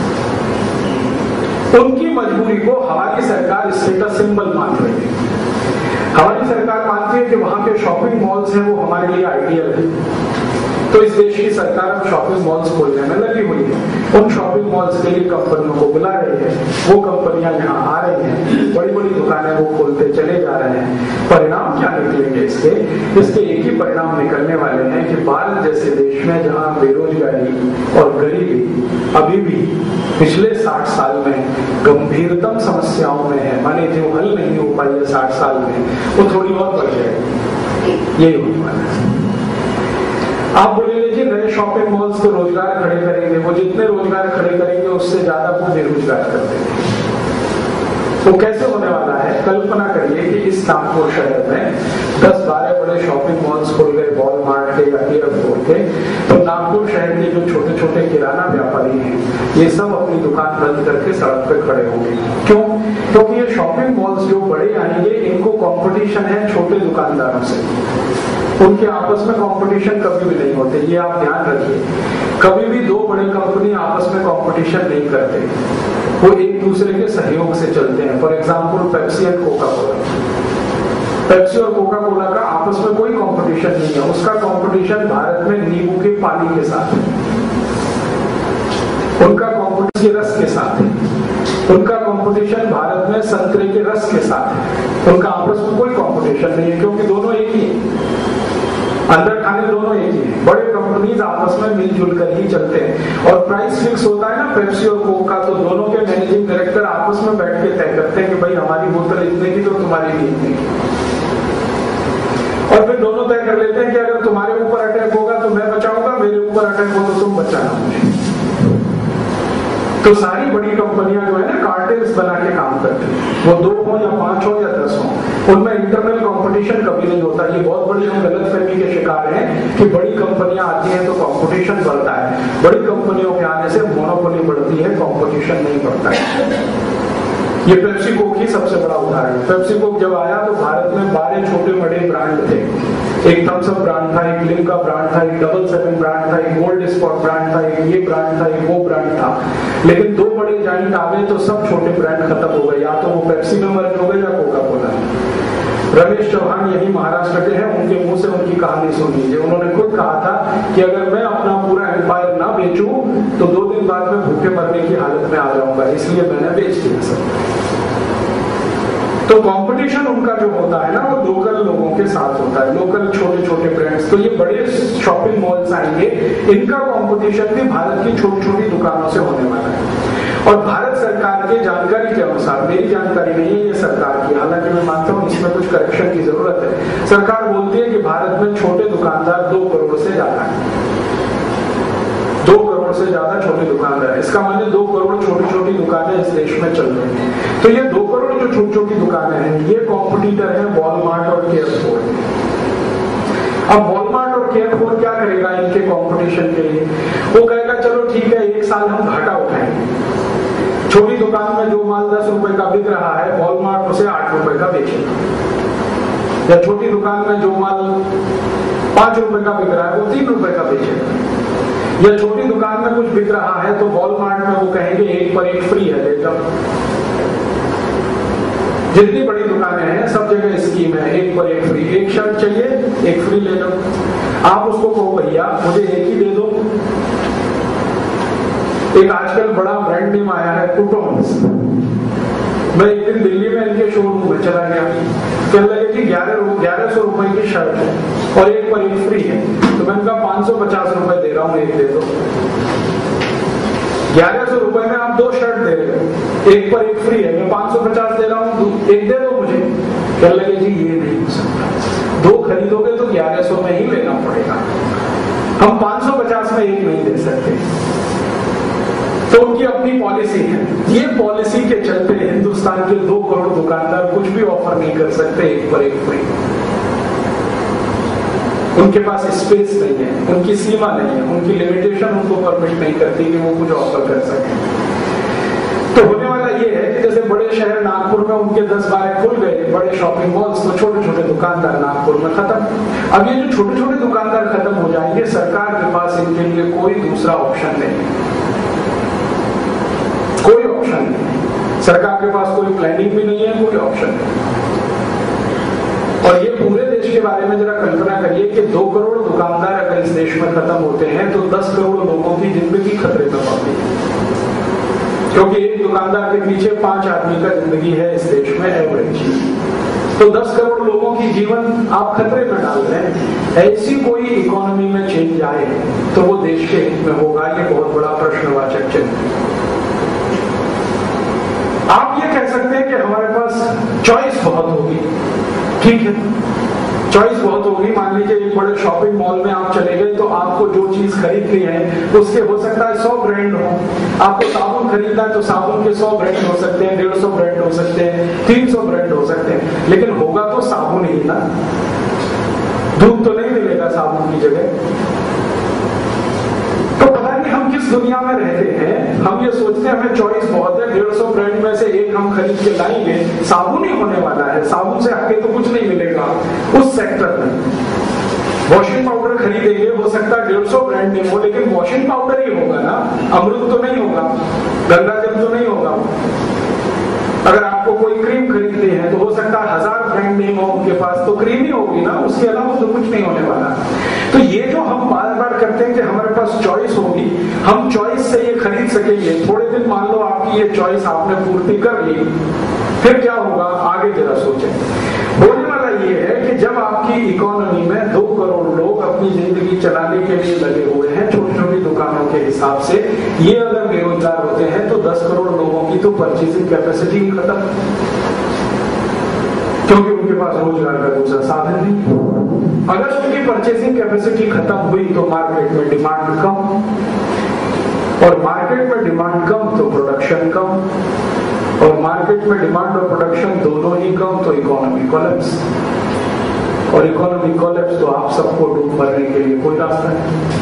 उनकी मजबूरी को हमारी सरकार स्टेटस सिंबल मान रही है। हमारी सरकार मानती है कि वहां के शॉपिंग मॉल्स हैं वो हमारे लिए आइडियल है, तो इस देश की सरकार अब शॉपिंग मॉल्स खोलने में लगी हुई है। उन शॉपिंग मॉल्स के लिए कंपनियों को बुला रही है, वो कंपनियां यहाँ आ रही हैं, बड़ी बड़ी दुकानें वो खोलते चले जा रहे हैं। परिणाम क्या निकलेंगे इसके एक ही परिणाम निकलने वाले हैं कि भारत जैसे देश में जहाँ बेरोजगारी और गरीबी अभी भी पिछले 60 साल में गंभीरतम समस्याओं में है, माने जो हल नहीं हो पाई है 60 साल में, वो थोड़ी और बढ़ जाएगी। यही होने वाला है। आप बोले लीजिए नए शॉपिंग मॉल्स तो रोजगार खड़े करेंगे, वो जितने रोजगार खड़े करेंगे उससे ज्यादा वो बेरोजगार कर देंगे। वो कैसे होने वाला है? कल्पना करिए कि इस नागपुर शहर में 10-12 बड़े शॉपिंग मॉल्स खुल गए, वॉलमार्ट के या एयरपोर्ट के, तो नागपुर शहर के जो छोटे छोटे किराना व्यापारी हैं ये सब अपनी दुकान बंद करके सड़क पे खड़े होंगे। क्यों? क्योंकि ये शॉपिंग मॉल्स जो बड़े आएंगे इनको कंपटीशन है छोटे दुकानदारों से, उनके आपस में कंपटीशन कभी भी नहीं होते, ये आप ध्यान रखिए। कभी भी दो बड़ी कंपनी आपस में कंपटीशन नहीं करते, वो एक दूसरे के सहयोग से चलते हैं। For example Pepsi and Coca Cola, Pepsi और कोका कोला का आपस में कोई कंपटीशन नहीं है, उसका कंपटीशन भारत में नींबू के पानी के साथ है, उनका कंपटीशन रस के साथ है, उनका कंपटीशन भारत में संतरे के रस के साथ है, उनका आपस में कोई कंपटीशन नहीं है क्योंकि दोनों एक ही है, अंदर खाने दोनों एक ही है। बड़े कंपनीज आपस में मिलजुल कर ही चलते हैं और प्राइस फिक्स होता है ना पेप्सी और कोक का, तो दोनों के मैनेजिंग डायरेक्टर आपस में बैठ के तय करते हैं कि भाई हमारी बोतल इतने की तो तुम्हारी भी इतने की, और फिर दोनों तय कर लेते हैं कि अगर तुम्हारे ऊपर अटैक होगा तो मैं बचाऊंगा, मेरे ऊपर अटैक हो तो तुम बचाना मुझे। तो सारी बड़ी कंपनियां जो है ना कार्टेल्स बना के काम करती हैं, वो 2 हो या 5 हो या 10 हो, उनमें इंटरनल कंपटीशन कभी नहीं होता। ये बहुत बड़ी हम गलतफहमी के शिकार हैं कि बड़ी कंपनियां आती हैं तो कंपटीशन बढ़ता है। बड़ी कंपनियों के आने से मोनोपोली बढ़ती है, कंपटीशन नहीं बढ़ता है। ये पेप्सी कोक ही सबसे बड़ा उदाहरण है। पेप्सी कोक जब आया तो भारत में 12 छोटे बड़े ब्रांड थे। एक थम्स अप ब्रांड था, एक लिम्का ब्रांड था, एक डबल 7 ब्रांड था, एक गोल्ड स्पॉट ब्रांड था, एक ये ब्रांड था, एक वो ब्रांड था। लेकिन 2 बड़े जाइंट आ गए तो सब छोटे ब्रांड खत्म हो गए, या तो वो पेप्सी में मर्ज हो गए या कोका कोला। रमेश चौहान यही महाराष्ट्र के हैं, उनके मुंह से उनकी कहानी सुन लीजिए। उन्होंने खुद कहा था कि अगर मैं अपना पूरा एम्पायर ना बेचूं तो 2 दिन बाद में भूखे मरने की हालत में आ जाऊंगा, इसलिए मैंने बेच दिया सब। तो कंपटीशन उनका जो होता है ना वो लोकल लोगों के साथ होता है, लोकल छोटे छोटे ब्रांड्स। तो ये बड़े शॉपिंग मॉल्स आएंगे, इनका कंपटीशन भी भारत की छोटी छोटी दुकानों से होने वाला है। और भारत सरकार के जानकारी के अनुसार, मेरी जानकारी नहीं है ये सरकार की, हालांकि मैं मानता हूँ इसमें कुछ करेक्शन की जरूरत है, सरकार बोलती है कि भारत में छोटे दुकानदार 2 करोड़ से ज्यादा है। 2 करोड़ से ज्यादा छोटे दुकानदार, इसका मतलब 2 करोड़ छोटी छोटी दुकानें इस देश में चल रही हैं। तो ये 2 करोड़ जो छोटी छोटी दुकानें हैं, ये कॉम्पिटिटर है वॉलमार्ट और केयरफोर। अब वॉलमार्ट और केयरफोर क्या करेगा इनके कंपटीशन के लिए? वो कहेगा चलो ठीक है, 1 साल हम घाटा उठाएंगे। छोटी दुकान में जो माल 10 रुपए का बिक रहा है, वॉलमार्ट उसे 8 रुपए का बेचेगा। या छोटी दुकान में जो माल 5 रुपए का बिक रहा है वो 3 रुपए का बेचेगा। या छोटी दुकान में कुछ बिक रहा है तो वॉलमार्ट में वो कहेंगे 1 पर 1 फ्री है, ले जाओ। जितनी बड़ी दुकानें हैं सब जगह स्कीम है, 1 पर 1 फ्री। 1 शर्ट चाहिए 1 फ्री ले लो। आप उसको कहो भैया मुझे 1 ही दे दो। एक आजकल बड़ा ब्रांड नेम आया है कुटोन्स। मैं एक दिन दिल्ली में इनके शोरूम में चला गया, कहने लगे कि 1100 रुपए की शर्ट है और 1 पर 1 फ्री है। तो मैंने कहा 550 रुपए दे रहा हूँ, 1 दे दो। 1100 रुपए में आप 2 शर्ट दे रहे हो, 1 पर 1 फ्री है, मैं 550 दे रहा हूँ, 1 दे दो मुझे। कहने लगे जी ये नहीं हो सकता, 2 खरीदोगे तो 1100 में ही लेना पड़ेगा, हम 550 में 1 नहीं दे सकते। तो उनकी अपनी पॉलिसी है। ये पॉलिसी के चलते हिंदुस्तान के 2 करोड़ दुकानदार कुछ भी ऑफर नहीं कर सकते 1 पर 1 फ्री। उनके पास स्पेस नहीं है, उनकी सीमा नहीं है, उनकी लिमिटेशन उनको परमिट नहीं करती कि वो कुछ ऑफर कर सके। तो होने वाला ये है कि जैसे बड़े शहर नागपुर में उनके 10-12 खुल गए बड़े शॉपिंग मॉल्स, तो छोटे छोटे दुकानदार नागपुर में खत्म। अब ये जो छोटे छोटे दुकानदार खत्म हो जाएंगे, सरकार के पास इनके लिए कोई दूसरा ऑप्शन नहीं है, कोई ऑप्शन नहीं। सरकार के पास कोई प्लानिंग भी नहीं है, कोई ऑप्शन नहीं। और ये पूरे देश के बारे में जरा कल्पना करिए कि 2 करोड़ दुकानदार अगर इस देश में खत्म होते हैं तो 10 करोड़ लोगों की जिंदगी खतरे में पड़ती है, क्योंकि एक दुकानदार के पीछे 5 आदमी का जिंदगी है इस देश में एवरेज। तो 10 करोड़ लोगों की जीवन आप खतरे में डाल रहे हैं। ऐसी कोई इकोनॉमी में चेंज आए तो वो देश के हित में होगा, ये बहुत बड़ा प्रश्नवाचक चिन्ह। आप ये कह सकते हैं कि हमारे पास चॉइस बहुत होगी, ठीक है, चॉइस बहुत होगी। मान लीजिए एक बड़े शॉपिंग मॉल में आप चले गए तो आपको जो चीज खरीदनी है उसके हो सकता है 100 ब्रांड हो। आपको साबुन खरीदना है तो साबुन के 100 ब्रांड हो सकते हैं, 150 ब्रांड हो सकते हैं, 300 ब्रांड हो सकते हैं, लेकिन होगा तो साबुन ही ना। दूध तो नहीं मिलेगा साबुन की जगह। तो पता नहीं हम किस दुनिया में रहते हैं, हम ये सोचते हैं हमें चॉइस बहुत है, 150 ब्रांड में से 1 हम खरीद के लाएंगे, साबुन ही होने वाला है, साबुन से आगे तो कुछ नहीं मिलेगा उस सेक्टर में। वॉशिंग पाउडर खरीदेंगे, हो सकता है 150 ब्रांड नेम हो, लेकिन वॉशिंग पाउडर ही होगा ना, अमृत तो नहीं होगा, गंगा जल तो नहीं होगा। अगर आपको कोई क्रीम खरीदनी है तो हो सकता है 1000 ब्रांड नेम हो उनके पास, तो क्रीम ही होगी ना, उसके अलावा तो कुछ नहीं होने वाला। तो ये जो हम बार बार करते हैं कि हमारे पास चॉइस होगी, हम चॉइस से ये खरीद सकेंगे, थोड़े दिन मान लो आपकी ये चॉइस आपने पूर्ति कर ली, फिर क्या होगा आगे जरा सोचें। होने वाला ये है कि जब आपकी इकोनॉमी में 2 करोड़ लोग अपनी जिंदगी चलाने के लिए लगे हुए हैं छोटी छोटी दुकानों के हिसाब से, ये अगर बेरोजगार होते हैं तो 10 करोड़ लोगों की तो परचेसिंग कैपेसिटी खत्म, क्योंकि उनके पास रोजगार का दूसरा साधन नहीं। अगर उनकी परचेसिंग कैपेसिटी खत्म हुई तो मार्केट में डिमांड कम, और मार्केट में डिमांड कम तो प्रोडक्शन कम, और मार्केट में डिमांड और प्रोडक्शन दोनों ही कम तो इकोनॉमी कोलैप्स, और इकोनॉमी कोलैप्स तो आप सबको डूब मरने के लिए कोई रास्ता नहीं।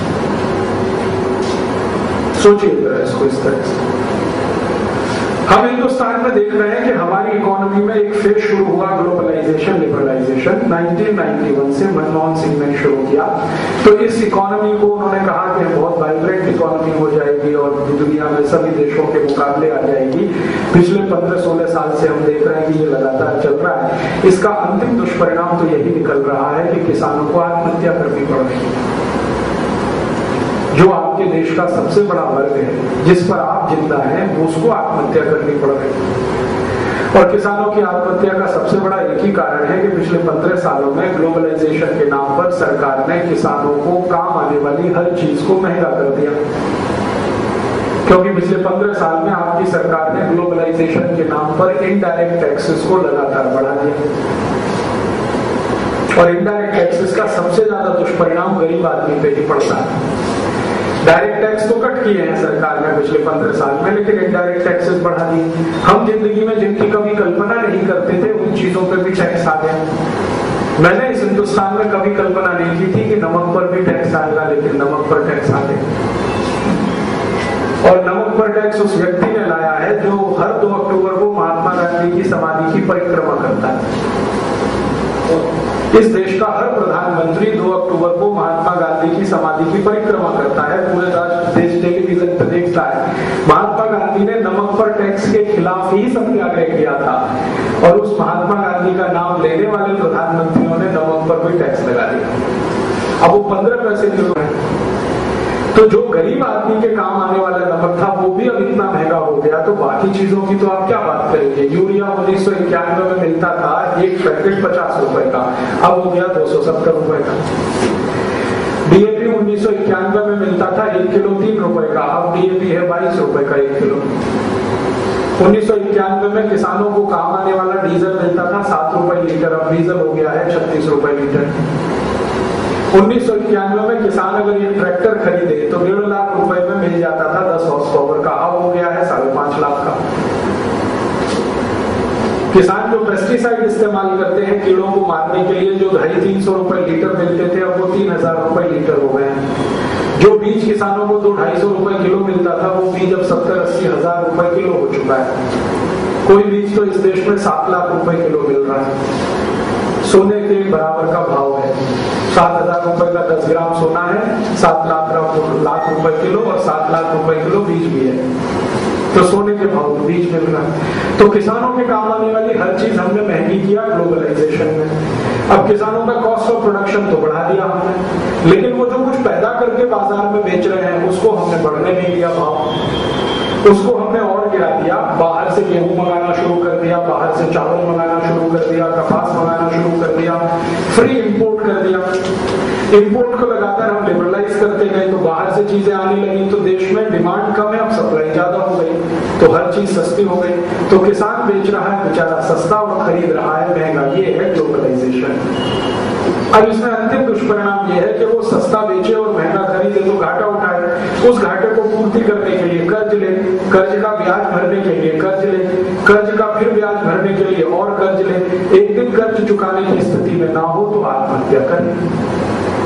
सोचिए जरा इसको इस तरह से। हम हिंदुस्तान में देख रहे हैं कि हमारी इकोनॉमी में एक फेज शुरू हुआ ग्लोबलाइजेशन लिबरलाइजेशन 1991 से मनमोहन सिंह ने शुरू किया। तो इस इकोनॉमी को उन्होंने कहा कि बहुत वाइब्रेंट इकोनॉमी हो जाएगी और दुनिया में सभी देशों के मुकाबले आ जाएगी। पिछले 15-16 साल से हम देख रहे हैं कि ये लगातार चल रहा है। इसका अंतिम दुष्परिणाम तो यही निकल रहा है कि किसानों को आत्महत्या करनी पड़ रही है। जो आपके देश का सबसे बड़ा वर्ग है, जिस पर आप जिंदा हैं, उसको आत्महत्या करनी पड़ रही है। और किसानों की आत्महत्या का सबसे बड़ा एक ही कारण है कि पिछले 15 सालों में ग्लोबलाइजेशन के नाम पर सरकार ने किसानों को काम आने वाली हर चीज को महंगा कर दिया। क्योंकि पिछले 15 साल में आपकी सरकार ने ग्लोबलाइजेशन के नाम पर इनडायरेक्ट टैक्सेस को लगातार बढ़ा दिया, और इनडायरेक्ट टैक्सेस का सबसे ज्यादा दुष्परिणाम गरीब आदमी पे ही पड़ता है। डायरेक्ट टैक्स तो कट किए हैं सरकार ने पिछले 15 साल में, लेकिन इनडायरेक्ट टैक्सेस बढ़ा दिए। हम जिंदगी में जिनकी कभी कल्पना नहीं करते थे उन चीजों पे भी टैक्स आ गया। मैंने इस हिंदुस्तान में कभी कल्पना नहीं की थी कि नमक पर भी टैक्स आएगा, लेकिन नमक पर टैक्स आ गया। और नमक पर टैक्स उस व्यक्ति ने लाया है जो हर 2 अक्टूबर को महात्मा गांधी की समाधि की परिक्रमा करता है। इस देश का हर प्रधानमंत्री 2 अक्टूबर को महात्मा गांधी की समाधि की परिक्रमा करता है, पूरे देश टेलीविजन पर देखता है। महात्मा गांधी ने नमक पर टैक्स के खिलाफ ही सत्याग्रह किया था, और उस महात्मा गांधी का नाम लेने वाले प्रधानमंत्रियों ने नमक पर भी टैक्स लगा दिया। अब वो 15 पैसे किलो है, तो जो गरीब आदमी के काम आने वाला नमक था वो भी अब इतना महंगा हो गया, तो बाकी चीजों की तो आप क्या बात करेंगे। यूरिया 1991 में मिलता था एक पैकेट 50 रुपए का, अब हो गया 270 रुपए का। डीएपी 1991 में मिलता था 1 किलो 3 रुपए का, अब डीएपी है 22 रुपए का 1 किलो। 1991 में किसानों को काम आने वाला डीजल मिलता था 7 रुपए लीटर, अब डीजल हो गया है 36 रुपए लीटर। 1991 में किसान अगर एक ट्रैक्टर खरीदे तो 1.5 लाख रुपए में मिल जाता था 10 हॉर्स पावर का, अब हो गया है 5.5 लाख का। किसान जो पेस्टिसाइड इस्तेमाल करते हैं कीड़ों को मारने के लिए, जो 250-300 रुपए लीटर मिलते थे, अब वो 3000 रुपए लीटर हो गए हैं। जो बीज किसानों को 200-250 रुपए किलो मिलता था, वो बीज अब 70-80 हजार रुपए किलो हो चुका है। कोई बीज तो इस देश में 7 लाख रुपए किलो मिल रहा है। सोने के बराबर का भाव है, 7,000 रुपए का 10 ग्राम सोना है, 7 लाख रुपए किलो, और 7 लाख रुपए किलो बीज भी है। तो सोने के भाव में बीज मिल रहा है। तो किसानों के काम आने वाली हर चीज हमने महंगी किया ग्लोबलाइजेशन में। अब किसानों का कॉस्ट ऑफ प्रोडक्शन तो बढ़ा दिया हमने, लेकिन वो जो कुछ पैदा करके बाजार में बेच रहे हैं उसको हमने बढ़ने नहीं दिया भाव, उसको हमने और गिरा दिया। बाहर से गेहूं मंगाना शुरू कर दिया, बाहर से चावल मंगाना शुरू कर दिया, कपास मंगाना शुरू कर दिया, फ्री इंपोर्ट कर दिया। इंपोर्ट को लगातार हम लिबरलाइज करते गए तो बाहर से चीजें आने लगी, तो देश में डिमांड कम है, अब सप्लाई ज्यादा हो गई, तो हर चीज सस्ती हो गई। तो किसान बेच रहा है बेचारा सस्ता और खरीद रहा है महंगा, ये है ग्लोबलाइजेशन। अब इसमें अंतिम दुष्परिणाम यह है कि वो सस्ता बेचे और महंगा खरीदे तो घाटा उठाए। उस घाटे को पूर्ति करने के लिए कर्ज ले, कर्ज का ब्याज भरने के लिए कर्ज ले, कर्ज का फिर ब्याज भरने के लिए और कर्ज ले। एक दिन कर्ज चुकाने की स्थिति में ना हो तो आत्महत्या करें।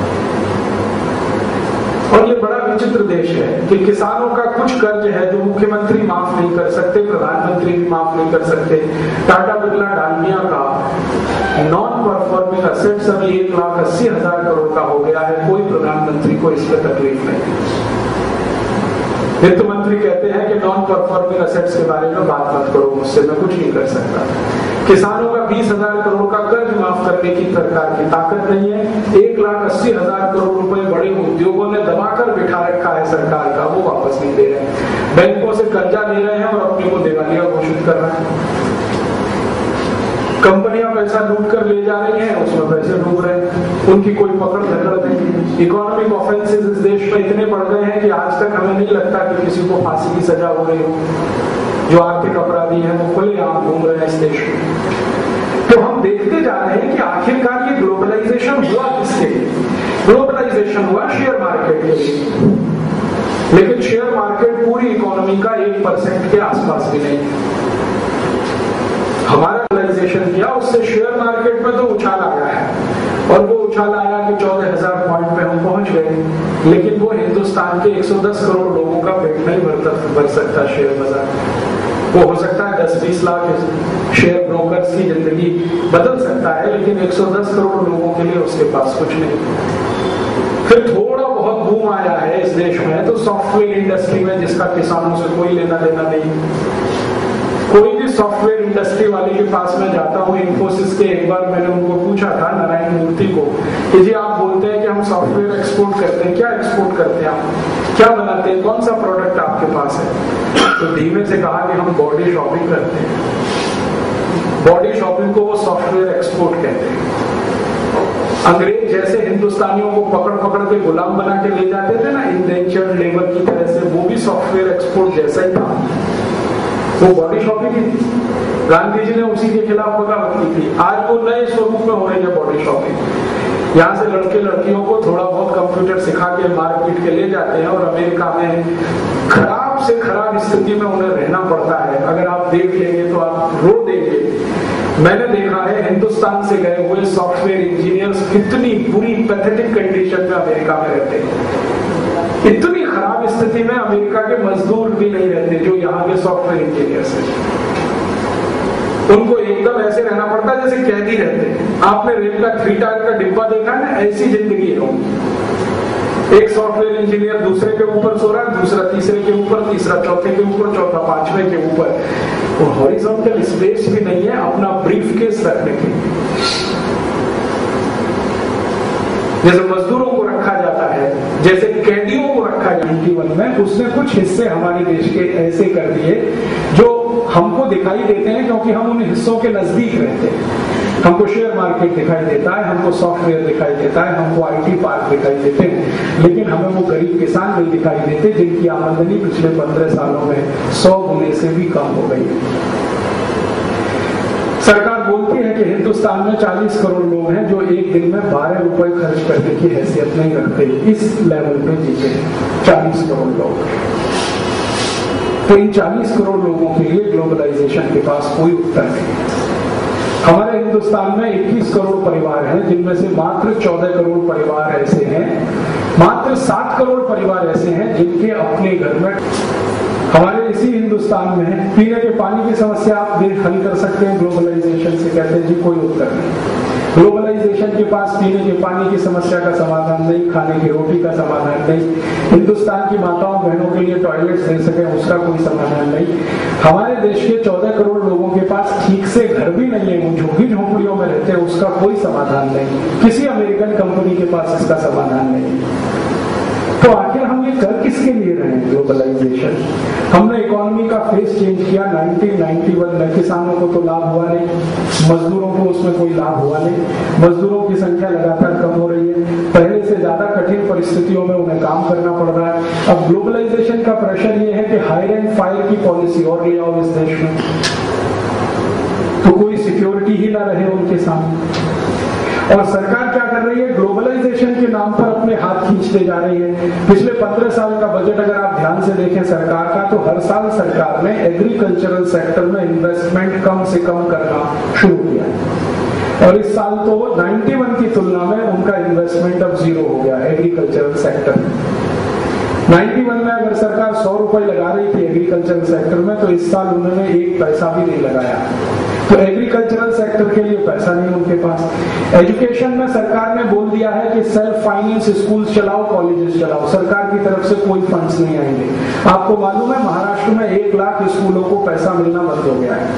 और ये बड़ा विचित्र देश है कि किसानों का कुछ कर्ज है जो मुख्यमंत्री माफ नहीं कर सकते, प्रधानमंत्री भी माफ नहीं कर सकते। टाटा बिरला डालमिया का नॉन परफॉर्मिंग असेट्स अभी 1,80,000 करोड़ का हो गया है, कोई प्रधानमंत्री को इस पर तकलीफ नहीं। वित्त मंत्री कहते हैं कि नॉन परफॉर्मिंग असेट्स के बारे में बात मत करो मुझसे, मैं कुछ नहीं कर सकता। किसानों का 20,000 करोड़ का कर्ज माफ करने की सरकार की ताकत नहीं है। 1,80,000 करोड़ रुपए बड़े उद्योगों ने दबाकर बिठा रखा है सरकार का, वो वापस नहीं दे रहे। बैंकों से कर्जा ले रहे हैं और अपने को दिवालिया घोषित कर रहे हैं। कंपनियां पैसा लूट कर ले जा रही हैं, उसमें पैसे डूब रहे हैं, उनकी कोई पकड़ धकड़ नहीं। इकोनॉमिक ऑफेंसेस इस देश में इतने बढ़ गए हैं कि आज तक हमें नहीं लगता कि किसी को फांसी की सजा हो रही हो। जो आर्थिक अपराधी हैं वो खुलेआम घूम रहे हैं इस देश में। तो हम देखते जा रहे हैं कि आखिरकार ये ग्लोबलाइजेशन हुआ किसके लिए? ग्लोबलाइजेशन हुआ शेयर मार्केट के लिए, लेकिन शेयर मार्केट पूरी इकोनॉमी का 1% के आसपास भी नहीं। हमारा ग्लोबलाइजेशन किया, उससे शेयर मार्केट में तो उछाल आया है, और वो उछाल आया कि 14,000 पॉइंट पे हम पहुंच गए, लेकिन वो हिंदुस्तान के 110 करोड़ लोगों का पेट नहीं भर सकता शेयर बाजार। वो हो सकता है 10-20 लाख शेयर ब्रोकर्स की जिंदगी बदल सकता है, लेकिन 110 करोड़ लोगों के लिए उसके पास कुछ नहीं। फिर थोड़ा बहुत बूम आया है इस देश में तो सॉफ्टवेयर इंडस्ट्री में, जिसका किसानों से कोई लेना देना नहीं। कोई भी सॉफ्टवेयर इंडस्ट्री वाले के पास में जाता हूँ, इन्फोसिस के, एक बार मैंने उनको पूछा था, नारायण मूर्ति को, कि जी आप बोलते हैं कि हम सॉफ्टवेयर एक्सपोर्ट करते हैं, क्या एक्सपोर्ट करते हैं आप, क्या बनाते हैं, कौन सा प्रोडक्ट आपके पास है? तो धीमे से कहा कि हम बॉडी शॉपिंग करते हैं। बॉडी शॉपिंग को वो सॉफ्टवेयर एक्सपोर्ट कहते हैं। अंग्रेज जैसे हिंदुस्तानियों को पकड़ पकड़ के गुलाम बना के ले जाते थे ना, इंडेंचर्ड लेबर की तरह से, वो भी सॉफ्टवेयर एक्सपोर्ट जैसा ही था। वो बॉडी शॉपिंग ही थी। गांधी जी ने उसी के खिलाफ बगावत की थी। आज वो नए स्वरूप में हो रही है बॉडी शॉपिंग। यहाँ से लड़के लड़कियों को थोड़ा बहुत कंप्यूटर सिखा के मार पीट के ले जाते हैं, और अमेरिका में खराब से खराब स्थिति में उन्हें रहना पड़ता है। अगर आप देख लेंगे तो आप रो देंगे। मैंने देखा है हिंदुस्तान से गए हुए सॉफ्टवेयर इंजीनियर्स कितनी बुरी पैथेटिक कंडीशन में अमेरिका में रहते हैं। इतनी खराब स्थिति में अमेरिका के मजदूर भी नहीं रहते जो यहाँ के सॉफ्टवेयर इंजीनियर्स हैं। उनको एकदम ऐसे रहना पड़ता है जैसे कैदी रहते हैं। आपने रेल का 3 टायर का डिब्बा देखा है ना, ऐसी जिंदगी है। एक सॉफ्टवेयर इंजीनियर दूसरे के ऊपर सो रहा है, दूसरा तीसरे के ऊपर, तीसरा चौथे के ऊपर, चौथा पांचवें के ऊपर। और हॉरिजॉन्टल स्पेस भी नहीं है अपना ब्रीफ केस रखने के लिए। जैसे मजदूरों को रखा जाता है, जैसे कैदियों को रखा जाता है 91 में, उसने कुछ हिस्से हमारे देश के ऐसे कर दिए जो हमको दिखाई देते हैं, क्योंकि हम उन हिस्सों के नजदीक रहते हैं। हमको शेयर मार्केट दिखाई देता है, हमको सॉफ्टवेयर दिखाई देता है, हमको आईटी पार्क दिखाई देते हैं, लेकिन हमें वो गरीब किसान नहीं दिखाई देते जिनकी आमदनी पिछले 15 सालों में 100 गुने से भी कम हो गई। सरकार बोलती है कि हिंदुस्तान में 40 करोड़ लोग हैं जो एक दिन में 12 रुपए खर्च करने की हैसियत नहीं रखते। इस लेवल पे जीते 40 करोड़ लोग। तो इन 40 करोड़ लोगों के लिए ग्लोबलाइजेशन के पास कोई उत्तर नहीं है। हमारे हिंदुस्तान में 21 करोड़ परिवार हैं, जिनमें से मात्र 14 करोड़ परिवार ऐसे हैं, मात्र 7 करोड़ परिवार ऐसे हैं जिनके अपने घर में। हमारे इसी हिंदुस्तान में पीने के पानी की समस्या आप हल कर सकते हैं ग्लोबलाइजेशन से? कहते हैं जी कोई उत्तर नहीं। ग्लोबलाइजेशन के पास पीने के पानी की समस्या का समाधान नहीं, खाने की रोटी का समाधान नहीं, हिंदुस्तान की माताओं बहनों के लिए टॉयलेट्स दे सके उसका कोई समाधान नहीं। हमारे देश के 14 करोड़ लोगों के पास ठीक से घर भी नहीं है, वो झुग्गी झोपड़ियों में रहते हैं, उसका कोई समाधान नहीं। किसी अमेरिकन कंपनी के पास इसका समाधान नहीं। तो आखिर हम ये कर किसके लिए रहे हैं ग्लोबलाइजेशन? हमने इकोनॉमी का फेस चेंज किया 1991 में। किसानों को तो लाभ हुआ नहीं, मजदूरों को उसमें कोई लाभ हुआ नहीं। मजदूरों की संख्या लगातार कम हो रही है, पहले से ज्यादा कठिन परिस्थितियों में उन्हें काम करना पड़ रहा है। अब ग्लोबलाइजेशन का प्रेशर ये है कि हायर एंड फायर की पॉलिसी और ले आओ इस देश में, तो कोई सिक्योरिटी ही ना रहे उनके सामने। और सरकार क्या कर रही है? ग्लोबलाइजेशन के नाम पर अपने हाथ खींचते जा रही है। पिछले 15 साल का बजट अगर आप ध्यान से देखें सरकार का, तो हर साल सरकार ने एग्रीकल्चरल सेक्टर में इन्वेस्टमेंट कम से कम करना शुरू किया, और इस साल तो 91 की तुलना में उनका इन्वेस्टमेंट अब 0 हो गया एग्रीकल्चरल सेक्टर में। 91 में अगर सरकार 100 रुपए लगा रही थी एग्रीकल्चरल सेक्टर में, तो इस साल उन्होंने 1 पैसा भी नहीं लगाया। तो एग्रीकल्चरल सेक्टर के लिए पैसा नहीं उनके पास। एजुकेशन में सरकार ने बोल दिया है कि सेल्फ फाइनेंस स्कूल चलाओ, कॉलेजेस चलाओ, सरकार की तरफ से कोई फंड्स नहीं आएंगे। आपको मालूम है महाराष्ट्र में 1 लाख स्कूलों को पैसा मिलना बंद हो गया है।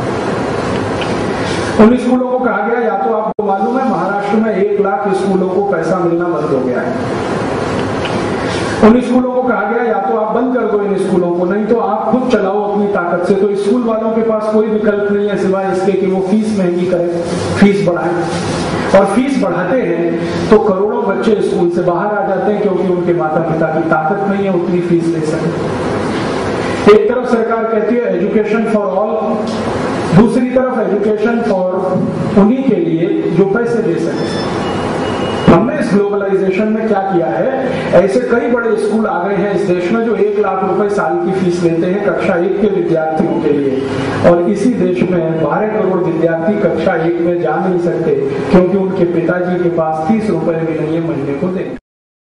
उन स्कूलों को कहा गया, या तो आपको मालूम है महाराष्ट्र में 1 लाख स्कूलों को पैसा मिलना बंद हो गया है। उन स्कूलों को कहा गया या तो आप बंद कर दो इन स्कूलों को, नहीं तो आप खुद चलाओ अपनी ताकत से। तो स्कूल वालों के पास कोई विकल्प नहीं है सिवाय इसके कि वो फीस महंगी करें, फीस बढ़ाएं। और फीस बढ़ाते हैं तो करोड़ों बच्चे स्कूल से बाहर आ जाते हैं, क्योंकि उनके माता पिता की ताकत नहीं है उतनी फीस ले सके। एक तरफ तरफ सरकार कहती है एजुकेशन फॉर ऑल, दूसरी तरफ एजुकेशन फॉर उन्हीं के लिए जो पैसे दे सके। हमने इस ग्लोबलाइजेशन में क्या किया है, ऐसे कई बड़े स्कूल आ गए हैं इस देश में जो 1 लाख रुपए साल की फीस लेते हैं कक्षा 1 के विद्यार्थियों के लिए, और इसी देश में 12 करोड़ विद्यार्थी कक्षा 1 में जा नहीं सकते क्योंकि उनके पिताजी के पास 30 रुपए भी नहीं है महीने को देने।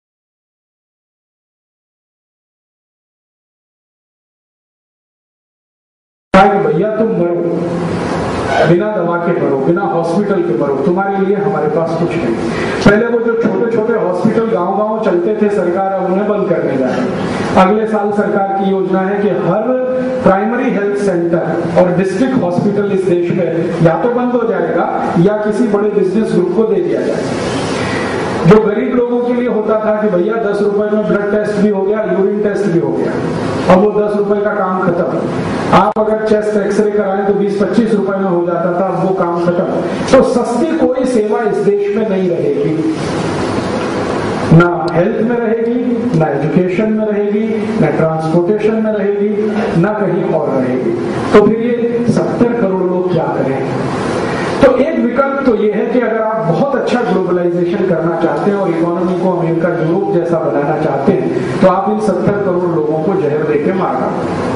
भैया तुम मरो, बिना दवा के मरो, बिना हॉस्पिटल के मरो, तुम्हारे लिए हमारे पास कुछ नहीं। पहले वो जो छोटे छोटे हॉस्पिटल गांव-गांव चलते थे सरकार अब उन्हें बंद करने जा रही है। अगले साल सरकार की योजना है कि हर प्राइमरी हेल्थ सेंटर और डिस्ट्रिक्ट हॉस्पिटल इस देश में या तो बंद हो जाएगा या किसी बड़े बिजनेस ग्रुप को दे दिया जाएगा। जो गरीब लोगों के लिए होता था कि भैया 10 रुपए में ब्लड टेस्ट भी हो गया, यूरिन टेस्ट भी हो गया, अब वो 10 रुपए का काम खत्म। आप अगर चेस्ट एक्सरे कराएं तो 20-25 रुपए में हो जाता था, अब वो काम खत्म। तो सस्ती कोई सेवा इस देश में नहीं रहेगी, ना हेल्थ में रहेगी, ना एजुकेशन में रहेगी, ना ट्रांसपोर्टेशन में रहेगी, ना कहीं और रहेगी। तो फिर ये 70 करोड़ लोग क्या करें? तो एक विकल्प तो ये है कि अगर आप बहुत अच्छा ग्लोबलाइजेशन करना चाहते हैं और इकोनॉमी को अमेरिका यूरोप जैसा बनाना चाहते हैं तो आप इन 70 करोड़ लोगों को जहर देके मारना।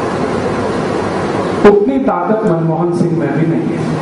उतनी ताकत मनमोहन सिंह में भी नहीं है।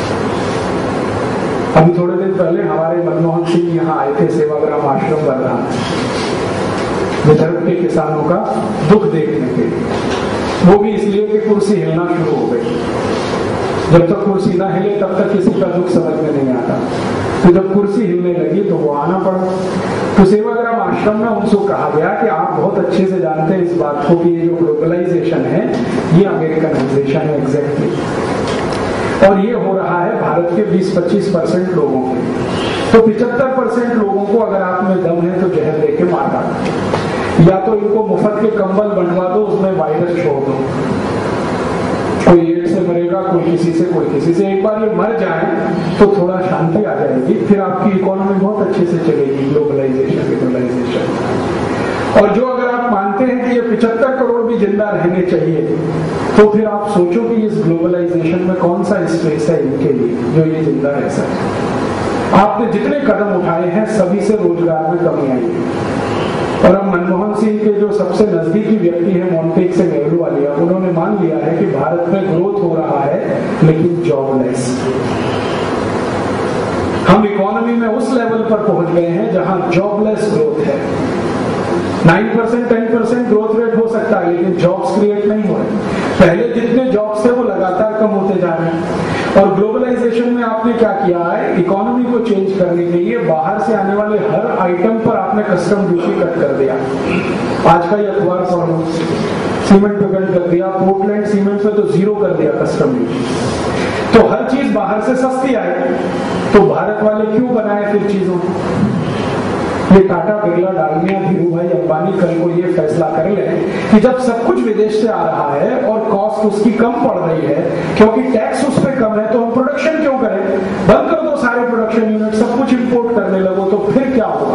अभी थोड़े दिन पहले हमारे मनमोहन सिंह यहाँ आए थे सेवाग्राम आश्रम बना विदर्भ के किसानों का दुख देखने के लिए, वो भी इसलिए कि कुर्सी हिलना शुरू हो गई। जब तक कुर्सी ना हिले तब तक किसी का दुख समझ में नहीं आता, तो जब कुर्सी हिलने लगी तो वो आना पड़ा। तो सेवाग्राम आश्रम में उनसे कहा गया कि आप बहुत अच्छे से जानते हैं इस बात को कि ये जो ग्लोबलाइजेशन है ये अमेरिकनाइजेशन है एग्जैक्टली, और ये हो रहा है भारत के 20-25% लोगों के। तो 75% लोगों को अगर आप में दम है तो जहर देके मार डालो, या तो इनको मुफ्त के कंबल बनवा दो, उसमें वायरस छोड़ दो, कोई एड्स से मरेगा, कोई किसी से, कोई किसी से। एक बार ये मर जाए तो थोड़ा शांति आ जाएगी, फिर आपकी इकोनॉमी बहुत अच्छे से चलेगी। ग्लोबलाइजेशन और जो अगर आप मानते हैं कि ये 75 करोड़ भी जिंदा रहने चाहिए तो फिर आप सोचो कि इस ग्लोबलाइजेशन में कौन सा स्पेस है इनके लिए जो ये जिंदा रह सके। आपने जितने कदम उठाए हैं सभी से रोजगार में कमी आई है। और अब मनमोहन सिंह के जो सबसे नजदीकी व्यक्ति है मोन्टेक से नेहरू, उन्होंने मान लिया है कि भारत में ग्रोथ हो रहा है लेकिन जॉबलेस। हम इकोनॉमी में उस लेवल पर पहुंच गए हैं जहां जॉबलेस ग्रोथ है। 9% 10% ग्रोथ रेट हो सकता है लेकिन जॉब्स क्रिएट नहीं हो रहे। पहले जितने जॉब्स थे वो लगातार कम होते जा रहे हैं। और ग्लोबलाइजेशन में आपने क्या किया है, इकोनॉमी को चेंज करने के लिए बाहर से आने वाले हर आइटम पर आपने कस्टम ड्यूटी कट कर दिया। आज का ये अखबार पढ़ लो, सीमेंट पे कट कर दिया, पोर्टलैंड सीमेंट पे तो 0 कर दिया कस्टम ड्यूटी। तो हर चीज बाहर से सस्ती आई, तो भारत वाले क्यों बनाए फिर चीजों? ये टाटा, बिरला, डालमिया, धीरू भाई अंबानी कल को ये फैसला कर ले कि जब सब कुछ विदेश से आ रहा है और कॉस्ट उसकी कम पड़ रही है क्योंकि टैक्स उस पर कम है, तो हम प्रोडक्शन क्यों करें? बंद कर दो सारे प्रोडक्शन यूनिट, सब कुछ इंपोर्ट करने लगो, तो फिर क्या होगा?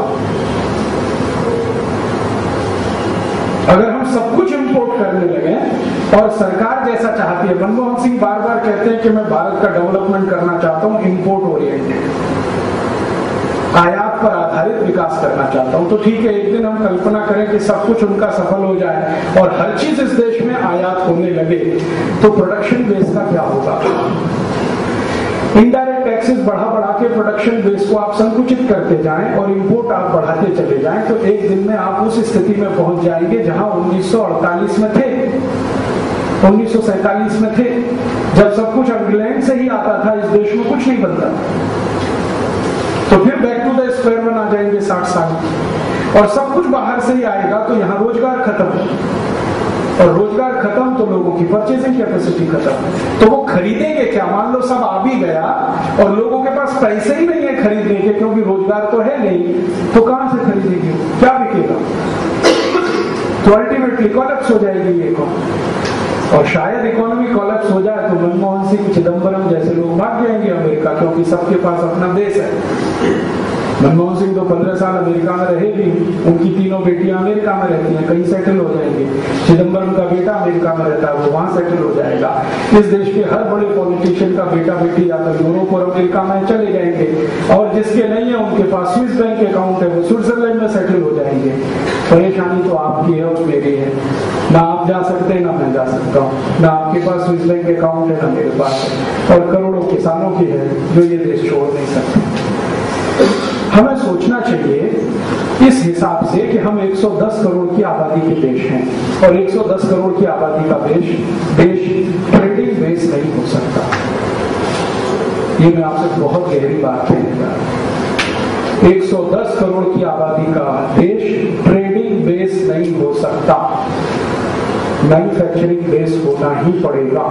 अगर हम सब कुछ इंपोर्ट करने लगे और सरकार जैसा चाहती है, मनमोहन सिंह बार बार कहते हैं कि मैं भारत का डेवलपमेंट करना चाहता हूं, इंपोर्ट ओरिएंटेड, आयात पर आधारित विकास करना चाहता हूं, तो ठीक है, एक दिन हम कल्पना करें कि सब कुछ उनका सफल हो जाए और हर चीज इस देश में आयात होने लगे, तो प्रोडक्शन बेस का क्या होगा? इनडायरेक्ट टैक्सेस बढ़ा बढ़ा के प्रोडक्शन बेस को आप संकुचित करते जाएं और इंपोर्ट आप बढ़ाते चले जाएं, तो एक दिन में आप उस स्थिति में पहुंच जाएंगे जहां 1948 में थे, 1947 में थे, जब सब कुछ इंग्लैंड से ही आता था, इस देश में कुछ नहीं बनता। तो फिर back to the square one आ जाएंगे 60 साल, और सब कुछ बाहर से ही आएगा, तो यहाँ रोजगार खत्म, और रोजगार खत्म तो लोगों की परचेजिंग कैपेसिटी खत्म, तो वो खरीदेंगे क्या? मान लो सब आ भी गया और लोगों के पास पैसे ही नहीं है खरीदने के, क्योंकि रोजगार तो है नहीं, तो कहां से खरीदेंगे? क्या बिकेगा? तो अल्टीमेटली कोलैप्स हो जाएगी ये इकोनॉमी, और शायद इकोनॉमी कोलैप्स हो जाए तो मनमोहन सिंह, चिदम्बरम जैसे लोग भाग जाएंगे अमेरिका, क्योंकि सबके पास अपना देश है। मनमोहन सिंह तो 15 साल अमेरिका में रहे भी, उनकी तीनों बेटियां अमेरिका में रहती हैं, कहीं सेटल हो जाएंगे। चिदम्बरम का बेटा अमेरिका में रहता है, वो वहां सेटल हो जाएगा। इस देश के हर बड़े पॉलिटिशियन का बेटा बेटी या तो यूरोप और अमेरिका में चले जाएंगे, और जिसके नहीं है उनके पास स्विस बैंक अकाउंट है, वो स्विट्जरलैंड में सेटल हो जाएंगे। परेशानी तो आपकी है और मेरी है, ना आप जा सकते हैं ना मैं जा सकता हूँ, ना आपके पास स्विस बैंक अकाउंट है ना मेरे पास है, और करोड़ों किसानों की है जो ये देश छोड़ नहीं सकते। हमें सोचना चाहिए इस हिसाब से कि हम 110 करोड़ की आबादी के देश हैं, और 110 करोड़ की आबादी का देश ट्रेडिंग बेस नहीं हो सकता। ये मैं आपसे बहुत गहरी बात कहने जा रहा हूं। 110 करोड़ की आबादी का देश ट्रेडिंग बेस नहीं हो सकता, मैन्युफैक्चरिंग बेस होना ही पड़ेगा।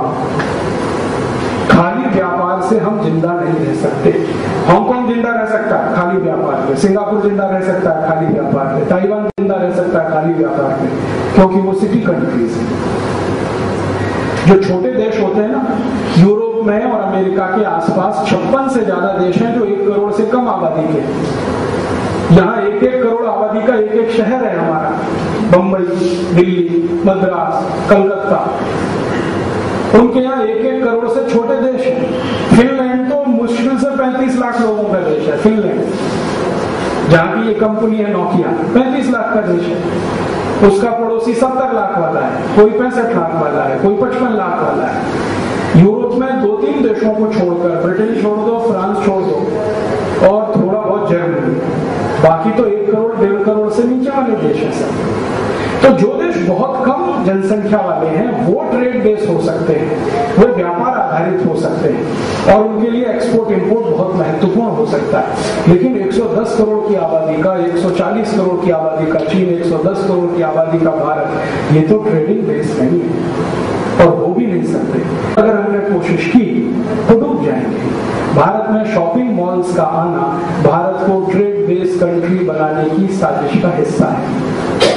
खाली व्यापार से हम जिंदा नहीं रह सकते। हांगकांग जिंदा रह सकता है खाली व्यापार में, सिंगापुर जिंदा रह सकता है खाली व्यापार में, ताइवान जिंदा रह सकता है खाली व्यापार में, क्योंकि वो सिटी कंट्रीज हैं। जो छोटे देश होते हैं ना, यूरोप में और अमेरिका के आसपास 56 से ज्यादा देश हैं जो 1 करोड़ से कम आबादी के। यहाँ 1-1 करोड़ आबादी का एक शहर है हमारा, बंबई, दिल्ली, मद्रास, कलकत्ता। उनके यहाँ 1-1 करोड़ से छोटे देश हैं। फिनलैंड तो मुश्किल से 35 लाख लोगों का देश है। फिनलैंड, जहां की ये कंपनी है नोकिया, 35 लाख का देश है। उसका पड़ोसी 70 लाख वाला है, कोई 65 लाख वाला है, कोई 55 लाख वाला है। यूरोप में 2-3 देशों को छोड़कर, ब्रिटेन छोड़ दो, फ्रांस छोड़ दो, और थोड़ा बहुत जर्मनी, बाकी तो 1 करोड़ 1.5 करोड़ से नीचे वाले देश हैं सब। तो जो देश बहुत कम जनसंख्या वाले हैं वो ट्रेड बेस हो सकते हैं, वो व्यापार आधारित हो सकते हैं, और उनके लिए एक्सपोर्ट इंपोर्ट बहुत महत्वपूर्ण हो सकता है। लेकिन 110 करोड़ की आबादी का, 140 करोड़ की आबादी का चीन, 110 करोड़ की आबादी का भारत, ये तो ट्रेडिंग बेस नहीं है, और हो भी नहीं सकते। अगर हमने कोशिश की तो डूब जाएंगे। भारत में शॉपिंग मॉल्स का आना भारत को ट्रेड बेस कंट्री बनाने की साजिश का हिस्सा है।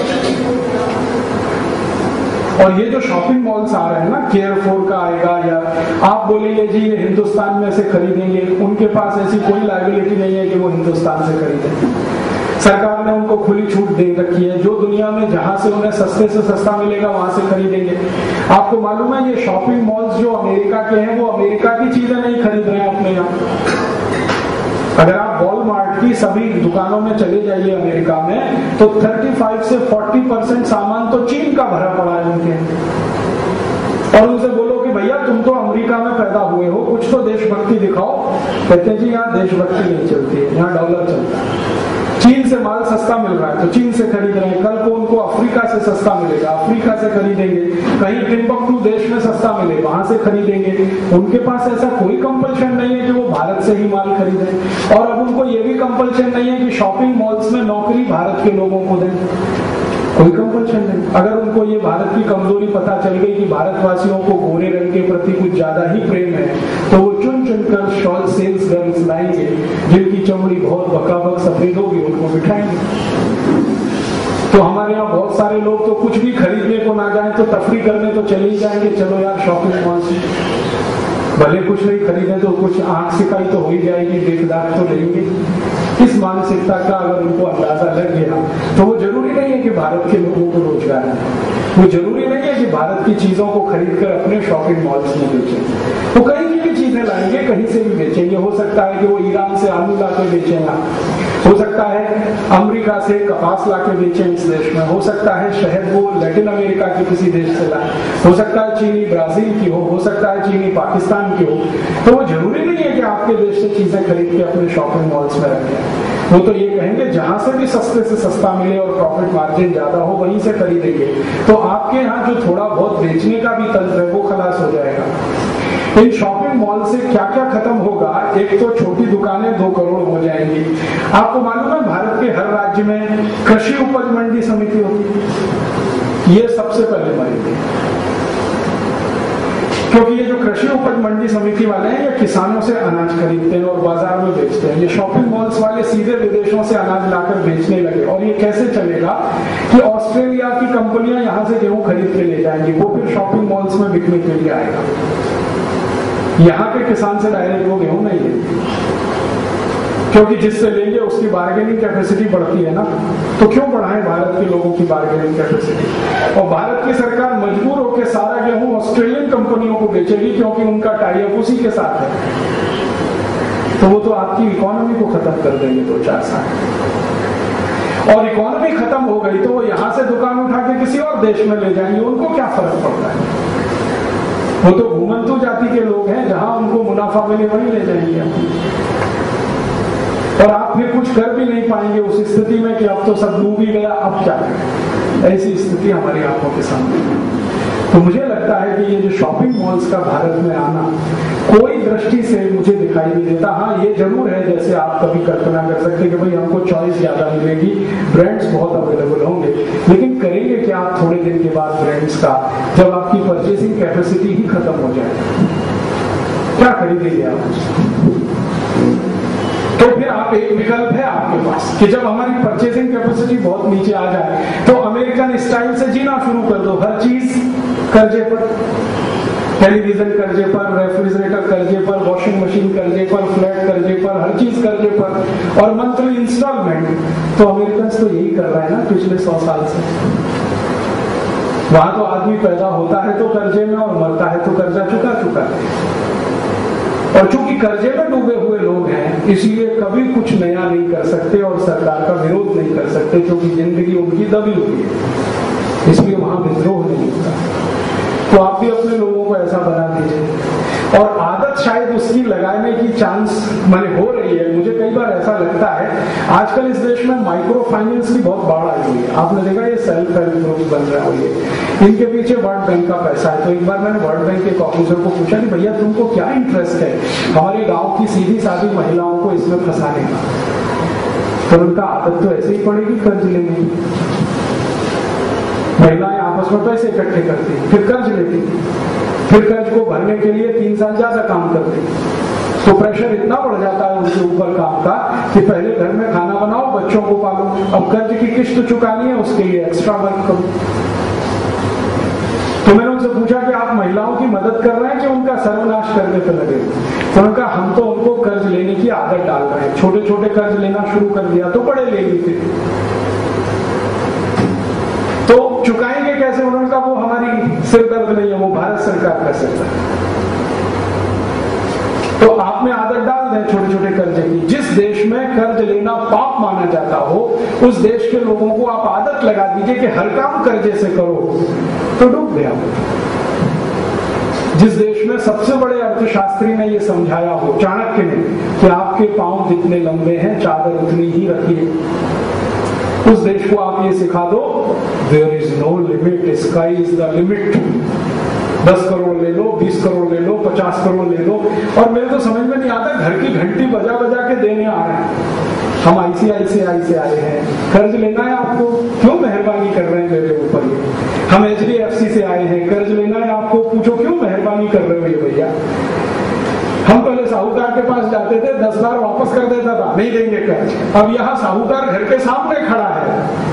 और ये जो शॉपिंग मॉल्स आ रहे हैं ना, केयरफोर का आएगा, या आप बोलेंगे जी ये हिंदुस्तान में से खरीदेंगे, उनके पास ऐसी कोई लायबिलिटी नहीं है कि वो हिंदुस्तान से खरीदें। सरकार ने उनको खुली छूट दे रखी है, जो दुनिया में जहां से उन्हें सस्ते से सस्ता मिलेगा वहां से खरीदेंगे। आपको मालूम है ये शॉपिंग मॉल्स जो अमेरिका के हैं, वो अमेरिका की चीजें नहीं खरीद रहे हैं अपने यहाँ। अगर आप वॉलमार्ट की सभी दुकानों में चले जाइए अमेरिका में, तो 35 से 40% सामान तो चीन का भरा पड़ा है उनके। और उनसे बोलो कि भैया तुम तो अमेरिका में पैदा हुए हो, कुछ तो देशभक्ति दिखाओ। कहते हैं जी यहाँ देशभक्ति नहीं चलती है, यहाँ डॉलर चलता है। चीन से माल सस्ता मिल रहा है तो चीन से खरीद रहे हैं, कल को उनको अफ्रीका से सस्ता मिलेगा, अफ्रीका से खरीदेंगे। कहीं टिम्बकटू देश में सस्ता मिले, वहां से खरीदेंगे। उनके पास ऐसा कोई कंपल्शन नहीं है कि वो भारत से ही माल खरीदें, और अब उनको ये भी कंपल्शन नहीं है कि शॉपिंग मॉल्स में नौकरी भारत के लोगों को दें, कोई कंपल्शन नहीं। अगर उनको ये भारत की कमजोरी पता चल गई कि भारतवासियों को गोरे रंग के प्रति कुछ ज्यादा ही प्रेम है, तो वो चुन चुनकर शॉल सेल्स गर्ल्स लाएंगे जिनकी चमड़ी बहुत बकाबक सफेद होगी, उनको बिठाएंगे। तो हमारे यहाँ बहुत सारे लोग तो कुछ भी खरीदने को ना जाए तो तफरी करने तो चले ही जाएंगे, चलो यार शॉपिंग मॉल से, भले कुछ नहीं खरीदे तो कुछ आंख सिकाई तो हो ही जाएगी, देखदार तो लेंगे। इस मानसिकता का अगर उनको अंदाजा लग गया तो वो जरूरी नहीं है कि भारत के लोगों को रोजगार है, वो जरूरी नहीं है कि भारत की चीजों को खरीद कर अपने शॉपिंग मॉल्स में बेचें। वो कहीं की भी चीजें लाएंगे, कहीं से भी बेचेंगे। हो सकता है कि वो ईरान से आलू लाके बेचेंगे, हो सकता है अमेरिका से कपास लाके बेचें इस देश में, हो सकता है शहद वो लैटिन अमेरिका के किसी देश से लाए, हो सकता है चीनी ब्राजील की हो सकता है चीनी पाकिस्तान की हो। तो वो जरूरी नहीं है कि आपके देश से चीजें खरीद के अपने शॉपिंग मॉल्स में रखें। वो तो ये कहेंगे जहां से भी सस्ते से सस्ता मिले और प्रॉफिट मार्जिन ज्यादा हो वहीं से खरीदेंगे। तो आपके यहाँ जो थोड़ा बहुत बेचने का भी तंत्र है वो खलास हो जाएगा। इन शॉपिंग मॉल से क्या क्या खत्म होगा? एक तो छोटी दुकानें 2 करोड़ हो जाएंगी। आपको मालूम है भारत के हर राज्य में कृषि उपज मंडी समिति होती, ये सबसे पहले मरेगी, क्योंकि ये जो कृषि उपज मंडी समिति वाले हैं ये किसानों से अनाज खरीदते हैं और बाजार में बेचते हैं। ये शॉपिंग मॉल्स वाले सीधे विदेशों से अनाज लाकर बेचने लगे। और ये कैसे चलेगा कि ऑस्ट्रेलिया की कंपनियां यहां से गेहूं खरीद के ले जाएंगी, वो फिर शॉपिंग मॉल्स में बिकने के लिए आएगा। यहाँ के किसान से डायरेक्ट वो गेहूं नहीं लेते, क्योंकि जिससे लेंगे उसकी बार्गेनिंग कैपेसिटी बढ़ती है ना, तो क्यों बढ़ाएं भारत के लोगों की बार्गेनिंग कैपेसिटी। और भारत की सरकार मजबूर होकर सारा गेहूं ऑस्ट्रेलियन कंपनियों को बेचेगी क्योंकि उनका टाई अप उसी के साथ है, तो वो तो आपकी इकोनॉमी को खत्म कर देंगे 2-4 साल। और इकोनॉमी खत्म हो गई तो वो यहां से दुकान उठा के किसी और देश में ले जाएंगे, उनको क्या फर्क पड़ता है। वो तो घूमंतु जाति के लोग हैं, जहां उनको मुनाफा मिले वहीं ले जाएंगे। और आप फिर कुछ कर भी नहीं पाएंगे उस स्थिति में कि अब तो सब डूब ही गया, अब क्या करें। ऐसी स्थिति हमारी आंखों के सामने है। तो मुझे लगता है कि ये जो शॉपिंग मॉल्स का भारत में आना कोई दृष्टि से मुझे दिखाई नहीं देता। हाँ, ये जरूर है, जैसे आप कभी कल्पना कर सकते हैं कि भाई हमको चॉइस ज्यादा मिलेगी, ब्रांड्स बहुत अवेलेबल होंगे, लेकिन करेंगे क्या आप थोड़े दिन के बाद ब्रांड्स का, जब आपकी परचेसिंग कैपेसिटी ही खत्म हो जाए, क्या खरीदेंगे आप। तो फिर आप एक विकल्प है आपके पास कि जब हमारी परचेसिंग कैपेसिटी बहुत नीचे आ जाए तो अमेरिकन स्टाइल से जीना शुरू कर दो। हर चीज कर्जे पर, टेलीविजन कर्जे पर, रेफ्रिजरेटर कर्जे पर, वॉशिंग मशीन कर्जे पर, फ्लैट कर्जे पर, हर चीज कर्जे पर, और मंथली इंस्टॉलमेंट। तो अमेरिकन तो यही कर रहा है ना पिछले 100 साल से। वहां तो आदमी पैदा होता है तो कर्जे में और मरता है तो कर्जा चुका है। और चूंकि कर्जे में डूबे हुए लोग हैं इसलिए कभी कुछ नया नहीं कर सकते और सरकार का विरोध नहीं कर सकते, क्योंकि जिंदगी उनकी दबी हुई है, इसलिए वहां विद्रोह नहीं होता। तो आप भी अपने लोगों को ऐसा बना दीजिए। और आदत शायद उसकी लगाने की चांस मैंने हो रही है। मुझे कई बार ऐसा लगता है आजकल इस देश में माइक्रो फाइनेंस की बहुत बाढ़ आई हुई है। आपने देखा ये सेल्फ हेल्प ग्रुप बन रहा है, इनके पीछे वर्ल्ड बैंक का पैसा है। तो एक बार मैंने वर्ल्ड बैंक के ऑफिसर को पूछा कि भैया तुमको क्या इंटरेस्ट है हमारे गांव की सीधी सादी महिलाओं को इसमें फंसाने का। तो उनका आदत तो ऐसे ही पड़ेगी कर्ज लेने की। महिलाएं आपस में पैसे इकट्ठे करती, फिर कर्ज लेती, फिर कर्ज को भरने के लिए 3 साल ज्यादा काम करती। तो प्रेशर इतना बढ़ जाता है उनके ऊपर काम का कि पहले घर में खाना बनाओ, बच्चों को पालो, अब कर्ज की किस्त चुकानी है, उसके लिए एक्स्ट्रा वर्क करो। तो मैंने उनसे पूछा कि आप महिलाओं की मदद कर रहे हैं कि उनका सर्वनाश करने पर लगे। तो उन्होंने कहा हम तो उनको कर्ज लेने की आदत डाल रहे हैं, छोटे छोटे कर्ज लेना शुरू कर दिया तो बड़े ले लीजिए। तो चुकाएंगे कैसे? उन्होंने कहा वो हमारी सिरदर्द नहीं है, वो भारत सरकार कर सकता है। तो आप में आदत डाल दें छोटे छोटे कर्जे की। जिस देश में कर्ज लेना पाप माना जाता हो उस देश के लोगों को आप आदत लगा दीजिए कि हर काम कर्जे से करो, तो डूब गया। जिस देश में सबसे बड़े अर्थशास्त्री ने यह समझाया हो, चाणक्य ने, कि आपके पांव जितने लंबे हैं चादर उतनी ही रखिए, उस देश को आप ये सिखा दो there is no limit, sky is the limit. 10 crore ले लो, 20 करोड़ ले लो, 50 करोड़ ले लो। और मेरे तो समझ में नहीं आता, घर की घंटी बजा बजा के देने आ रहे हैं। हम ICICI से आए हैं, कर्ज लेना है आपको, क्यों मेहरबानी कर रहे हैं मेरे ऊपर ये। हम HDFC से आए हैं, कर्ज लेना है आपको, पूछो क्यों मेहरबानी कर रहे हो ये भैया। हम पहले साहूकार के पास जाते थे, 10 बार वापस कर देता था, नहीं देंगे कर्ज। अब यहाँ साहूकार घर के सामने खड़ा है।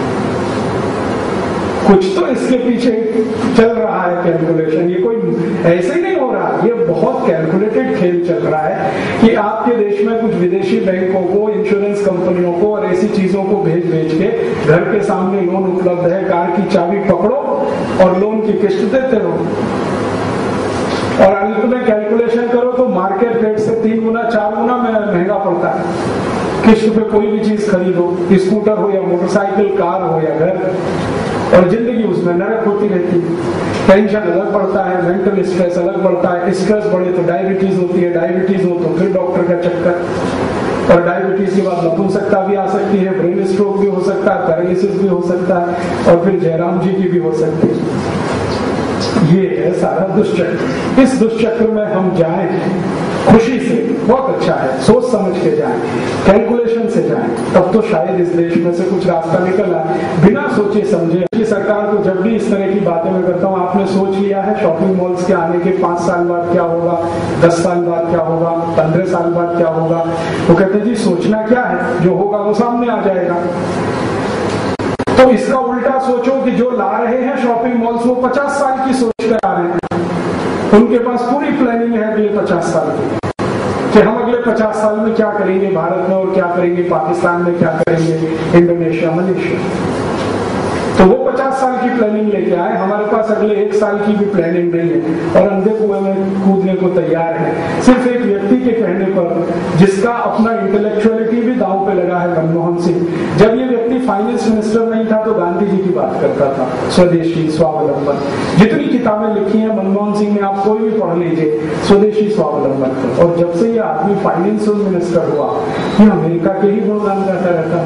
कुछ तो इसके पीछे चल रहा है कैलकुलेशन, ये कोई ऐसे ही नहीं हो रहा, ये बहुत कैलकुलेटेड खेल चल रहा है कि आपके देश में कुछ विदेशी बैंकों को, इंश्योरेंस कंपनियों को और ऐसी चीजों को भेज के घर के सामने लोन उपलब्ध है, कार की चाबी पकड़ो और लोन की किस्त देते रहो। और अंत में कैलकुलेशन करो तो मार्केट रेट से 3 गुना 4 गुना महंगा पड़ता है। किस्त पे कोई भी चीज खरीदो, स्कूटर हो या मोटरसाइकिल, कार हो या घर, और जिंदगी उसमें नरक होती रहती है। टेंशन अलग पड़ता है, मेंटल स्ट्रेस अलग पड़ता है, स्ट्रेस बढ़े तो डायबिटीज होती है, डायबिटीज हो तो फिर डॉक्टर का चक्कर, और डायबिटीज के बाद नपुंसकता भी आ सकती है, ब्रेन स्ट्रोक भी हो सकता है, पैरालिसिस भी हो सकता है, और फिर जयराम जी की भी हो सकती है। ये है सारा दुष्चक्र। इस दुष्चक्र में हम जाएं खुशी से, बहुत अच्छा है, सोच समझ के जाएं, कैलकुलेशन से जाएं, तब तो शायद इस देश में से कुछ रास्ता निकल आए। बिना सोचे समझे कि सरकार को जब भी इस तरह की बातें मैं करता हूँ, आपने सोच लिया है शॉपिंग मॉल्स के आने के 5 साल बाद क्या होगा, 10 साल बाद क्या होगा, 15 साल बाद क्या होगा? वो कहते हैं जी सोचना क्या है, जो होगा वो सामने आ जाएगा। तो इसका उल्टा सोचो कि जो ला रहे हैं शॉपिंग मॉल्स वो 50 साल की सोच कर आ रहे हैं, उनके पास पूरी प्लानिंग है अगले 50 साल की कि हम अगले अगले 50 साल में क्या करेंगे भारत में और क्या करेंगे पाकिस्तान में, क्या करेंगे इंडोनेशिया, मलेशिया। तो वो 50 साल की प्लानिंग लेके आए, हमारे पास अगले 1 साल की भी प्लानिंग नहीं है और अंधे कुएं में कूदने को तैयार है सिर्फ एक व्यक्ति के कहने पर, जिसका अपना इंटेलेक्चुअलिटी भी दांव पे लगा है, मनमोहन सिंह। जब ये व्यक्ति फाइनेंस मिनिस्टर नहीं था तो गांधी जी की बात करता था, स्वदेशी स्वावलंबन। जितनी किताबें लिखी हैं मनमोहन सिंह ने, आप कोई भी पढ़ लीजिए स्वदेशी स्वावलंबन पर। और जब से ये आदमी फाइनेंस मिनिस्टर हुआ, ये अमेरिका के ही गुणगान गाता रहता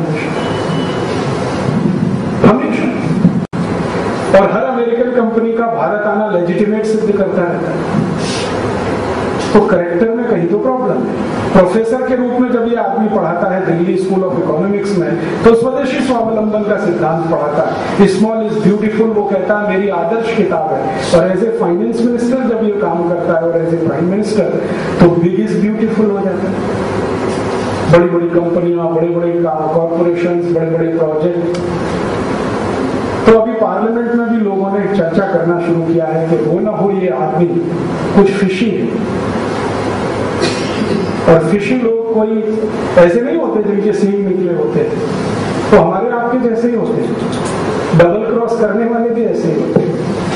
हमेशा। और हर अमेरिकन कंपनी का भारत आना लेजिटिमेट सिद्ध करता रहता है। तो करेक्टर में कहीं तो प्रॉब्लम है। प्रोफेसर के रूप में जब ये आदमी पढ़ाता है दिल्ली स्कूल ऑफ इकोनॉमिक्स में, तो स्वदेशी स्वावलंबन का सिद्धांत पढ़ाता है। स्मॉल इज ब्यूटीफुल वो कहता है मेरी आदर्श किताब है। और एज ए फाइनेंस मिनिस्टर जब ये काम करता है और एज ए प्राइम मिनिस्टर, तो बिग इज ब्यूटीफुल हो जाता है। बड़ी बड़ी कंपनियां, बड़े बड़े कॉर्पोरेशन, बड़े बड़े प्रोजेक्ट। तो अभी पार्लियामेंट में भी लोगों ने चर्चा करना शुरू किया है कि हो ना हो ये आदमी कुछ फिशी है। और फिशी लोग कोई ऐसे नहीं होते जिनके सींग निकले होते, तो हमारे आपके जैसे ही होते, डबल क्रॉस करने वाले भी ऐसे ही होते।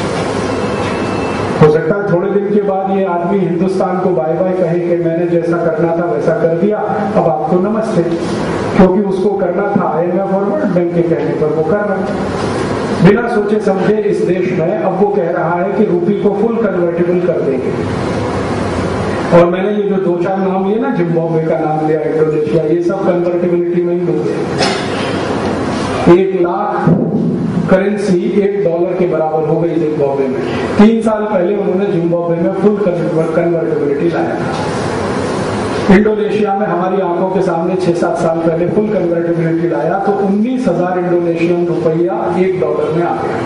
हो सकता है थोड़े दिन के बाद ये आदमी हिंदुस्तान को बाय बाय कहे कि मैंने जैसा करना था वैसा कर दिया, अब आपको नमस्ते, क्योंकि उसको करना था IMF और वर्ल्ड बैंक के कहने पर वो कर रहा है। बिना सोचे समझे इस देश में अब वो कह रहा है कि रूपी को फुल कन्वर्टेबल कर देंगे। और मैंने ये जो 2-4 नाम लिए ना, जिम्बाब्वे का नाम लिया, इंडोनेशिया, ये सब कन्वर्टेबिलिटी में ही होते हैं। 1 लाख करेंसी $1 के बराबर हो गई जिम्बाब्वे में। 3 साल पहले उन्होंने जिम्बाब्वे में फुल कन्वर्टेबिलिटी लाया था। इंडोनेशिया में हमारी आंखों के सामने 6-7 साल पहले फुल कन्वर्टेबिलिटी लाया, तो 19,000 इंडोनेशियन रुपया $1 में आ गया।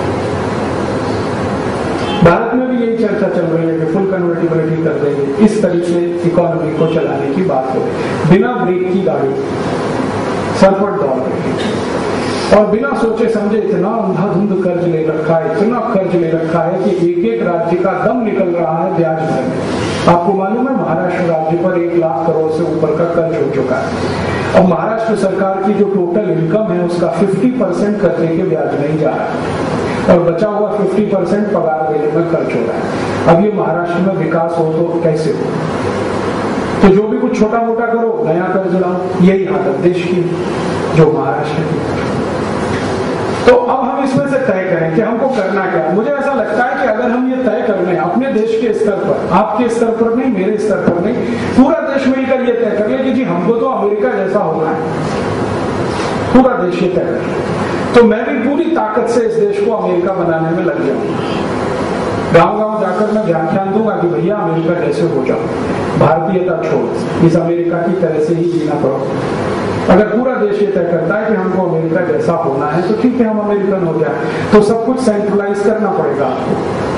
भारत में भी यही चर्चा चल रही है कि फुल कन्वर्टेबिलिटी कर देंगे। इस तरीके से इकोनॉमी को चलाने की बात हो, बिना ब्रेक की गाड़ी सर पर दौड़ रही और बिना सोचे समझे इतना अंधाधुंध कर्ज ले रखा है, इतना कर्ज ले रखा है कि एक एक राज्य का दम निकल रहा है ब्याज भरने। आपको मालूम है महाराष्ट्र राज्य पर 1 लाख करोड़ से ऊपर का कर्ज हो चुका है। अब महाराष्ट्र सरकार की जो टोटल इनकम है उसका 50% कर्जे के ब्याज नहीं जा रहा है और बचा हुआ 50% पगार देने में खर्च हो रहा है। अब ये महाराष्ट्र में विकास हो तो कैसे हो? तो जो भी कुछ छोटा मोटा करो, नया कर्ज लाओ, यही हालत देश की जो महाराष्ट्र की। तो अब हम इसमें से तय करें कि हमको करना क्या है। मुझे ऐसा लगता है कि अगर हम ये तय कर लें अपने देश के स्तर पर, आपके स्तर पर नहीं, मेरे स्तर पर नहीं, पूरा देश मिलकर ये तय कर ले कि जी हमको तो अमेरिका जैसा होना है, पूरा देश ये तय कर, तो मैं भी पूरी ताकत से इस देश को अमेरिका बनाने में लग जाऊंगा। गांव-गांव जाकर मैं व्याख्यान दूंगा कि भैया अमेरिका जैसे हो जाओ, भारतीयता छोड़, इस अमेरिका की तरह से ही जीना पड़ो। अगर पूरा देश ये तय करता है कि हमको अमेरिका जैसा होना है तो ठीक है, हम अमेरिकन हो जाए। तो सब कुछ सेंट्रलाइज करना पड़ेगा आपको,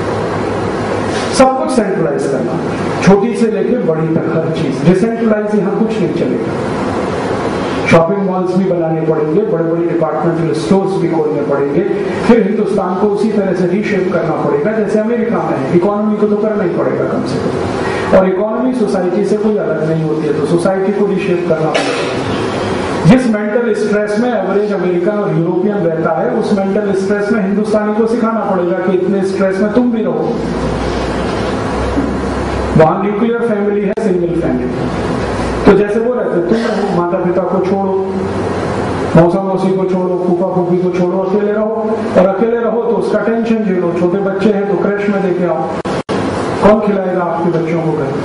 सब कुछ सेंट्रलाइज करना, छोटी से लेकर बड़ी तक हर चीज। डिसेंट्रलाइज यहाँ कुछ नहीं चलेगा। शॉपिंग मॉल्स भी बनाने पड़ेंगे, बड़े बड़े डिपार्टमेंटल स्टोर्स भी खोलने पड़ेंगे, फिर हिंदुस्तान को उसी तरह से रीशेप करना पड़ेगा जैसे अमेरिका में है। इकोनॉमी को तो करना ही पड़ेगा कम से कम, और इकोनॉमी सोसाइटी से कोई अलग नहीं होती है, तो सोसाइटी को रीशेप करना पड़ेगा। जिस मेंटल स्ट्रेस में एवरेज अमेरिकन और यूरोपियन रहता है, उस मेंटल स्ट्रेस में हिंदुस्तानी को सिखाना पड़ेगा कि इतने स्ट्रेस में तुम भी रहो। वहां न्यूक्लियर फैमिली है, सिंगल फैमिली, तो जैसे वो रहते तुम रहो, माता पिता को छोड़ो, मौसा मौसी को छोड़ो, फूफा फूफी को छोड़ो, अकेले रहो। और अकेले रहो तो उसका टेंशन झेलो। छोटे बच्चे हैं तो क्रैश में देके आओ, कौन खिलाएगा आपके बच्चों को? घर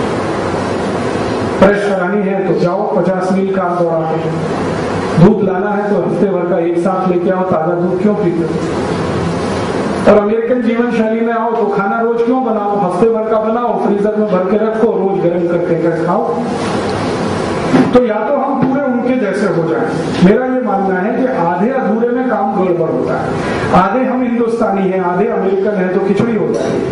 फ्रेश करानी है तो जाओ 50 मील कार दौड़ा के, दूध लाना है तो हफ्ते भर का एक साथ लेके आओ, ताजा दूध क्यों पीते हो? और अमेरिकन जीवन शैली में आओ तो खाना रोज क्यों बनाओ, हफ्ते भर का बनाओ, फ्रीजर में भर के रखो, रोज गर्म करके खाओ। तो या तो हम पूरे उनके जैसे हो जाएं। मेरा ये मानना है कि आधे अधूरे में काम गड़बड़ होता है। आधे हम हिंदुस्तानी हैं, आधे अमेरिकन हैं, तो खिचड़ी हो जाएगी।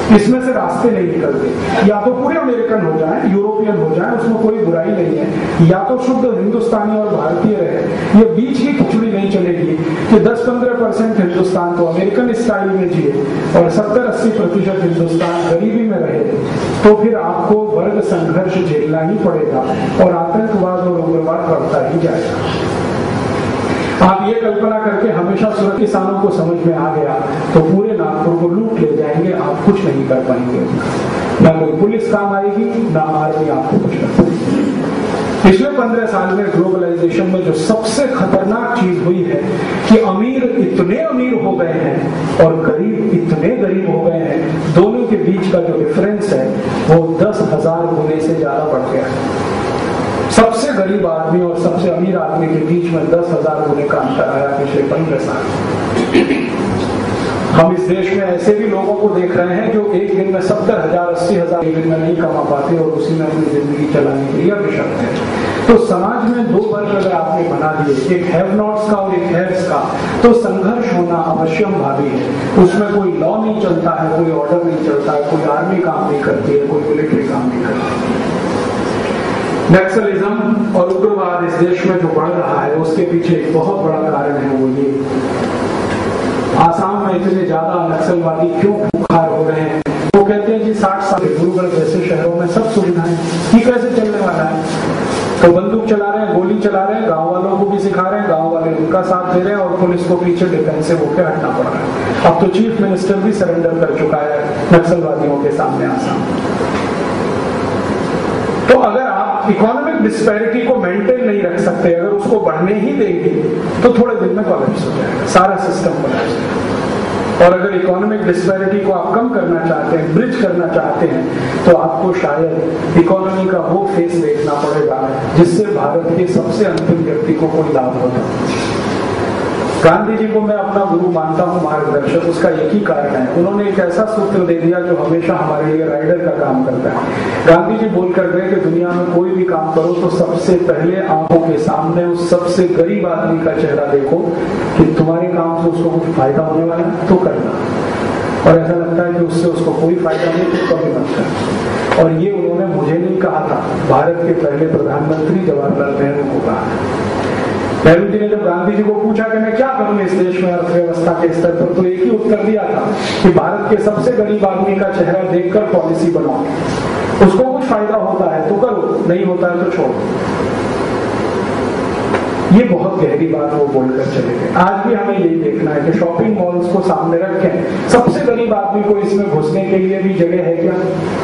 इसमें से रास्ते नहीं निकलते। या तो पूरे अमेरिकन हो जाएं, यूरोपियन हो जाएं, उसमें कोई बुराई नहीं है, या तो शुद्ध हिंदुस्तानी और भारतीय रहे। ये बीच की खिचड़ी नहीं चलेगी कि 10-15% हिंदुस्तान तो अमेरिकन स्टाइल में जिए और 70-80% हिंदुस्तान गरीबी में रहे, तो फिर आपको वर्ग संघर्ष झेलना ही पड़ेगा और आतंकवाद और उग्रवाद बढ़ता ही जाएगा। आप ये कल्पना करके हमेशा सुरक्षा किसानों को समझ में आ गया तो पूरे नागपुर को लूट ले जाएंगे, आप कुछ नहीं कर पाएंगे। ना कोई पुलिस काम आएगी, ना आर्मी आपको कुछ कर पाएगी। पिछले 15 साल में ग्लोबलाइजेशन में जो सबसे खतरनाक चीज हुई है कि अमीर इतने अमीर हो गए हैं और गरीब इतने गरीब हो गए हैं, दोनों के बीच का जो डिफरेंस है वो 10,000 गुने से ज्यादा बढ़ गया है। सबसे गरीब आदमी और सबसे अमीर आदमी के बीच में 10,000 गुने का अंतर आया पिछले 15 साल। हम इस देश में ऐसे भी लोगों को देख रहे हैं जो एक दिन में 70,000, 80,000 एक दिन में नहीं कमा पाते और उसी में अपनी जिंदगी चलाने के लिए अभिशप्त है। तो समाज में दो वर्ग अगर आपने बना दिए, एक हैव नॉट्स का और एक हैव्स का, तो संघर्ष होना अवश्यम भावी है। उसमें कोई लॉ नहीं चलता है, कोई ऑर्डर नहीं चलता है, कोई आर्मी काम नहीं करती है, कोई मिलिट्री काम नहीं करती है। नक्सलिज्म और उग्रवाद इस देश में जो बढ़ रहा है उसके पीछे एक बहुत बड़ा कारण है, वो ये आसाम में इतने ज्यादा नक्सलवादी क्यों खुखार हो रहे हैं। वो कहते हैं कि 60 साल गुरुगढ़ जैसे शहरों में सब सुविधाएं, ये कैसे चलने वाला है? तो बंदूक चला रहे हैं, गोली चला रहे हैं, गांव वालों को भी सिखा रहे हैं, गांव वाले उनका साथ दे रहे हैं और पुलिस को पीछे डिफेंसिव होकर हटना पड़ रहा है। अब तो चीफ मिनिस्टर भी सरेंडर कर चुका है नक्सलवादियों के सामने आसाम। तो अगर आप इकोनॉमिक डिस्पैरिटी को मेंटेन नहीं रख सकते, अगर उसको बढ़ने ही देंगे तो थोड़े दिन में कोलैप्स हो जाएगा, सारा सिस्टम कोलैप्स हो जाएगा। और अगर इकोनॉमिक डिस्पैरिटी को आप कम करना चाहते हैं, ब्रिज करना चाहते हैं, तो आपको शायद इकोनॉमी का वो फेस देखना पड़ेगा जिससे भारत के सबसे अंतिम व्यक्ति को कोई लाभ होता। गांधी जी को मैं अपना गुरु मानता हूं, मार्गदर्शक, उसका एक ही कारण है, उन्होंने एक ऐसा सूत्र दे दिया जो हमेशा हमारे लिए राइडर का काम करता है। गांधी जी बोलकर गए कि दुनिया में कोई भी काम करो तो सबसे पहले आंखों के सामने उस सबसे गरीब आदमी का चेहरा देखो कि तुम्हारे काम से उसको कुछ फायदा होने वाला है तो करना, और ऐसा लगता है कि उससे उसको कोई फायदा नहीं तो कभी मत करना। और ये उन्होंने मुझे नहीं कहा था, भारत के पहले प्रधानमंत्री जवाहरलाल नेहरू को कहा। नेहरू जी ने जब गांधी जी को पूछा कि मैं क्या करूं इस देश में अर्थव्यवस्था के स्तर पर, तो एक ही उत्तर दिया था कि भारत के सबसे गरीब आदमी का चेहरा देखकर पॉलिसी बनाओ, उसको कुछ फायदा होता है तो करो, नहीं होता है तो छोड़ो। ये बहुत गहरी बात वो बोलकर चले गए। आज भी हमें यही देखना है कि शॉपिंग मॉल्स को सामने रखें, सबसे गरीब आदमी को इसमें घुसने के लिए भी जगह है क्या?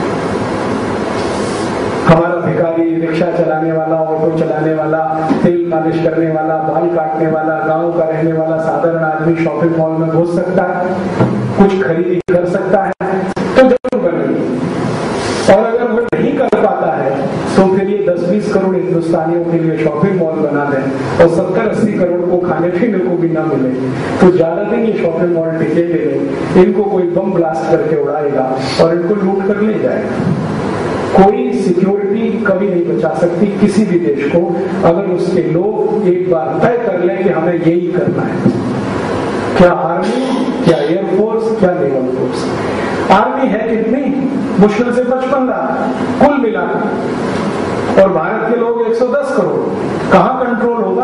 हमारा भिखारी, रिक्शा चलाने वाला, ऑटो चलाने वाला, तेल मालिश करने वाला, बाल काटने वाला, गांव का रहने वाला साधारण आदमी शॉपिंग मॉल में घुस सकता है, कुछ खरीदी कर सकता है? तो जरूर बनेगी। और अगर वो नहीं कर पाता है तो फिर ये 10-20 करोड़ हिंदुस्तानियों के लिए शॉपिंग मॉल बना दें और 70-80 करोड़ को खाने पीने को भी ना मिले तो ज्यादा दिन ये शॉपिंग मॉल टिकेंगे नहीं। इनको कोई बम ब्लास्ट करके उड़ाएगा और इनको लूट कर ले जाएगा। कोई सिक्योरिटी कभी नहीं बचा सकती किसी भी देश को अगर उसके लोग एक बार तय कर लें कि हमें यही करना है। क्या आर्मी, क्या एयरफोर्स, क्या नेवल फोर्स? आर्मी है कितनी? मुश्किल से 55 लाख कुल मिला, और भारत के लोग 110 करोड़, कहां कंट्रोल होगा?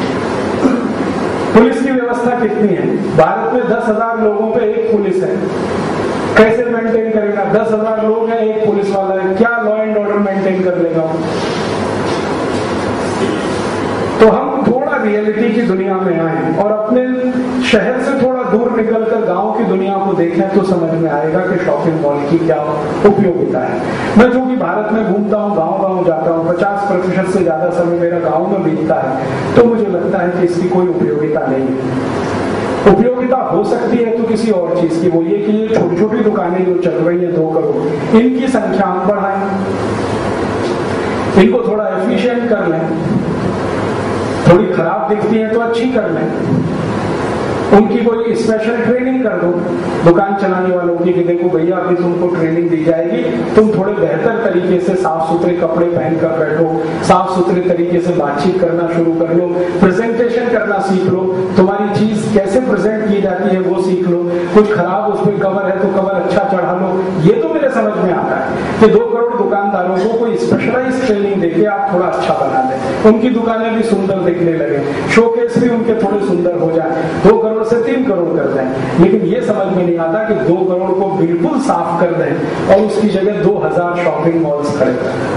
पुलिस की व्यवस्था कितनी है? भारत में 10,000 लोगों पे एक पुलिस है, कैसे मेंटेन करेगा? 10,000 लोग हैं, एक पुलिस वाला है, क्या लॉ एंड ऑर्डर मेंटेन कर लेगा? तो हम थोड़ा रियलिटी की दुनिया में आए और अपने शहर से थोड़ा दूर निकलकर गांव की दुनिया को देखें तो समझ में आएगा कि शॉपिंग मॉल की क्या उपयोगिता है। मैं जो कि भारत में घूमता हूँ, गांव-गांव जाता हूँ, 50% से ज्यादा समय मेरा गांव में बीतता है, तो मुझे लगता है कि इसकी कोई उपयोगिता नहीं है। उपयोगिता हो सकती है तो किसी और चीज की, वो ये कि ये छोटी छोटी दुकानें जो चल रही है 2 करोड़, इनकी संख्या हम बढ़ाएं, इनको थोड़ा एफिशिएंट कर लें, थोड़ी खराब दिखती है तो अच्छी कर लें। उनकी कोई स्पेशल ट्रेनिंग कर दो दुकान चलाने वालों की कि देखो भैया अभी तुमको ट्रेनिंग दी जाएगी, तुम थोड़े बेहतर तरीके से साफ सुथरे कपड़े पहनकर बैठो, साफ सुथरे तरीके से बातचीत करना शुरू कर लो, प्रेजेंटेशन करना सीख लो, तुम्हारी चीज कैसे प्रेजेंट की जाती है वो सीख लो, कुछ खराब उसमें कवर है तो कवर अच्छा चढ़ा लो। ये तो मेरे समझ में आता है कि 2 करोड़ दुकानदारों को कोई स्पेशलाइज ट्रेनिंग देके आप थोड़ा अच्छा बना दें, उनकी दुकानें भी सुंदर दिखने लगे, शोकेस भी उनके थोड़े सुंदर हो जाए, 2 करोड़ से 3 करोड़ कर दें। लेकिन ये समझ में नहीं आता कि 2 करोड़ को बिल्कुल साफ कर दें और उसकी जगह 2000 शॉपिंग मॉल्स खड़े करें।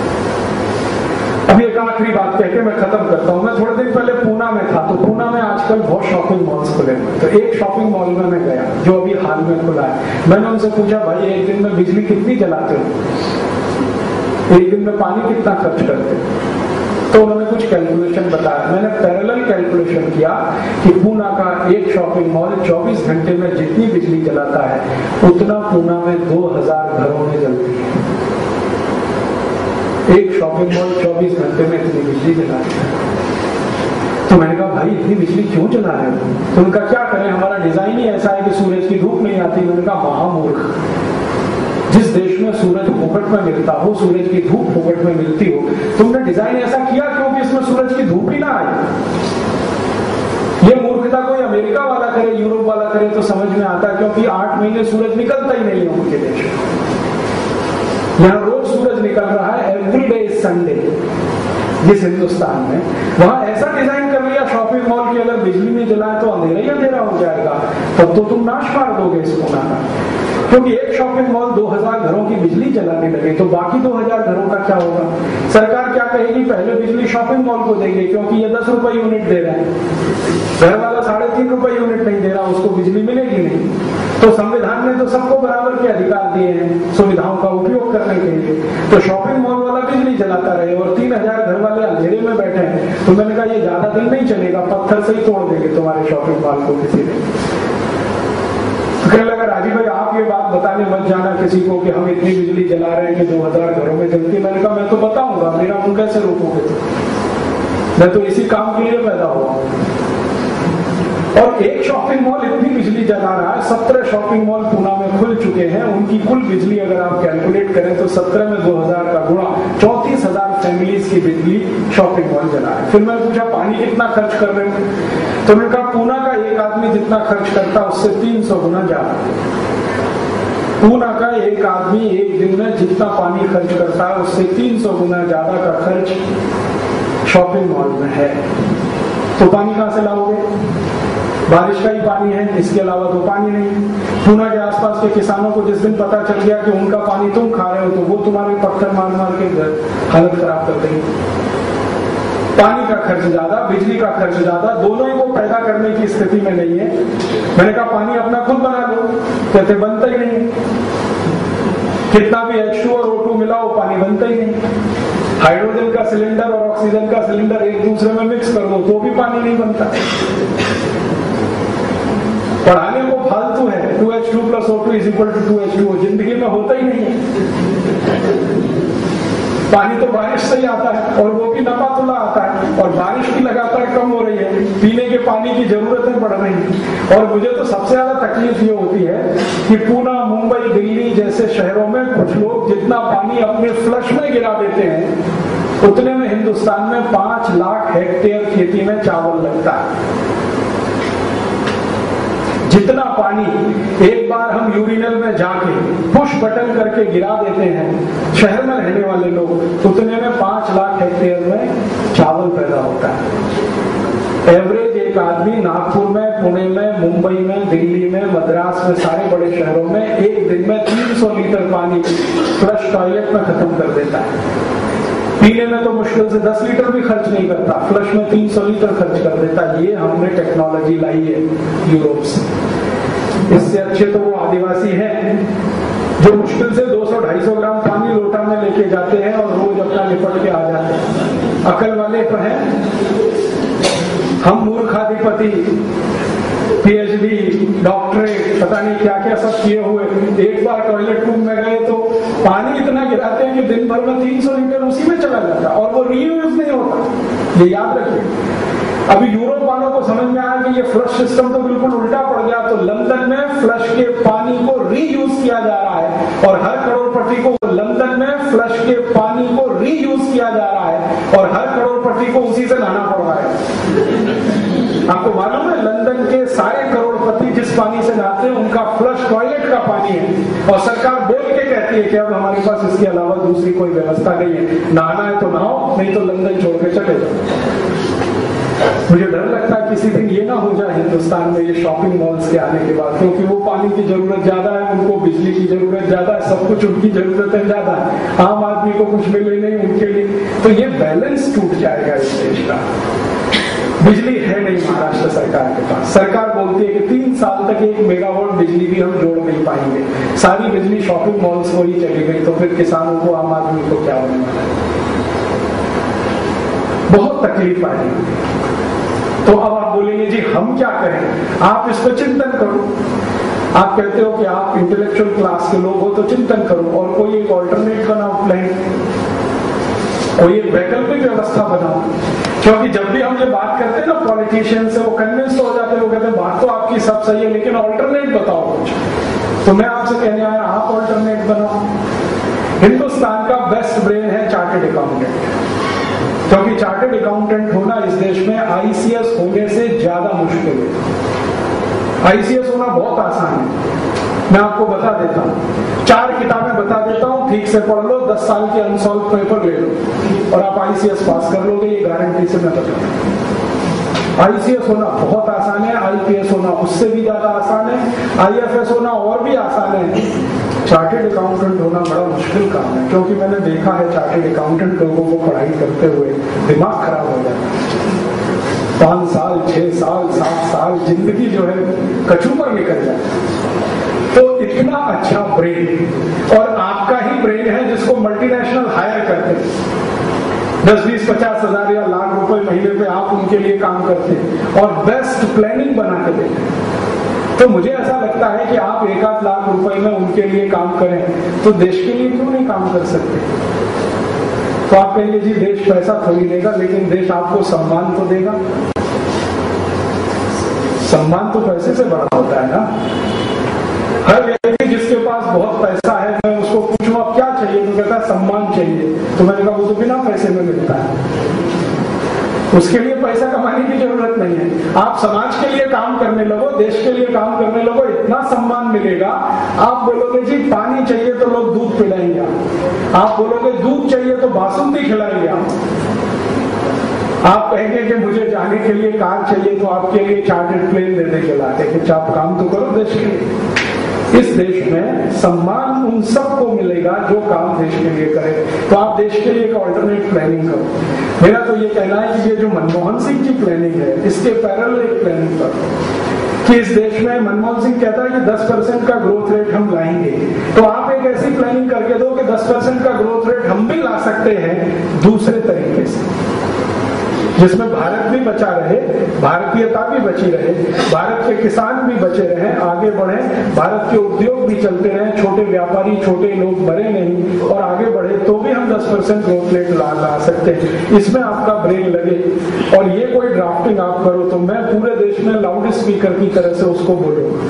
अब एक आखिरी बात कह के मैं खत्म करता हूँ। मैं थोड़े दिन पहले पूना में था, तो पूना में आजकल बहुत शॉपिंग मॉल्स खुले हुए, तो एक शॉपिंग मॉल में मैं गया जो अभी हाल में खुला है। मैंने उनसे पूछा भाई एक दिन में बिजली कितनी जलाते हो, एक दिन में पानी कितना खर्च करते हो? तो उन्होंने कुछ कैलकुलेशन बताया। मैंने पैरेलल कैलकुलेशन किया कि पूना का एक शॉपिंग मॉल 24 घंटे में जितनी बिजली जलाता है उतना पूना में 2000 घरों में जलती है। एक शॉपिंग मॉल 24 घंटे में इतनी बिजली जलाता है। तो मैंने कहा भाई इतनी बिजली क्यों जला रहे हो? तो उनका क्या करें, हमारा डिजाइन ही ऐसा है कि सूरज की धूप नहीं आती। मैंने कहा महामूर्ख, जिस देश में सूरज फोकट में मिलता हो, सूरज की धूप फोकट में मिलती हो, तुमने डिजाइन ऐसा किया क्योंकि इसमें सूरज की धूप ही ना आए। ये मूर्खता कोई अमेरिका वाला करे, यूरोप वाला करे तो समझ में आता है, क्योंकि 8 महीने सूरज निकलता ही नहीं है उनके देश में। यहाँ रोज सूरज निकल रहा है, एवरी डे इज संडे। जिस हिंदुस्तान में वहां ऐसा डिजाइन कर लिया शॉपिंग मॉल की अगर बिजली नहीं जलाए तो अंधेरा ही अंधेरा हो जाएगा, तब तो तुम नाश मार दोगे इस पूना का। क्योंकि एक शॉपिंग मॉल 2000 घरों की बिजली जलाने लगे तो बाकी 2000 घरों का क्या होगा? सरकार क्या कहेगी, पहले बिजली शॉपिंग मॉल को देंगे क्योंकि ये 10 रुपए यूनिट दे रहे हैं, घर वाला 3.5 रुपए यूनिट नहीं दे रहा, उसको बिजली मिलेगी नहीं। तो संविधान ने तो सबको बराबर के अधिकार दिए हैं सुविधाओं का उपयोग करने के लिए, तो शॉपिंग मॉल वाला बिजली जलाता रहे और 3000 घर वाले अंधेरे में बैठे हैं। तो मैंने कहा ये ज्यादा दिन नहीं चलेगा, पत्थर से ही तोड़ देंगे तुम्हारे शॉपिंग मॉल को किसी दिन। कहने लगा राजीव भाई आप ये बात बताने मत जाना किसी को कि हम इतनी बिजली जला रहे हैं कि 2000 घरों में जलती है। मैंने कहा मैं तो बताऊंगा, मेरा मुंह कैसे रोकोगे? मैं तो इसी काम के लिए पैदा हुआ। और एक शॉपिंग मॉल इतनी बिजली जला रहा है, 17 शॉपिंग मॉल पूना में खुल चुके हैं, उनकी कुल बिजली अगर आप कैलकुलेट करें तो 17 में 2000 का गुणा 34,000 फैमिलीज की बिजली शॉपिंग मॉल जला है। फिर मैं पूछा पानी कितना खर्च कर रहे हो? तो मैंने कहा पूना का एक आदमी जितना खर्च करता है उससे 300 गुना ज्यादा। पूना का एक आदमी एक दिन में जितना पानी खर्च करता है उससे 300 गुना ज्यादा का खर्च शॉपिंग मॉल में है। तो पानी कहां से लाओगे? बारिश का ही पानी है, इसके अलावा तो पानी नहीं। पूना के आसपास के किसानों को जिस दिन पता चल गया कि उनका पानी तुम खा रहे हो तो वो तुम्हारे पत्थर मार मार के हालत खराब कर देंगे। पानी का खर्च ज्यादा, बिजली का खर्च ज्यादा, दोनों ही को पैदा करने की स्थिति में नहीं है। मैंने कहा पानी अपना खुद बना लो, कहते बनता ही नहीं। कितना भी H2 और O2 मिलाओ पानी बनता ही नहीं। हाइड्रोजन का सिलेंडर और ऑक्सीजन का सिलेंडर एक दूसरे में मिक्स कर दो तो भी पानी नहीं बनता। पढ़ाने को फालतू है, 2H2 + O2 = 2H2O, जिंदगी में होता ही नहीं है। पानी तो बारिश से ही आता है और वो भी नपातुला आता है, और बारिश की लगातार कम हो रही है, पीने के पानी की जरूरतें बढ़ रही हैं। और मुझे तो सबसे ज्यादा तकलीफ ये होती है कि पूना, मुंबई, दिल्ली जैसे शहरों में कुछ लोग जितना पानी अपने फ्लश में गिरा देते हैं उतने में हिंदुस्तान में 5 लाख हेक्टेयर खेती में चावल लगता है। जितना पानी एक बार हम यूरिनल में जाके पुश बटन करके गिरा देते हैं शहर में रहने वाले लोग, उतने में 5 लाख हेक्टेयर में चावल पैदा होता है। एवरेज एक आदमी नागपुर में, पुणे में, मुंबई में, दिल्ली में, मद्रास में, सारे बड़े शहरों में एक दिन में 300 लीटर पानी फ्लश टॉयलेट में खत्म कर देता है। पीने में तो मुश्किल से 10 लीटर भी खर्च नहीं करता, फ्लश में 300 लीटर खर्च कर देता। ये हमने टेक्नोलॉजी लाई है यूरोप से। इससे अच्छे तो वो आदिवासी हैं जो मुश्किल से 200-250 ग्राम पानी लोटा में लेके जाते हैं और रोज अपना निपट के आ जाते हैं। अकल वाले तो हैं, हम मूर्खाधिपति, PhD, डॉक्टरेट, पता नहीं क्या क्या सब किए हुए, एक बार टॉयलेट रूम में गए तो पानी इतना गिराते हैं कि दिन भर में 300 लीटर उसी में चला जाता है और वो रीयूज नहीं होता, ये याद रखिए। अभी यूरोप वालों को समझ में आया कि ये फ्लश सिस्टम तो बिल्कुल उल्टा पड़ गया, तो लंदन में फ्लश के पानी को रीयूज किया जा रहा है और हर करोड़पति को लंदन में फ्लश के पानी को रीयूज किया जा रहा है और हर करोड़पति को उसी से नहाना पड़ रहा है। आपको मालूम है लंदन के सारे करोड़पति जिस पानी से नहाते हैं उनका फ्लश टॉयलेट का पानी है और सरकार बोल के कहती है कि अब हमारे पास इसके अलावा दूसरी कोई व्यवस्था नहीं है, नहाना है तो नहाओ, नहीं तो लंदन छोड़ के चले जाओ। मुझे डर लगता है किसी दिन ये ना हो जाए हिंदुस्तान में ये शॉपिंग मॉल्स के आने के बाद, क्योंकि वो पानी की जरूरत ज्यादा है, उनको बिजली की जरूरत ज्यादा है, सब कुछ उनकी जरूरतें ज्यादा है, आम आदमी को कुछ मिले नहीं उनके लिए, तो ये बैलेंस टूट जाएगा इस देश का। बिजली है नहीं महाराष्ट्र सरकार के पास, सरकार बोलती है कि 3 साल तक 1 मेगावाट बिजली भी हम जोड़ नहीं पाएंगे, सारी बिजली शॉपिंग मॉल्स को ही चली गई, तो फिर किसानों को, आम आदमी को क्या होने वाला है? बहुत तकलीफ आएगी। तो अब आप बोलेंगे जी हम क्या करें? आप इस पर चिंतन करो। आप कहते हो कि आप इंटेलेक्चुअल क्लास के लोग हो तो चिंतन करो और कोई एक ऑल्टरनेट बनाओ प्लान, कोई एक वैकल्पिक व्यवस्था बनाओ। क्योंकि जब भी हम ये बात करते हैं ना पॉलिटिशियन से, वो कन्विंस हो जाते हैं, वो कहते हैं बात तो आपकी सब सही है लेकिन ऑल्टरनेट बताओ कुछ। तो मैं आपसे कहने आया आप ऑल्टरनेट बनाओ। हिंदुस्तान का बेस्ट ब्रेन है चार्टर्ड अकाउंटेंट, क्योंकि चार्टर्ड अकाउंटेंट होना इस देश में आईसीएस होने से ज्यादा मुश्किल है। आईसीएस होना बहुत आसान है, मैं आपको बता देता हूँ, 4 किताबें बता देता हूँ, ठीक से पढ़ लो, 10 साल के अनसॉल्व पेपर ले लो और आप आईसीएस पास कर लोगे, ये गारंटी से मैं बताऊँ। आईसीएस होना बहुत आसान है, आईपीएस होना उससे भी ज्यादा आसान है, आईएफएस होना और भी आसान है। चार्टर्ड अकाउंटेंट होना बड़ा मुश्किल काम है, क्योंकि मैंने देखा है चार्टर्ड अकाउंटेंट लोगों को पढ़ाई करते हुए दिमाग खराब हो जाता है। 5 साल 6 साल 7 साल जिंदगी जो है कचूमर निकल जाए। तो इतना अच्छा ब्रेन, और आपका ही ब्रेन है जिसको मल्टीनेशनल हायर करते हैं, 10, 20, 50 हजार या लाख रुपए महीने पे आप उनके लिए काम करते हैं और बेस्ट प्लानिंग बना के देते हैं। तो मुझे ऐसा लगता है कि आप 1-8 लाख रुपए में उनके लिए काम करें तो देश के लिए क्यों नहीं काम कर सकते? तो आप कहेंगे जी देश पैसा थोड़ी देगा, लेकिन देश आपको सम्मान तो देगा। सम्मान तो पैसे से बड़ा होता है ना। हर व्यक्ति जिसके पास बहुत पैसा है, मैं उसको पूछूं आप क्या चाहिए तो कहता है सम्मान चाहिए, तो मैंने कहा वो तो बिना पैसे में मिलता है, उसके लिए पैसा कमाने की जरूरत नहीं है। आप समाज के लिए काम करने लगो, देश के लिए काम करने लगो, इतना सम्मान मिलेगा। आप बोलोगे जी पानी चाहिए तो लोग दूध पिलाएंगे, आप बोलोगे दूध चाहिए तो बासुंदी खिलाएंगे, आप कहेंगे कि मुझे जाने के लिए कार चाहिए तो आपके लिए चार्टर्ड प्लेन देने के लाते कि आप काम तो करो देश के लिए। इस देश में सम्मान उन सबको मिलेगा जो काम देश के लिए करे। तो आप देश के लिए एक ऑल्टरनेट प्लानिंग करो। मेरा तो ये कहना है कि ये जो मनमोहन सिंह की प्लानिंग है, इसके पैरेलल एक प्लानिंग करो कि इस देश में मनमोहन सिंह कहता है कि 10% का ग्रोथ रेट हम लाएंगे, तो आप एक ऐसी प्लानिंग करके दो कि 10% का ग्रोथ रेट हम भी ला सकते हैं दूसरे तरीके से, जिसमें भारत भी बचा रहे, भारतीयता भी बची रहे, भारत के किसान भी बचे रहे, आगे बढ़े, भारत के उद्योग भी चलते रहे, छोटे व्यापारी, छोटे लोग मरे नहीं और आगे बढ़े, तो भी हम 10% ग्रोथ रेट ला सकते हैं। इसमें आपका ब्रेन लगे और ये कोई ड्राफ्टिंग आप करो तो मैं पूरे देश में लाउड स्पीकर की तरह से उसको बोलूंगा।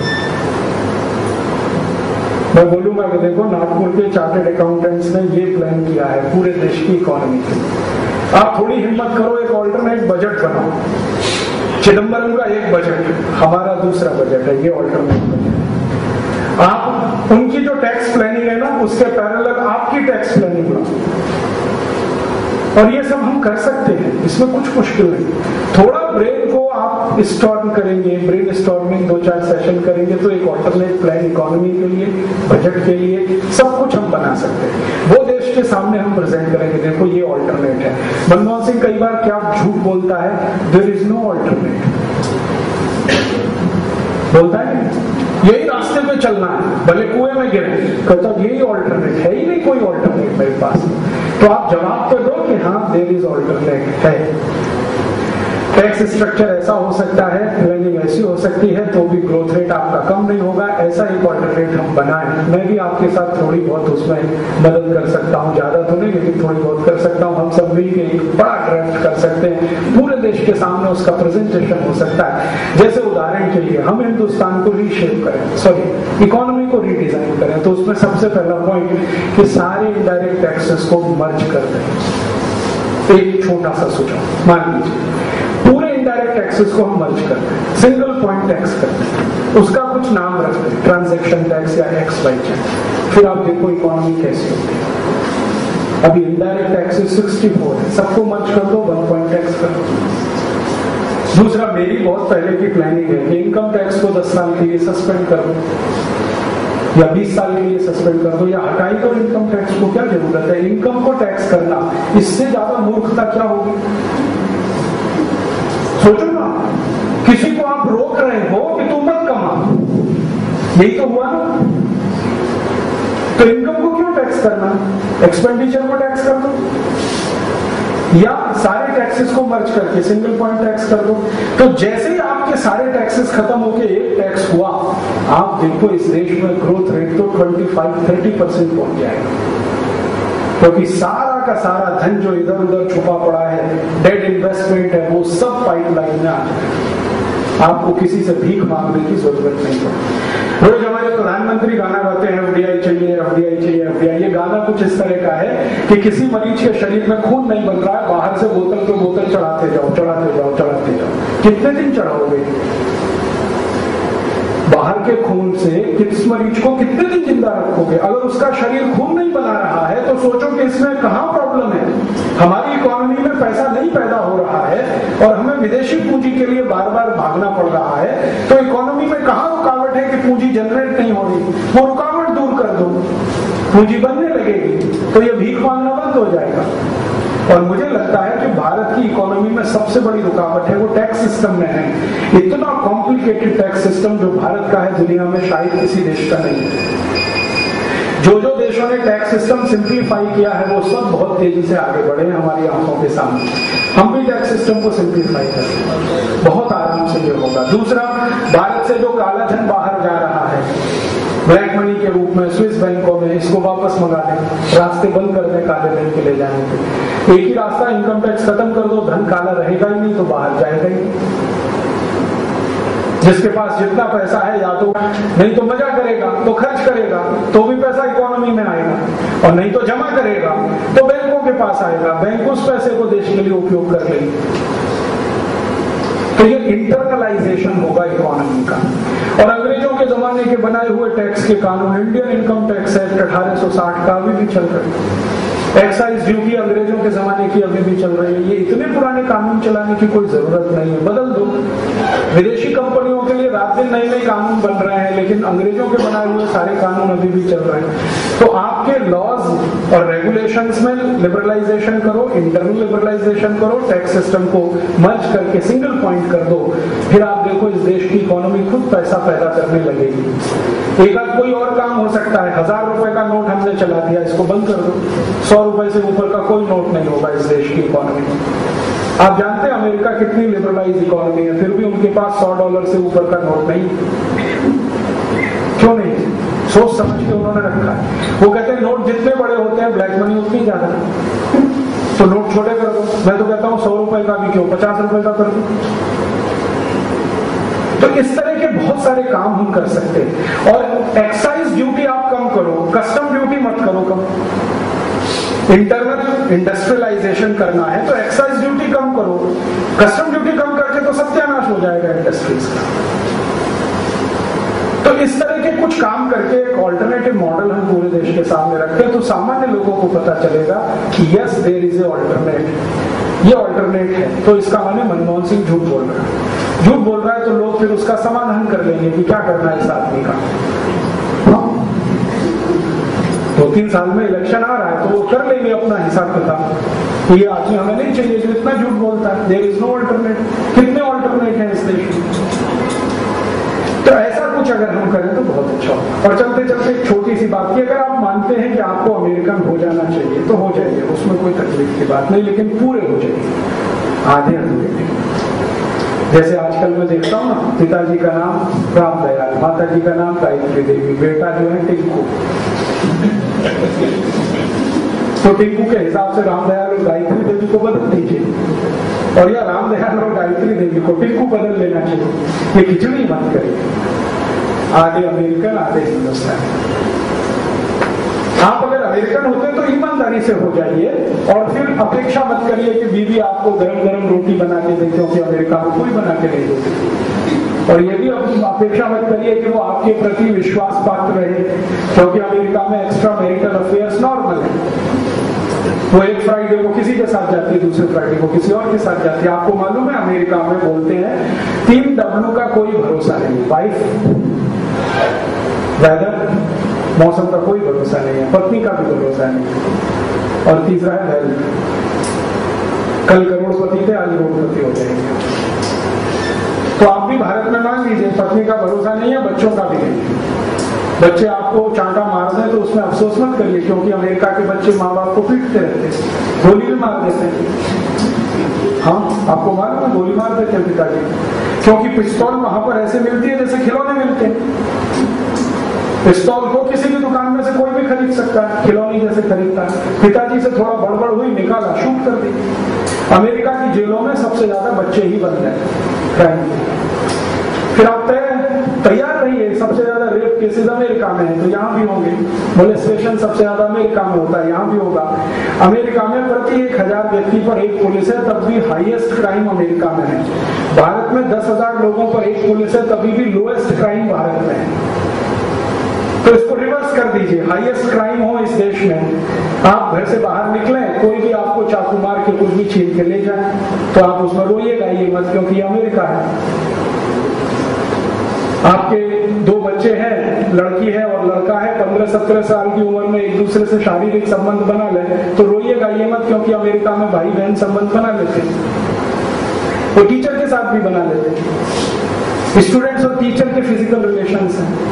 मैं बोलूंगा कि देखो नागपुर के चार्टर्ड अकाउंटेंट्स ने ये प्लान किया है पूरे देश की इकोनॉमी के लिए। आप थोड़ी हिम्मत करो, एक ऑल्टरनेट बजट बनाओ। चिदम्बरम का एक बजट, हमारा दूसरा बजट है, ये ऑल्टरनेट बजट। आप उनकी जो टैक्स प्लानिंग है ना, उसके पैरेलल आपकी टैक्स प्लानिंग बनाओ, और ये सब हम कर सकते हैं, इसमें कुछ मुश्किल नहीं। थोड़ा ब्रेन को आप स्टॉर्म करेंगे, ब्रेन स्टॉर्मिंग 2-4 सेशन करेंगे तो एक ऑल्टरनेट प्लान इकोनॉमी के लिए, बजट के लिए, सब कुछ हम बना सकते हैं। वो देश के सामने हम प्रेजेंट करेंगे, देखो ये ऑल्टरनेट है। मनमोहन सिंह कई बार क्या झूठ बोलता है, देयर इज नो ऑल्टरनेट, बोलता है यही रास्ते पे चलना है, भले कुएं में गिरे, कहता यही ऑल्टरनेट है ही नहीं, कोई ऑल्टरनेट मेरे पास। तो आप जवाब तो दो कि हाँ देयर इज ऑल्टरनेट है। टैक्स स्ट्रक्चर ऐसा हो सकता है, प्लानिंग ऐसी हो सकती है, तो भी ग्रोथ रेट आपका कम नहीं होगा। ऐसा एक ऑल्टरनेट हम बनाएं। मैं भी आपके साथ थोड़ी बहुत उसमें मदद कर सकता हूँ, ज्यादा तो नहीं लेकिन थोड़ी बहुत कर सकता हूँ। हम सब मिलकर एक बड़ा ड्राफ्ट कर सकते हैं, पूरे देश के सामने उसका प्रेजेंटेशन हो सकता है। जैसे उदाहरण के लिए हम हिंदुस्तान को रीशेप करें, सॉरी इकोनॉमी को रीडिजाइन करें, तो उसमें सबसे पहला पॉइंट कि सारे इनडायरेक्ट टैक्सेस को मर्ज कर दें। एक छोटा सा सुझाव, मान लीजिए पूरे इनडायरेक्ट टैक्सेस को हम मर्ज करते हैं, सिंगल पॉइंट टैक्स करते हैं, उसका कुछ नाम रखते हैं, ट्रांजैक्शन टैक्स या एक्स वाई टैक्स। फिर आप देखो इकोनॉमी कैसी होती है। अभी इनडायरेक्ट टैक्सेस 64 है, सबको मर्ज कर दो, 1 पॉइंट टैक्स कर दो। दूसरा, मेरी बहुत पहले की प्लानिंग है कि इनकम टैक्स को 10 साल के लिए सस्पेंड कर दो या 20 साल के लिए सस्पेंड कर दो या हटाई दो इनकम टैक्स को। क्या जरूरत है इनकम को टैक्स करना? इससे ज्यादा मूर्खता क्या होगी? सोचो ना, किसी को आप रोक रहे हो कि तुम मत कमा, यही तो हुआ ना। तो इनकम को क्यों टैक्स करना? एक्सपेंडिचर को टैक्स कर दो या सारे टैक्सेस को मर्ज करके सिंगल पॉइंट टैक्स कर दो। तो जैसे ही आपके सारे टैक्सेस खत्म होके एक टैक्स हुआ, आप देखो इस देश में ग्रोथ रेट तो 25-30% पहुंच जाएगा, क्योंकि सारा का सारा धन जो इधर उधर छुपा पड़ा है, डेट इन्वेस्टमेंट है, वो सब पाइपलाइन में आ जाए। आपको किसी से भीख मांगने की जरूरत नहीं है। रोज हमारे प्रधानमंत्री गाना गाते हैं, एफडीआई चाहिए, एफडीआई चाहिए, एफडीआई। ये गाना कुछ इस तरह का है कि किसी मरीज के शरीर में खून नहीं बन रहा है, बाहर से बोतल पे बोतल चढ़ाते जाओ, चढ़ाते जाओ, चढ़ाते जाओ। कितने दिन चढ़ाओगे? बाहर के खून से किस मरीज को कितने दिन जिंदा रखोगे? अगर उसका शरीर खून नहीं बना रहा है तो सोचो कि इसमें कहां प्रॉब्लम है। हमारी इकोनॉमी में पैसा नहीं पैदा हो रहा है और हमें विदेशी पूंजी के लिए बार बार भागना पड़ रहा है, तो इकोनॉमी में कहां रुकावट है कि पूंजी जनरेट नहीं हो रही? वो रुकावट दूर कर दो, पूंजी बनने लगेगी, तो ये भीख मांगना बंद हो जाएगा। और मुझे लगता है कि भारत की इकोनॉमी में सबसे बड़ी रुकावट है वो टैक्स सिस्टम में है। इतना कॉम्प्लिकेटेड टैक्स सिस्टम जो भारत का है, दुनिया में शायद किसी देश का नहीं है। जो जो देशों ने टैक्स सिस्टम सिंप्लीफाई किया है वो सब बहुत तेजी से आगे बढ़े हैं हमारी आंखों के सामने। हम भी टैक्स सिस्टम को सिंप्लीफाई करें, बहुत आराम से ये होगा। दूसरा, भारत से जो काला धन बाहर जा रहा है ब्लैक मनी के रूप में स्विस बैंकों में, इसको वापस मंगा दें, रास्ते बंद कर दें काले धन के ले जाने के। एक ही रास्ता, इनकम टैक्स खत्म कर दो, धन काला रहेगा ही नहीं तो बाहर जाएगा ही। जिसके पास जितना पैसा है या तो नहीं तो मजा करेगा, तो खर्च करेगा, तो भी पैसा इकोनॉमी में आएगा, और नहीं तो जमा करेगा तो बैंकों के पास आएगा, बैंक उस पैसे को देश के लिए उपयोग कर लेंगे। तो ये इंटरनलाइजेशन होगा इकोनॉमी का। और अंग्रेजों के जमाने के बनाए हुए टैक्स के कानून, इंडियन इनकम टैक्स एक्ट 1860 का अभी भी चल रहा है। एक्साइज ड्यूटी अंग्रेजों के जमाने की अभी भी चल रही है। ये इतने पुराने कानून चलाने की कोई जरूरत नहीं है, बदल दो। विदेशी कंपनियों के लिए रात दिन नए नए कानून बन रहे हैं, लेकिन अंग्रेजों के बनाए हुए सारे कानून अभी भी चल रहे हैं। तो आपके लॉज और रेगुलेशंस में लिबरलाइजेशन करो, इंटरनल लिबरलाइजेशन करो, टैक्स सिस्टम को मर्ज करके सिंगल पॉइंट कर दो, फिर आप देखो इस देश की इकोनॉमी खुद पैसा पैदा करने लगेगी। एक आध कोई और काम हो सकता है, 1000 रुपए का नोट हमने चला दिया, इसको बंद कर दो, 100 रुपए से ऊपर का कोई नोट नहीं होगा इस देश की इकोनॉमी में। आप जानते हैं अमेरिका कितनी लिबरलाइज इकोनॉमी है, फिर भी उनके पास $100 से ऊपर का नोट नहीं। क्यों नहीं? सोच समझ के उन्होंने रखा है। वो कहते हैं नोट जितने बड़े होते हैं ब्लैक मनी उतनी ज्यादा, तो नोट छोटे कर दो। मैं तो कहता हूं 100 रुपए का भी क्यों, 50 रुपए का कर दो। तो इस तरह के बहुत सारे काम हम कर सकते हैं। और एक्साइज ड्यूटी आप कम करो, कस्टम ड्यूटी मत करो कम। इंटरनल इंडस्ट्रियलाइजेशन करना है तो एक्साइज ड्यूटी कम करो, कस्टम ड्यूटी कम करके तो सत्यानाश हो जाएगा इंडस्ट्रीज का। तो इस तरह के कुछ काम करके एक ऑल्टरनेटिव मॉडल हम पूरे देश के सामने रखते हैं, तो सामान्य लोगों को पता चलेगा कि yes there is a alternate, ये ऑल्टरनेट है। तो इसका माने मनमोहन सिंह झूठ बोल रहा है, झूठ बोल रहा है तो लोग फिर उसका समाधान कर लेंगे कि क्या करना है इस आदमी का। 2-3 साल में इलेक्शन आ रहा है तो वो कर लेंगे अपना हिसाब किताब, ये आदमी हमें नहीं चाहिए जो इतना झूठ बोलता है। There is no alternate. कितने अल्टरनेट हैं इस देश में? तो ऐसा कुछ अगर हम करें तो बहुत अच्छा होगा। और चलते चलते एक छोटी सी बात की, अगर आप मानते हैं कि आपको अमेरिकन हो जाना चाहिए तो हो जाइए, उसमें कोई तकलीफ की बात नहीं, लेकिन पूरे हो जाइए, आधे अधूरे नहीं। जैसे आजकल मैं देखता हूँ ना, पिताजी का नाम राम दयाल, माता जी का नाम गायत्री देवी, बेटा जो है टिंकू। तो टिंकू के हिसाब से राम दयाल और गायत्री देवी को बदल दीजिए, और या राम दयाल और गायत्री देवी को टिंकू बदल लेना चाहिए। ये खिचड़ी मत करिए, आधे अमेरिकन आधे हिंदुस्तानी। आप अगर अमेरिकन होते तो ईमानदारी से हो जाइए, और फिर अपेक्षा मत करिए कि बीवी आपको गरम गरम रोटी बना के दे, क्योंकि अमेरिका में कोई बना के नहीं देती। और ये भी अपेक्षा मत करिए कि वो आपके प्रति विश्वास पात्र रहे, क्योंकि अमेरिका में एक्स्ट्रा मैरिटल अफेयर्स नॉर्मल है। वो एक फ्राइडे को किसी के साथ जाती है, दूसरे फ्राइडे को किसी और के साथ जाती है। आपको मालूम है अमेरिका में बोलते हैं 3 W का कोई भरोसा नहीं, वाइफ, वेदर, मौसम का कोई भरोसा नहीं है, पत्नी का भी भरोसा नहीं, और तीसरा है हेल्थ। कल करोड़पति थे, आज करोड़पति हो जाएंगे। तो आप भी भारत में मान लीजिए, पत्नी का भरोसा नहीं है, बच्चों का भी नहीं। बच्चे आपको चांटा मार दें तो उसमें अफसोस मत करिए, क्योंकि अमेरिका के बच्चे माँ बाप को पीटते रहते हैं, गोली भी मार देते हैं। हाँ, आपको मालूम है, गोली मार देते हैं पिताजी, क्योंकि पिस्तौल वहां पर ऐसे मिलती है जैसे खिलौने मिलते हैं। पिस्तौल को किसी भी दुकान में से कोई भी खरीद सकता है, खिलौनी जैसे खरीदता है। पिताजी से थोड़ा गड़बड़ हुई, निकाला, शूट कर दी। अमेरिका की जेलों में सबसे ज्यादा बच्चे ही बन गए क्राइम। फिर आप तैयार रहिए, सबसे ज्यादा रेप केसेस अमेरिका में है, तो यहाँ भी होंगे। मोलेस्टेशन सबसे ज्यादा अमेरिका में होता है, यहाँ भी होगा। अमेरिका में प्रति 1000 व्यक्ति पर 1 पुलिस है, तब भी हाईएस्ट क्राइम अमेरिका में है। भारत में 10,000 लोगों पर 1 पुलिस है, तभी भी लोएस्ट क्राइम भारत में है। तो इसको रिवर्स कर दीजिए, हाईएस्ट क्राइम हो इस देश में। आप घर से बाहर निकले, कोई भी आपको चाकू मार के कुछ भी छीन के ले जाए, तो आप उसमें रोइएगा ये मत, क्योंकि ये अमेरिका है। आपके 2 बच्चे हैं, लड़की है और लड़का है, 15-17 साल की उम्र में एक दूसरे से शारीरिक संबंध बना ले, तो रोइएगा ये मत, क्योंकि अमेरिका में भाई बहन संबंध बना लेते हैं, वो टीचर के साथ भी बना लेते हैं। स्टूडेंट्स और टीचर के फिजिकल रिलेशंस हैं।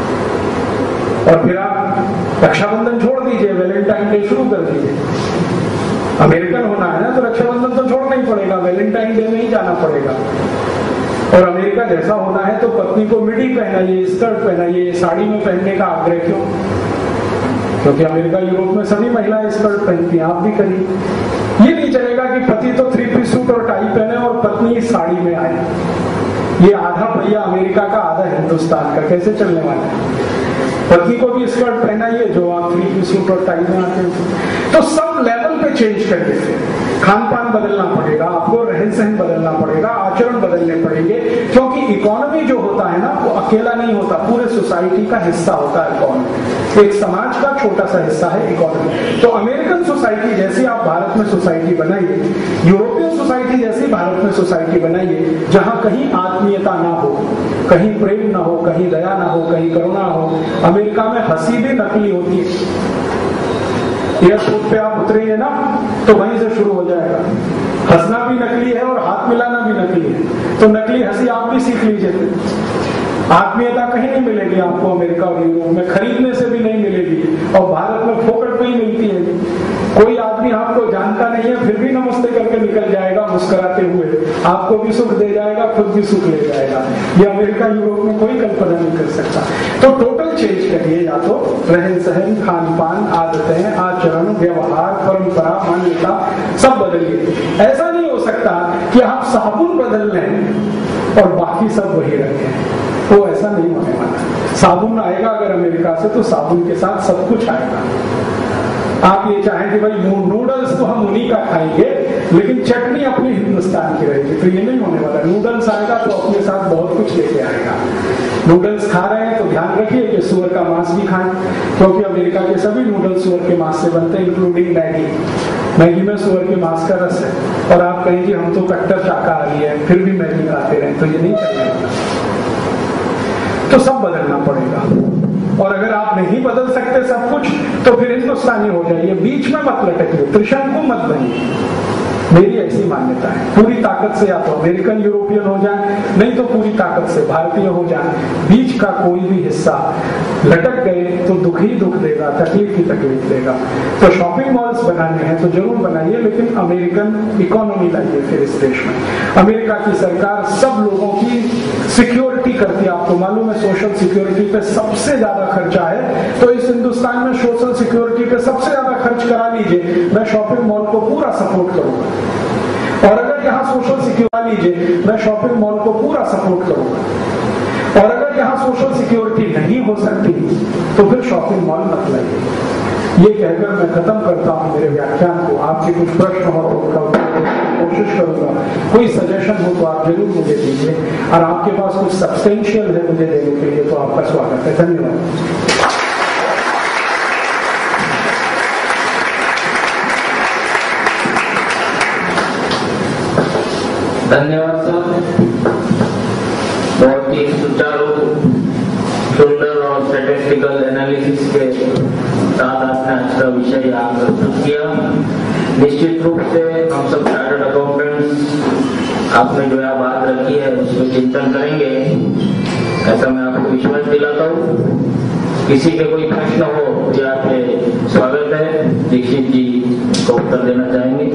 और फिर आप रक्षाबंधन छोड़ दीजिए, वैलेंटाइन डे शुरू कर दीजिए। अमेरिकन होना है ना, तो रक्षाबंधन तो छोड़ना ही पड़ेगा, वैलेंटाइन डे में ही जाना पड़ेगा। और अमेरिका जैसा होना है तो पत्नी को मिडी पहनाइए, स्कर्ट पहनाइए, साड़ी में पहनने का आग्रह क्यों? क्योंकि अमेरिका यूरोप में सभी महिलाएं स्कर्ट पहनती हैं, आप भी करिए। ये नहीं चलेगा कि पति तो 3-piece सूट और टाई पहने और पत्नी साड़ी में आए। ये आधा भैया अमेरिका का, आधा हिंदुस्तान का, कैसे चलने वाला है? पत्नी को भी स्कर्ट पहनाइए जो आप 3-piece सूट और टाई में आते हैं। तो सब लेवल पे चेंज कर देते हैं। खान पान बदलना पड़ेगा आपको, रहन सहन बदलना पड़ेगा, आचरण बदलने पड़ेंगे, क्योंकि इकोनॉमी जो होता है ना, वो अकेला नहीं होता, पूरे सोसाइटी का हिस्सा होता है इकोनॉमी। एक समाज का छोटा सा हिस्सा है इकोनॉमी। तो अमेरिकन सोसाइटी जैसी आप भारत में सोसाइटी बनाइए, यूरोपियन सोसाइटी जैसी भारत में सोसाइटी बनाइए, जहां कहीं आत्मीयता ना हो, कहीं प्रेम ना हो, कहीं दया ना हो, कहीं करुणा हो। अमेरिका में हंसी भी नकली होती है। एयरपोर्ट पे आप उतरेंगे ना, तो वहीं से शुरू हो जाएगा। हंसना भी नकली है और हाथ मिलाना भी नकली है। तो नकली हंसी आप भी सीख लीजिए। आत्मीयता कहीं नहीं मिलेगी आपको अमेरिका और यूरोप में, खरीदने से भी नहीं मिलेगी, और भारत में फोकट में ही मिलती है। कोई आदमी आपको जानता नहीं है, फिर भी नमस्ते करके निकल जाएगा मुस्कुराते हुए, आपको भी सुख दे जाएगा, खुद भी सुख ले जाएगा। ये अमेरिका यूरोप में कोई कल्पना नहीं कर सकता। तो टोटल चेंज करिए, या तो रहन सहन, खान पान, आदतें, आचरण, व्यवहार, परंपरा, मान्यता सब बदलिए। ऐसा नहीं हो सकता कि आप साबुन बदल लें और बाकी सब वही रखें, तो ऐसा नहीं होने वाला। साबुन आएगा अगर अमेरिका से, तो साबुन के साथ सब कुछ आएगा। आप ये चाहें कि भाई नूडल्स तो हम उन्हीं का खाएंगे, लेकिन चटनी अपनी हिंदुस्तान की रहेगी, तो ये नहीं होने वाला। नूडल्स आएगा तो अपने साथ बहुत कुछ लेके आएगा। नूडल्स खा रहे हैं तो ध्यान रखिए कि सुअर का मांस भी खाएं, क्योंकि अमेरिका के सभी नूडल्स सुअर के मांस से बनते हैं, इंक्लूडिंग मैगी। मैगी में सुअर के मांस का रस है, और आप कहेंगे हम तो कट्टर शाकाहारी है, फिर भी मैगी खाते रहे, तो ये नहीं चलने वाला। तो सब बदलना पड़ेगा। और अगर आप नहीं बदल सकते सब कुछ, तो फिर हिंदुस्तानी हो जाइए, बीच में मत लटकिए, त्रिशंकु मत बनिए। मेरी ऐसी मान्यता है। पूरी ताकत से या तो अमेरिकन यूरोपियन हो जाए, नहीं तो पूरी ताकत से भारतीय हो जाए, बीच का कोई भी हिस्सा लटक गए तो दुख ही दुख देगा, तकलीफ ही तकलीफ देगा। तो शॉपिंग मॉल्स बनाने हैं तो जरूर बनाइए, लेकिन अमेरिकन इकोनॉमी लाइए फिर इस देश में। अमेरिका की सरकार सब लोगों की सिक्योरिटी करती है, आपको मालूम है सोशल सिक्योरिटी पे सबसे ज्यादा खर्चा है, तो इस हिंदुस्तान में सोशल सिक्योरिटी पे सबसे ज्यादा खर्च करा लीजिए, मैं शॉपिंग मॉल को पूरा सपोर्ट करूंगा। और अगर यहाँ सोशल सिक्योरिटी लीजिए, मैं शॉपिंग मॉल को पूरा सपोर्ट करूंगा। और अगर यहाँ सोशल सिक्योरिटी नहीं हो सकती तो फिर शॉपिंग मॉल मत लाइए। ये कहकर मैं खत्म करता हूँ मेरे व्याख्यान को। आपके कुछ प्रश्न हो तो उनका उत्तर देने की कोशिश करूंगा, कोई सजेशन हो तो आप जरूर मुझे दीजिए, और आपके पास कुछ सब्सटेंशियल है मुझे देने के लिए तो आपका स्वागत है। धन्यवाद। धन्यवाद सर, बहुत ही सुचारू, सुंदर और स्टैटिस्टिकल एनालिसिस के साथ आपने आज का विषय यहाँ प्रस्तुत किया। निश्चित रूप से हम सब चार्टर्ड अकाउंटेंट्स आपने जो यहाँ बात रखी है उस पर चिंतन करेंगे, ऐसा मैं आपको विश्वास दिलाता हूँ। किसी के कोई प्रश्न हो तो आपके स्वागत है। दीक्षित जी को उत्तर देना चाहेंगे।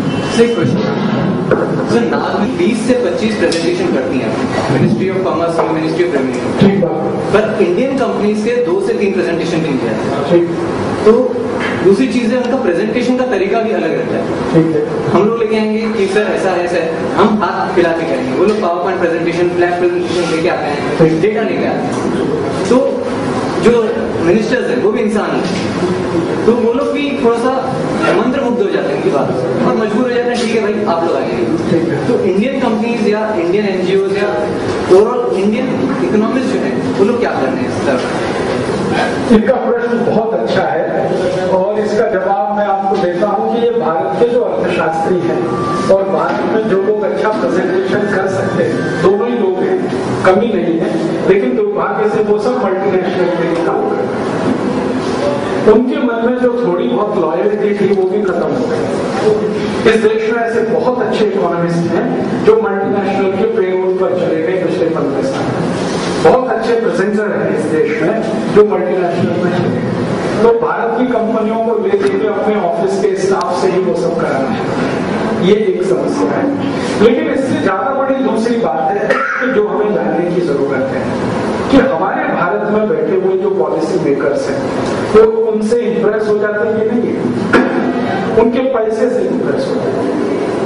सर नाग में 20 से 25 प्रेजेंटेशन करती हैं मिनिस्ट्री ऑफ कॉमर्स और मिनिस्ट्री ऑफ रेवेन्यू, ठीक बात। पर इंडियन कंपनीज के 2 से 3 प्रेजेंटेशन की जाए। ठीक। तो दूसरी चीज है, उनका प्रेजेंटेशन का तरीका भी अलग रहता है। ठीक है। हम लोग लेके आएंगे कि सर ऐसा है, ऐसा है, हम हाथ खिला के करेंगे, वो लोग power point presentation, flash presentation लेके आते हैं, डेटा लेके आते हैं। तो जो मिनिस्टर्स है वो भी इंसान है, तो वो लोग भी थोड़ा सा मंत्र मुग्ध हो जाते हैं उनकी बात और मजबूर हो जाते हैं, ठीक है भाई आप लोग आएंगे। तो इंडियन कंपनीज या इंडियन एनजीओ या ओवरऑल इंडियन इकोनॉमिस्ट जो है वो लोग क्या कर रहे हैं इस तरफ? इनका प्रश्न बहुत अच्छा है और इसका जवाब मैं आपको देता हूं कि ये भारत के जो अर्थशास्त्री हैं और भारत में जो लोग अच्छा प्रेजेंटेशन कर सकते हैं, दोनों ही लोग हैं, कमी नहीं है, लेकिन दुर्भाग्य से वो सब मल्टीनेशनल में काम करते हैं। उनके मन में जो थोड़ी बहुत लॉयल्टी थी वो भी खत्म हो गई। इस देश में ऐसे बहुत अच्छे इकोनॉमिस्ट हैं जो मल्टीनेशनल के पेरोल पर चले गए पिछले 15 साल। बहुत अच्छे प्रेजेंटर हैं इस देश में जो मल्टीनेशनल में चले गए। तो भारत की कंपनियों को ले देके अपने ऑफिस के स्टाफ से ही वो सब कराना है, ये एक समस्या है। लेकिन इससे ज्यादा बड़ी दूसरी बात है कि जो हमें जानने की जरूरत है कि हमारे भारत में बैठे हुए जो पॉलिसी मेकर्स हैं वो उनसे इंप्रेस हो जाते हैं कि नहीं, उनके पैसे से इंप्रेस हो जाते हैं।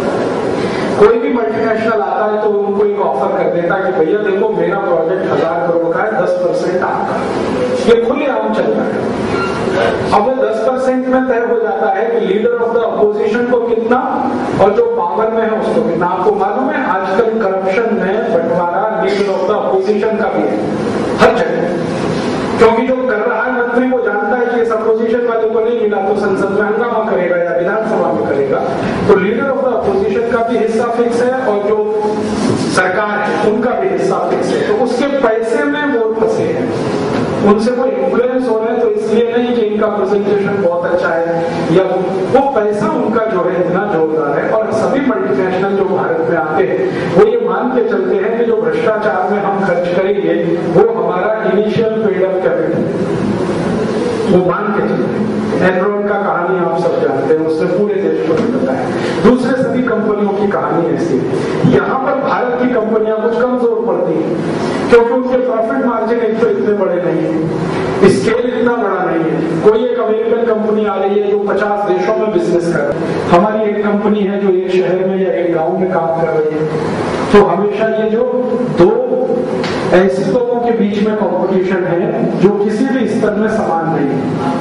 कोई भी मल्टीनेशनल आता है तो उनको एक ऑफर कर देता है कि भैया देखो मेरा प्रोजेक्ट 1000 करोड़ का है, 10% आपका। ये खुलेआम चल रहा है। अब 10% में तय हो जाता है कि लीडर ऑफ द अपोजिशन को कितना और जो पावर में है उसको कितना। आपको मालूम है आजकल करप्शन में बंटवारा लीडर ऑफ द अपोजिशन का भी है हर जगह, क्योंकि जो कर रहा है मंत्री वो जानता है कि इस अपोजिशन वाले को नहीं मिला तो संसद में हंगामा करेगा या विधानसभा में करेगा। तो लीडर ऑफ द अपोजिशन का भी हिस्सा फिक्स है और जो सरकार है उनका भी हिस्सा फिक्स है। तो उसके पैसे में वो फंसे हैं, उनसे कोई इन्फ्लुएंस हो रहे हैं। तो इसलिए नहीं कि इनका प्रेजेंटेशन बहुत अच्छा है या वो पैसा उनका जो है इतना जोरदार है। और सभी मल्टीनेशनल जो भारत में आते हैं वो ये मान के चलते हैं कि जो भ्रष्टाचार में हम खर्च करेंगे वो हमारा इनिशियल पेड अप कैपिटल, वो मान के चलते हैं। एनरॉन का कहानी आप सब जानते हैं, उसने पूरे देश को बताया। दूसरे सभी कंपनियों की कहानी ऐसी है। यहाँ पर भारत की कंपनियां कुछ कमजोर पड़ती हैं क्योंकि उनके प्रॉफिट मार्जिन एक तो इतने बड़े नहीं है, स्केल इतना बड़ा नहीं है। कोई एक अमेरिकन कंपनी आ रही है जो 50 देशों में बिजनेस कर रही है, हमारी एक कंपनी है जो एक शहर में या एक गांव में काम कर रही है। तो हमेशा ये जो दो ऐसे लोगों के बीच में कंपटीशन है जो किसी भी स्तर में समान नहीं है।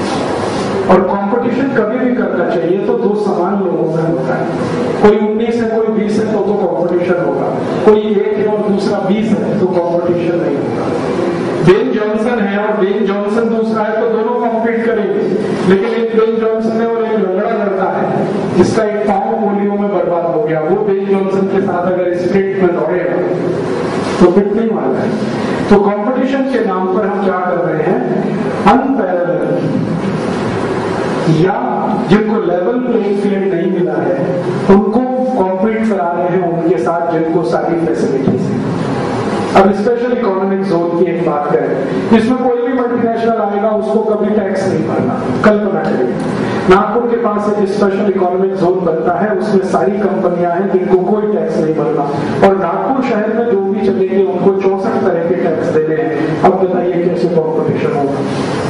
और कंपटीशन कभी भी करना चाहिए तो दो समान लोगों में होता है। कोई 19 है कोई 20 है तो कंपटीशन होगा, कोई 1 है और दूसरा 20 है तो कंपटीशन नहीं होगा। बेन जॉनसन है और बेन जॉनसन दूसरा है तो दोनों कॉम्पीट करेंगे, लेकिन एक बेन जॉनसन है और एक लंगड़ा लड़का है जिसका एक पांव पोलियो में बर्बाद हो गया, वो बेन जॉनसन के साथ अगर स्प्रिंट में दौड़ेगा तो फिट नहीं मारना है। तो कंपटीशन के नाम पर हम क्या कर रहे हैं, अनपैरेलल या जिनको लेवल प्लेइंग फील्ड नहीं मिला है उनको अब स्पेशल इकोनॉमिक जोन की एक बात करें, इसमें कोई भी मल्टीनेशनल आएगा उसको कभी टैक्स नहीं भरना। कल्पना करिए नागपुर के पास एक स्पेशल इकोनॉमिक जोन बनता है, उसमें सारी कंपनियां हैं जिनको कोई टैक्स नहीं भरना, और नागपुर शहर में जो भी चलेंगे उनको 64 तरह के टैक्स देने हैं। अब बताइए कैसे कॉम्पिटिशन होगा?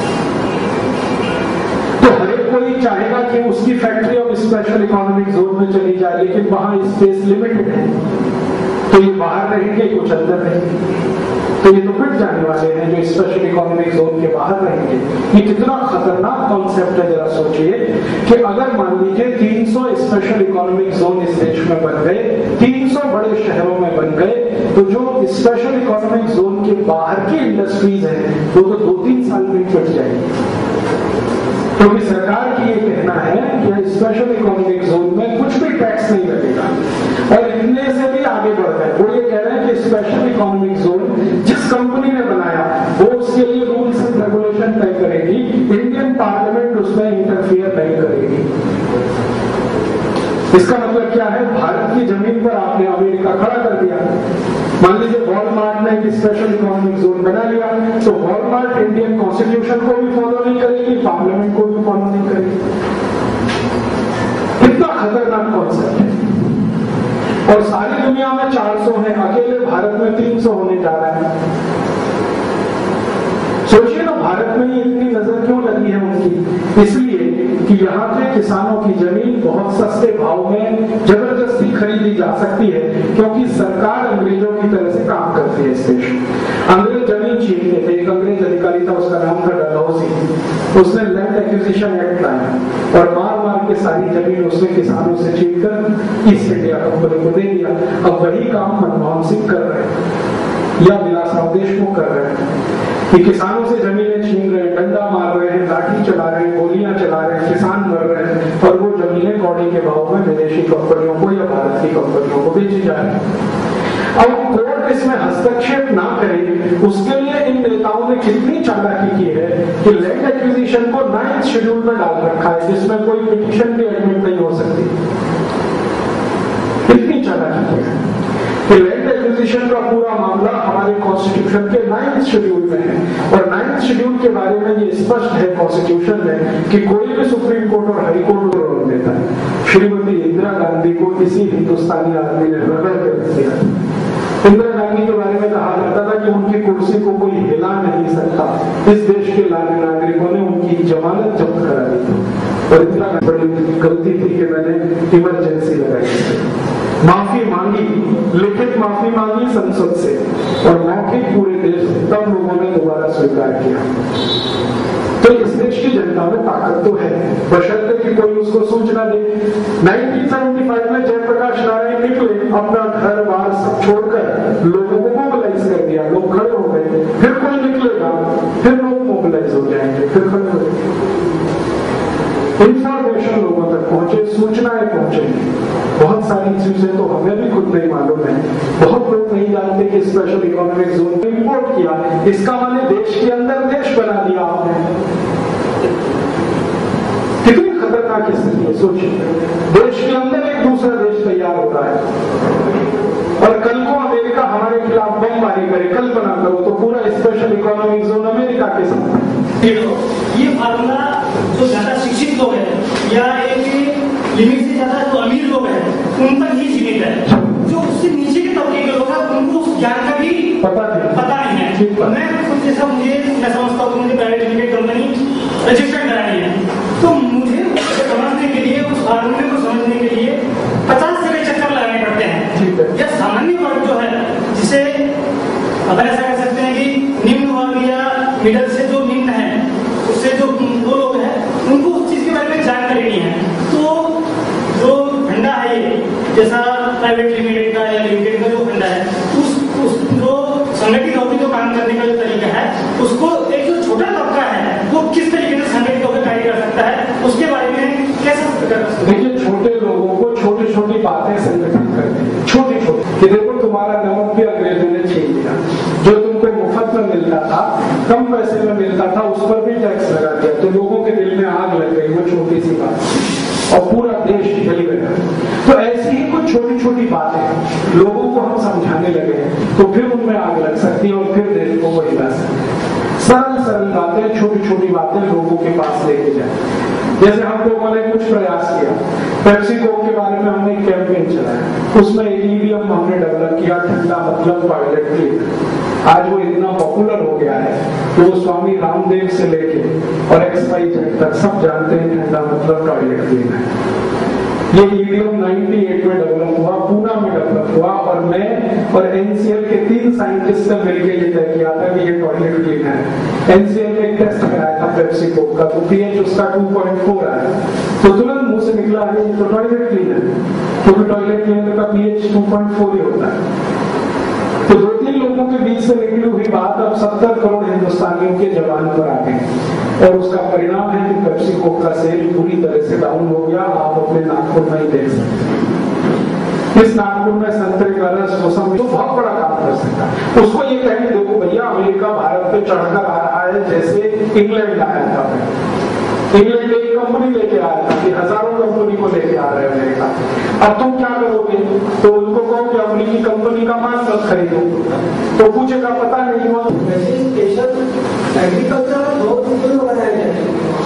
तो हर एक कोई चाहेगा कि उसकी फैक्ट्री अब स्पेशल इकोनॉमिक जोन में चली जाए, लेकिन वहां स्पेस लिमिटेड है, तो ये बाहर रहेंगे, कुछ अंदर रहेंगे, तो ये तो पिट जाने वाले हैं जो स्पेशल इकोनॉमिक जोन के बाहर रहेंगे। ये कितना खतरनाक कॉन्सेप्ट है, जरा सोचिए कि अगर मान लीजिए 300 स्पेशल इकोनॉमिक जोन इस देश में बन गए, 300 बड़े शहरों में बन गए, तो जो स्पेशल इकोनॉमिक जोन के बाहर की इंडस्ट्रीज हैं वो तो 2-3 साल में पिट जाएंगी। क्योंकि तो सरकार की ये कहना है कि स्पेशल इकोनॉमिक जोन में कुछ भी टैक्स नहीं लगेगा, और इतने से भी आगे बढ़ गए। वो ये कह रहे हैं कि स्पेशल इकोनॉमिक जोन जिस कंपनी ने बनाया वो उसके लिए रूल्स एंड रेगुलेशन तय करेगी, इंडियन पार्लियामेंट उसमें इंटरफियर नहीं करेगी। इसका मतलब क्या है? भारत की जमीन पर आपने अमेरिका खड़ा कर दिया। मान लीजिए वॉलमार्ट ने एक स्पेशल इकोनॉमिक जोन बना लिया, तो वॉलमार्ट इंडियन कॉन्स्टिट्यूशन को भी फॉलो नहीं करेगी, पार्लियामेंट को भी फॉलो नहीं करेगी। कितना खतरनाक कॉन्सेप्ट है। और सारी दुनिया में 400 है, अकेले भारत में 300 होने जा रहा है। सोचिए ना, भारत में इतनी नजर क्यों लगी है उनकी? इसलिए कि यहाँ पे किसानों की जमीन बहुत सस्ते भाव में जबरदस्ती खरीदी जा सकती है, क्योंकि सरकार अंग्रेजों की तरह से काम करती है इस देश में। अंग्रेज जमीन छीनते थे, एक अंग्रेज अधिकारी था, उसका नाम था डलहौसी। उसने लैंड एक्विजिशन एक्ट लाया और मार मार के सारी जमीन उसने किसानों से छीनकर ईस्ट इंडिया कंपनी को दे दिया। अब वही काम मनमोहन सिंह कर रहे हैं या विलासराव देशमुख कर रहे हैं कि किसानों से जमीनें छीन रहे हैं, डंडा मार रहे हैं, लाठी चला रहे हैं, गोलियां चला रहे हैं, किसान मर रहे हैं, और वो जमीनें कौड़ी के भाव में विदेशी कंपनियों को या भारत की कंपनियों को बेची जा रही है। अब कोर्ट इसमें हस्तक्षेप ना करे, उसके लिए इन नेताओं ने कितनी चालाकी की है कि लैंड एक्विजिशन को 9th शेड्यूल में डाल रखा है, जिसमें कोई पिटीशन भी एडमिट नहीं हो सकती। कितनी चालाकी की है कि लैंड एक्विजिशन का पूरा मामला हमारे कॉन्स्टिट्यूशन के 9th शेड्यूल में है, और 9th शेड्यूल के बारे में ये स्पष्ट है कॉन्स्टिट्यूशन में कि कोई भी सुप्रीम कोर्ट और हाई कोर्ट को रोक देता है। श्रीमती इंदिरा गांधी को किसी हिंदुस्तानी आदमी ने रगड़ कर दिया। इंदिरा गांधी के बारे में कहा जाता था कि उनकी कुर्सी को कोई हिला नहीं सकता। इस देश के नागरिकों ने उनकी जमानत जब्त करा दी थी, और इंदिरा गांधी बड़ी गलती थी कि मैंने इमरजेंसी लगाई, माफी मांगी, लिखित माफी मांगी संसद से, और मौखिक पूरे देश से, तब लोगों ने दोबारा स्वीकार किया। तो इस देश की जनता में ताकत तो है, बशर्ते कि कोई उसको सूचना दे। 1975 में जयप्रकाश नारायण निकले, अपना घर बार सब छोड़कर लोगों को मोबिलाइज कर दिया, लोग खड़े हो गए। फिर कोई निकलेगा, फिर लोग मोबिलाइज हो जाएंगे, फिर खड़े हो जाएंगे। इंफॉर्मेशन लोगों तक पहुंचे, सूचनाएं पहुंचेंगी। बहुत सारी चीजें तो हमें भी खुद नहीं मालूम है। बहुत लोग नहीं जानते कि स्पेशल इकोनॉमिक जोन में इंपोर्ट किया, इसका माने देश के अंदर देश बना दिया आपने। कितनी खतरनाक स्थिति है, सोचिए। देश के अंदर एक दूसरा देश तैयार हो रहा है, और कल को अमेरिका हमारे खिलाफ बमबारी करे, कल्पना करो, तो पूरा स्पेशल इकोनॉमिक जोन अमेरिका के साथ। ये फार्मूला जो ज्यादा शिक्षित लोग हैं या एक लिमिट से ज्यादा जो अमीर लोग हैं उन तक ही सीमित है। जो उससे नीचे के तबके के लोग हैं उनको उस ज्ञान का भी पता नहीं है। मैं खुद जैसा मैं समझता हूँ मुझे प्राइवेट लिमिटेड कंपनी रजिस्टर्ड करानी है, तो मुझे समझने के लिए, उस फार्मूले को समझने के लिए 50 जगह चक्कर लगाने पड़ते हैं। या सामान्य वर्ग जो है, जिसे अपन ऐसा कह सकते हैं कि निम्न वर्ग या मिडल से जो निम्न है, उससे जो वो लोग हैं उनको उस चीज के बारे में जानकारी नहीं है। तो जो फंडा है ये, जैसा प्राइवेट लिमिटेड का या लिमिटेड का जो फंडा है, उस जो संगठित होकर जो काम करने का जो तरीका है, उसको एक जो छोटा तबका है वो किस तरीके से संगठित होकर कार्य कर सकता है, उसके बारे में कैसे कर सकते हैं। देखिए, छोटे लोगों को छोटी छोटी बातें संगठित करती है, छोटी छोटी, कि देखो तुम्हारा नमक भी अंग्रेजों ने छीन लिया, जो तुमको मुफ्त में मिलता था, कम पैसे में मिलता था, उस पर भी टैक्स लगा दिया, तो लोगों के दिल में आग लग गई। वो छोटी सी बात, और पूरा देश हिल गया। तो ऐसी ही कुछ छोटी छोटी बातें लोगों को हम समझाने लगे तो फिर उनमें आग लग सकती है और फिर देश को वो हिला सकती है। सरल सरल बातें, छोटी छोटी बातें लोगों के पास लेके जाए। जैसे हम लोगों ने कुछ प्रयास किया, पेप्सी कोक के बारे में हमने एक कैंपेन चलाया, उसमें एक ईडीएम हमने डेवलप किया, ठंडा मतलब टॉयलेट क्लीन। आज वो इतना पॉपुलर हो गया है कि वो स्वामी रामदेव से लेके और XYZ तक सब जानते हैं ठंडा मतलब टॉयलेट क्लीन है। ये ईडीएम 98 में डेवलप हुआ, पूना में डेवलप हुआ और मैं और NCL के 3 साइंटिस्ट ने मिलकर ये तय किया था कि ये टॉयलेट क्लीन है। NCL ने एक टेस्ट कराया था पेप्सी कोक का, तो pH उसका 2.4 आया, तो तुरंत मुंह से निकला कि ये तो टॉयलेट क्लीन है, क्योंकि टॉयलेट क्लीनर का pH 2.4 ही होता है। तो 2-3 लोगों के बीच से निकली हुई बात अब 70 करोड़ हिंदुस्तानियों के जबान पर आ गई और उसका परिणाम है कि पेप्सी कोक का सेल पूरी तरह से डाउन हो गया। आप अपने नागपुर में ही देख सकते हैं, इस नागपुर में संतरे का रस, मौसम तो बहुत बड़ा काम कर सकता है। उसको ये कहें देखो भैया, अमेरिका भारत पे चढ़कर आ रहा है जैसे इंग्लैंड आया था। इंग्लैंड एक कंपनी लेके आया था कि हजारों कंपनी को लेके आ रहे हैं अमेरिका। अब तुम क्या करोगे? तो उनको कहो कि अमेरिकी कंपनी का माल मत खरीदो, तो पूछेगा पता नहीं हुआ। एग्रीकल्चर में बहुत चीजों को बनाया जाए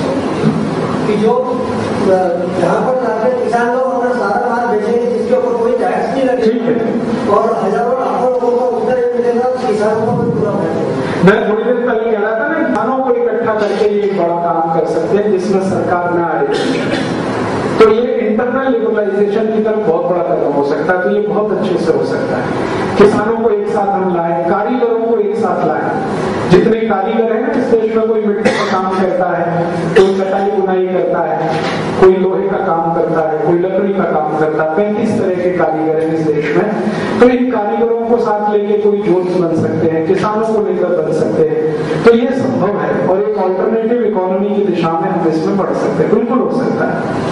कि जो जहाँ पर जाके किसान लोग अपना सारा माल बेचेंगे जिसके ऊपर कोई टैक्स नहीं लगेगा और हजारों लाखों लोगों को उत्तर मिलेगा, किसानों को भी पूरा मिलेगा। मैं थोड़ी देर पहले कह रहा था ना, किसानों को इकट्ठा करके ये एक बड़ा काम कर सकते हैं जिसमें सरकार न आए। तो ये इंटरनल लिबरलाइजेशन की तरफ बहुत बड़ा कदम हो सकता है। तो ये बहुत अच्छे से हो सकता है। किसानों को एक साथ हम लाए, कारीगरों को एक साथ लाए। जितने कारीगर हैं इस देश में, कोई मिट्टी का काम करता है, कोई कटाई बुनाई करता है, कोई लोहे का काम करता है, कोई लकड़ी का काम करता है, 35 तरह के कारीगर हैं इस देश में। तो इन कारीगरों को साथ लेके कोई जोन्स बन सकते हैं, किसानों को लेकर बन सकते हैं। तो ये संभव है और एक ऑल्टरनेटिव इकोनॉमी की दिशा में हम इसमें बढ़ सकते हैं। बिल्कुल हो सकता है।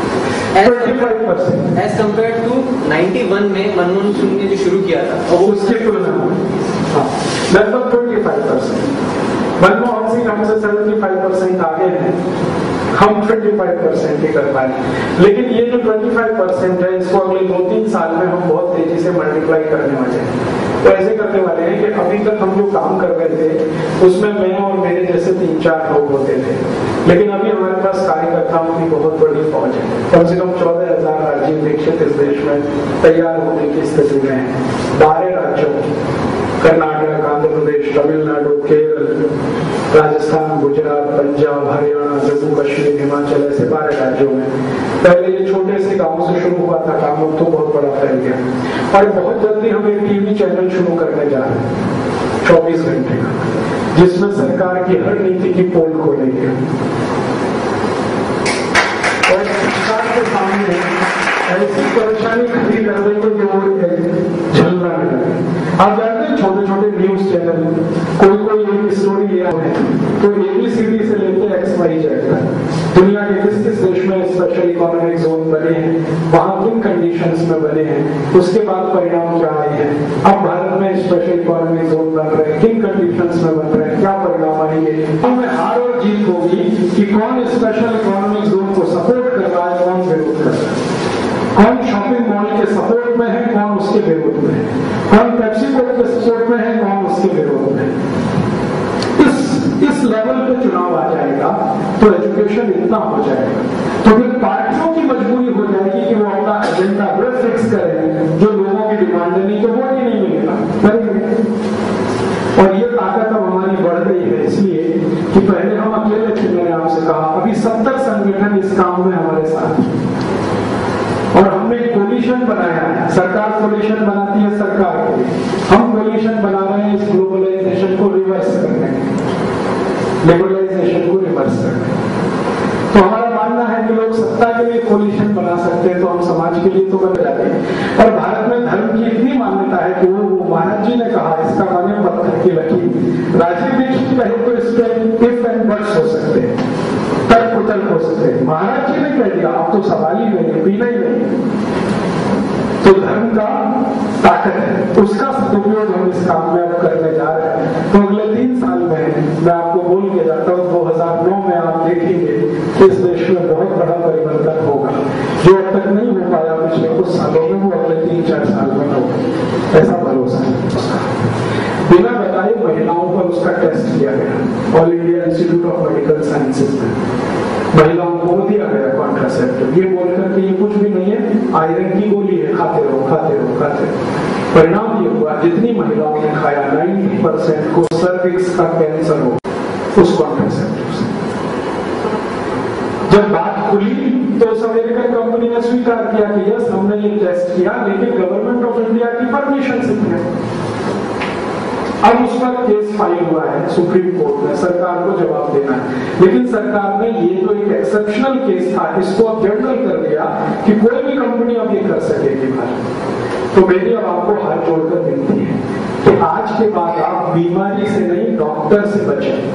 As compared to 91 में मनमोहन सिंह ने जो शुरू किया था और उसकी तुलना लगभग 25%। मनमोहन सिंह हमसे 75% आगे हैं, हम 25% ही कर पाए। लेकिन ये जो 25% है इसको अगले 2-3 साल में हम बहुत तेजी से मल्टीप्लाई करने वाले हैं। तो ऐसे करने वाले हैं कि अभी तक हम जो काम कर रहे थे उसमें मैं और मेरे जैसे 3-4 लोग होते थे, लेकिन अभी हमारे पास कार्यकर्ताओं की बहुत बड़ी फौज है। कम से कम 14,000 राजीव दीक्षित इस देश में तैयार होने की स्थिति में है। 12 राज्यों, कर्नाटक, आंध्र प्रदेश, तमिलनाडु, केरल, राजस्थान, गुजरात, पंजाब, हरियाणा, जम्मू कश्मीर, हिमाचल, ऐसे 12 राज्यों में। पहले ये छोटे से गांव से शुरू हुआ था काम, अब तो बहुत बड़ा फैल गया और बहुत जल्दी हम एक टीवी चैनल शुरू करने जा रहे हैं 24 घंटे का, जिसमें सरकार की हर नीति की पोल खोलेंगे और सरकार के सामने ऐसी परेशानी खड़ी कर देंगे कि वो झलना नहीं लगे। आप जानते हैं छोटे छोटे न्यूज चैनल कोई एक स्टोरी लिया है तो ABCD से लेके XYZ तक दुनिया के किस किस देश में स्पेशल इकोनॉमिक जोन बने हैं, वहां किन कंडीशंस में बने हैं, उसके बाद परिणाम क्या आए हैं। अब भारत में स्पेशल इकोनॉमिक जोन बन रहे हैं, किन कंडीशंस में बन रहे हैं, क्या परिणाम आएंगे। हमें हार और जीत होगी कि कौन स्पेशल इकोनॉमिक जोन को सपोर्ट कर रहा है, कौन विरोध कर रहा है, कौन शॉपिंग मॉल के सपोर्ट में है, कौन उसके विरोध में है, कौन पेप्सी कोक के सपोर्ट में है, कौन उसके विरोध में है। इस लेवल पे चुनाव आ जाएगा तो एजुकेशन इतना हो जाएगा तो फिर पार्टियों की मजबूरी हो जाएगी कि वो अपना एजेंडा वो फिक्स करें जो लोगों की डिमांड है, नहीं तो वोट ही नहीं मिलेगा। और ये ताकत अब हमारी बढ़ गई है इसलिए कि पहले हम अकेले थे, मैंने आपसे कहा, अभी 70 संगठन इस काम में हमारे साथ और हमने एक कोलिशन बनाया है। सरकार कोलिशन बनाती है सरकार के लिए, हम कोलिशन बना रहे हैं इस ग्लोबलाइजेशन को रिवर्स करने, लिबरलाइजेशन को रिवर्स करने। तो हमारा मानना है कि लोग सत्ता के लिए कोलिशन बना सकते हैं तो हम समाज के लिए तो बन जाते हैं। और भारत में धर्म की इतनी मान्यता है कि वो महाराज जी ने कहा, इसका माने पत्थर की लकीर, राजीव दीक्षित कहे तो इस पे इफ एंड बट्स हो सकते हैं, तर्क वितर्क हो सकते हैं। महाराज जी ने कह दिया अब तो सवाल ही नहीं, पीना ही नहीं। तो धर्म का ताकत है, उसका सदुपयोग हम इस काम में अब करने जा रहे हैं। तो अगले 3 साल में मैं आपको बोल के जाता हूँ 2009 में आप देखेंगे कि इस देश में बहुत बड़ा परिवर्तन होगा जो अब तक नहीं हो पाया पिछले कुछ सालों में, वो अगले 3-4 साल में होगा। टेस्ट किया गया all India institute of medical sciences में। महिलाओं को दिया गया कॉन्ट्रासेप्टिव, ये बोलकर कि ये कुछ भी नहीं है, आयरन की गोली है, खाते रहो खाते रहो खाते रहो। परिणाम ये हुआ जितनी महिलाओं ने खाया 90% को सर्विक्स का कैंसर हो उस कॉन्ट्रासेप्टिव से। जब बात खुली तो उस अमेरिकन कंपनी ने स्वीकार किया कि यस हमने ये टेस्ट किया, लेकिन गवर्नमेंट ऑफ इंडिया की परमिशन से किया। अब उस पर केस फाइल हुआ है सुप्रीम कोर्ट में, सरकार को जवाब देना है, लेकिन सरकार ने ये जो एक एक्सेप्शनल केस था इसको अब जनरल कर दिया कि कोई भी कंपनी अब ये कर सकेगी भाई। तो मेरी अब आपको हाथ जोड़कर विनती है कि आज के बाद आप बीमारी से नहीं डॉक्टर से बचें,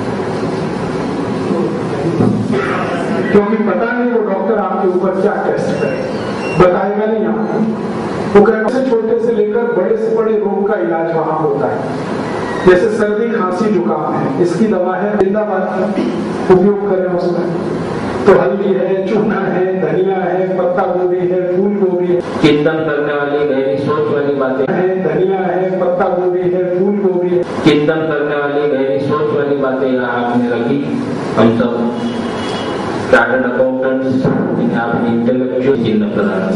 क्योंकि पता नहीं वो डॉक्टर आपके ऊपर क्या टेस्ट करे, बताएगा नहीं आपको। वो से छोटे से लेकर बड़े से बड़े रोग का इलाज वहां होता है, जैसे सर्दी खांसी जुकाम है, इसकी दवा है जिंदाबाद, उपयोग करें उसमें। तो हल्दी है, चूना है, धनिया है, पत्ता गोभी है, फूल गोभी है, चिंतन करने वाली गहरी सोच वाली बातें है, धनिया है, पत्ता गोभी है, फूल गोभी है, चिंतन करने वाली गहरी सोच वाली बातें यहाँ आपने रखी। हम सब चार्टर्ड अकाउंटेंट्स जिन्हें आपने इंटेलेक्चुअल चिन्ह प्रदान।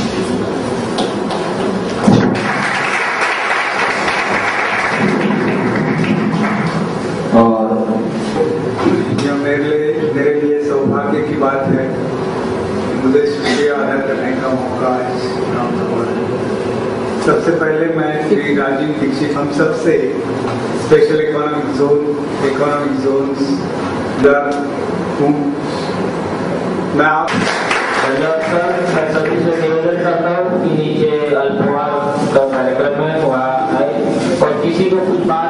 और यह मेरे लिए सौभाग्य की बात है, मुझे शुक्रिया अदा करने का मौका प्राप्त हुआ है। सबसे पहले मैं श्री राजीव दीक्षित हम सबसे स्पेशल इकोनॉमिक जोन्स मैं आप धन्यवाद सर। मैं सभी से निवेदन करता हूँ कि नीचे अल्पवाद का कार्यक्रम है वहाँ आए और किसी को कुछ बात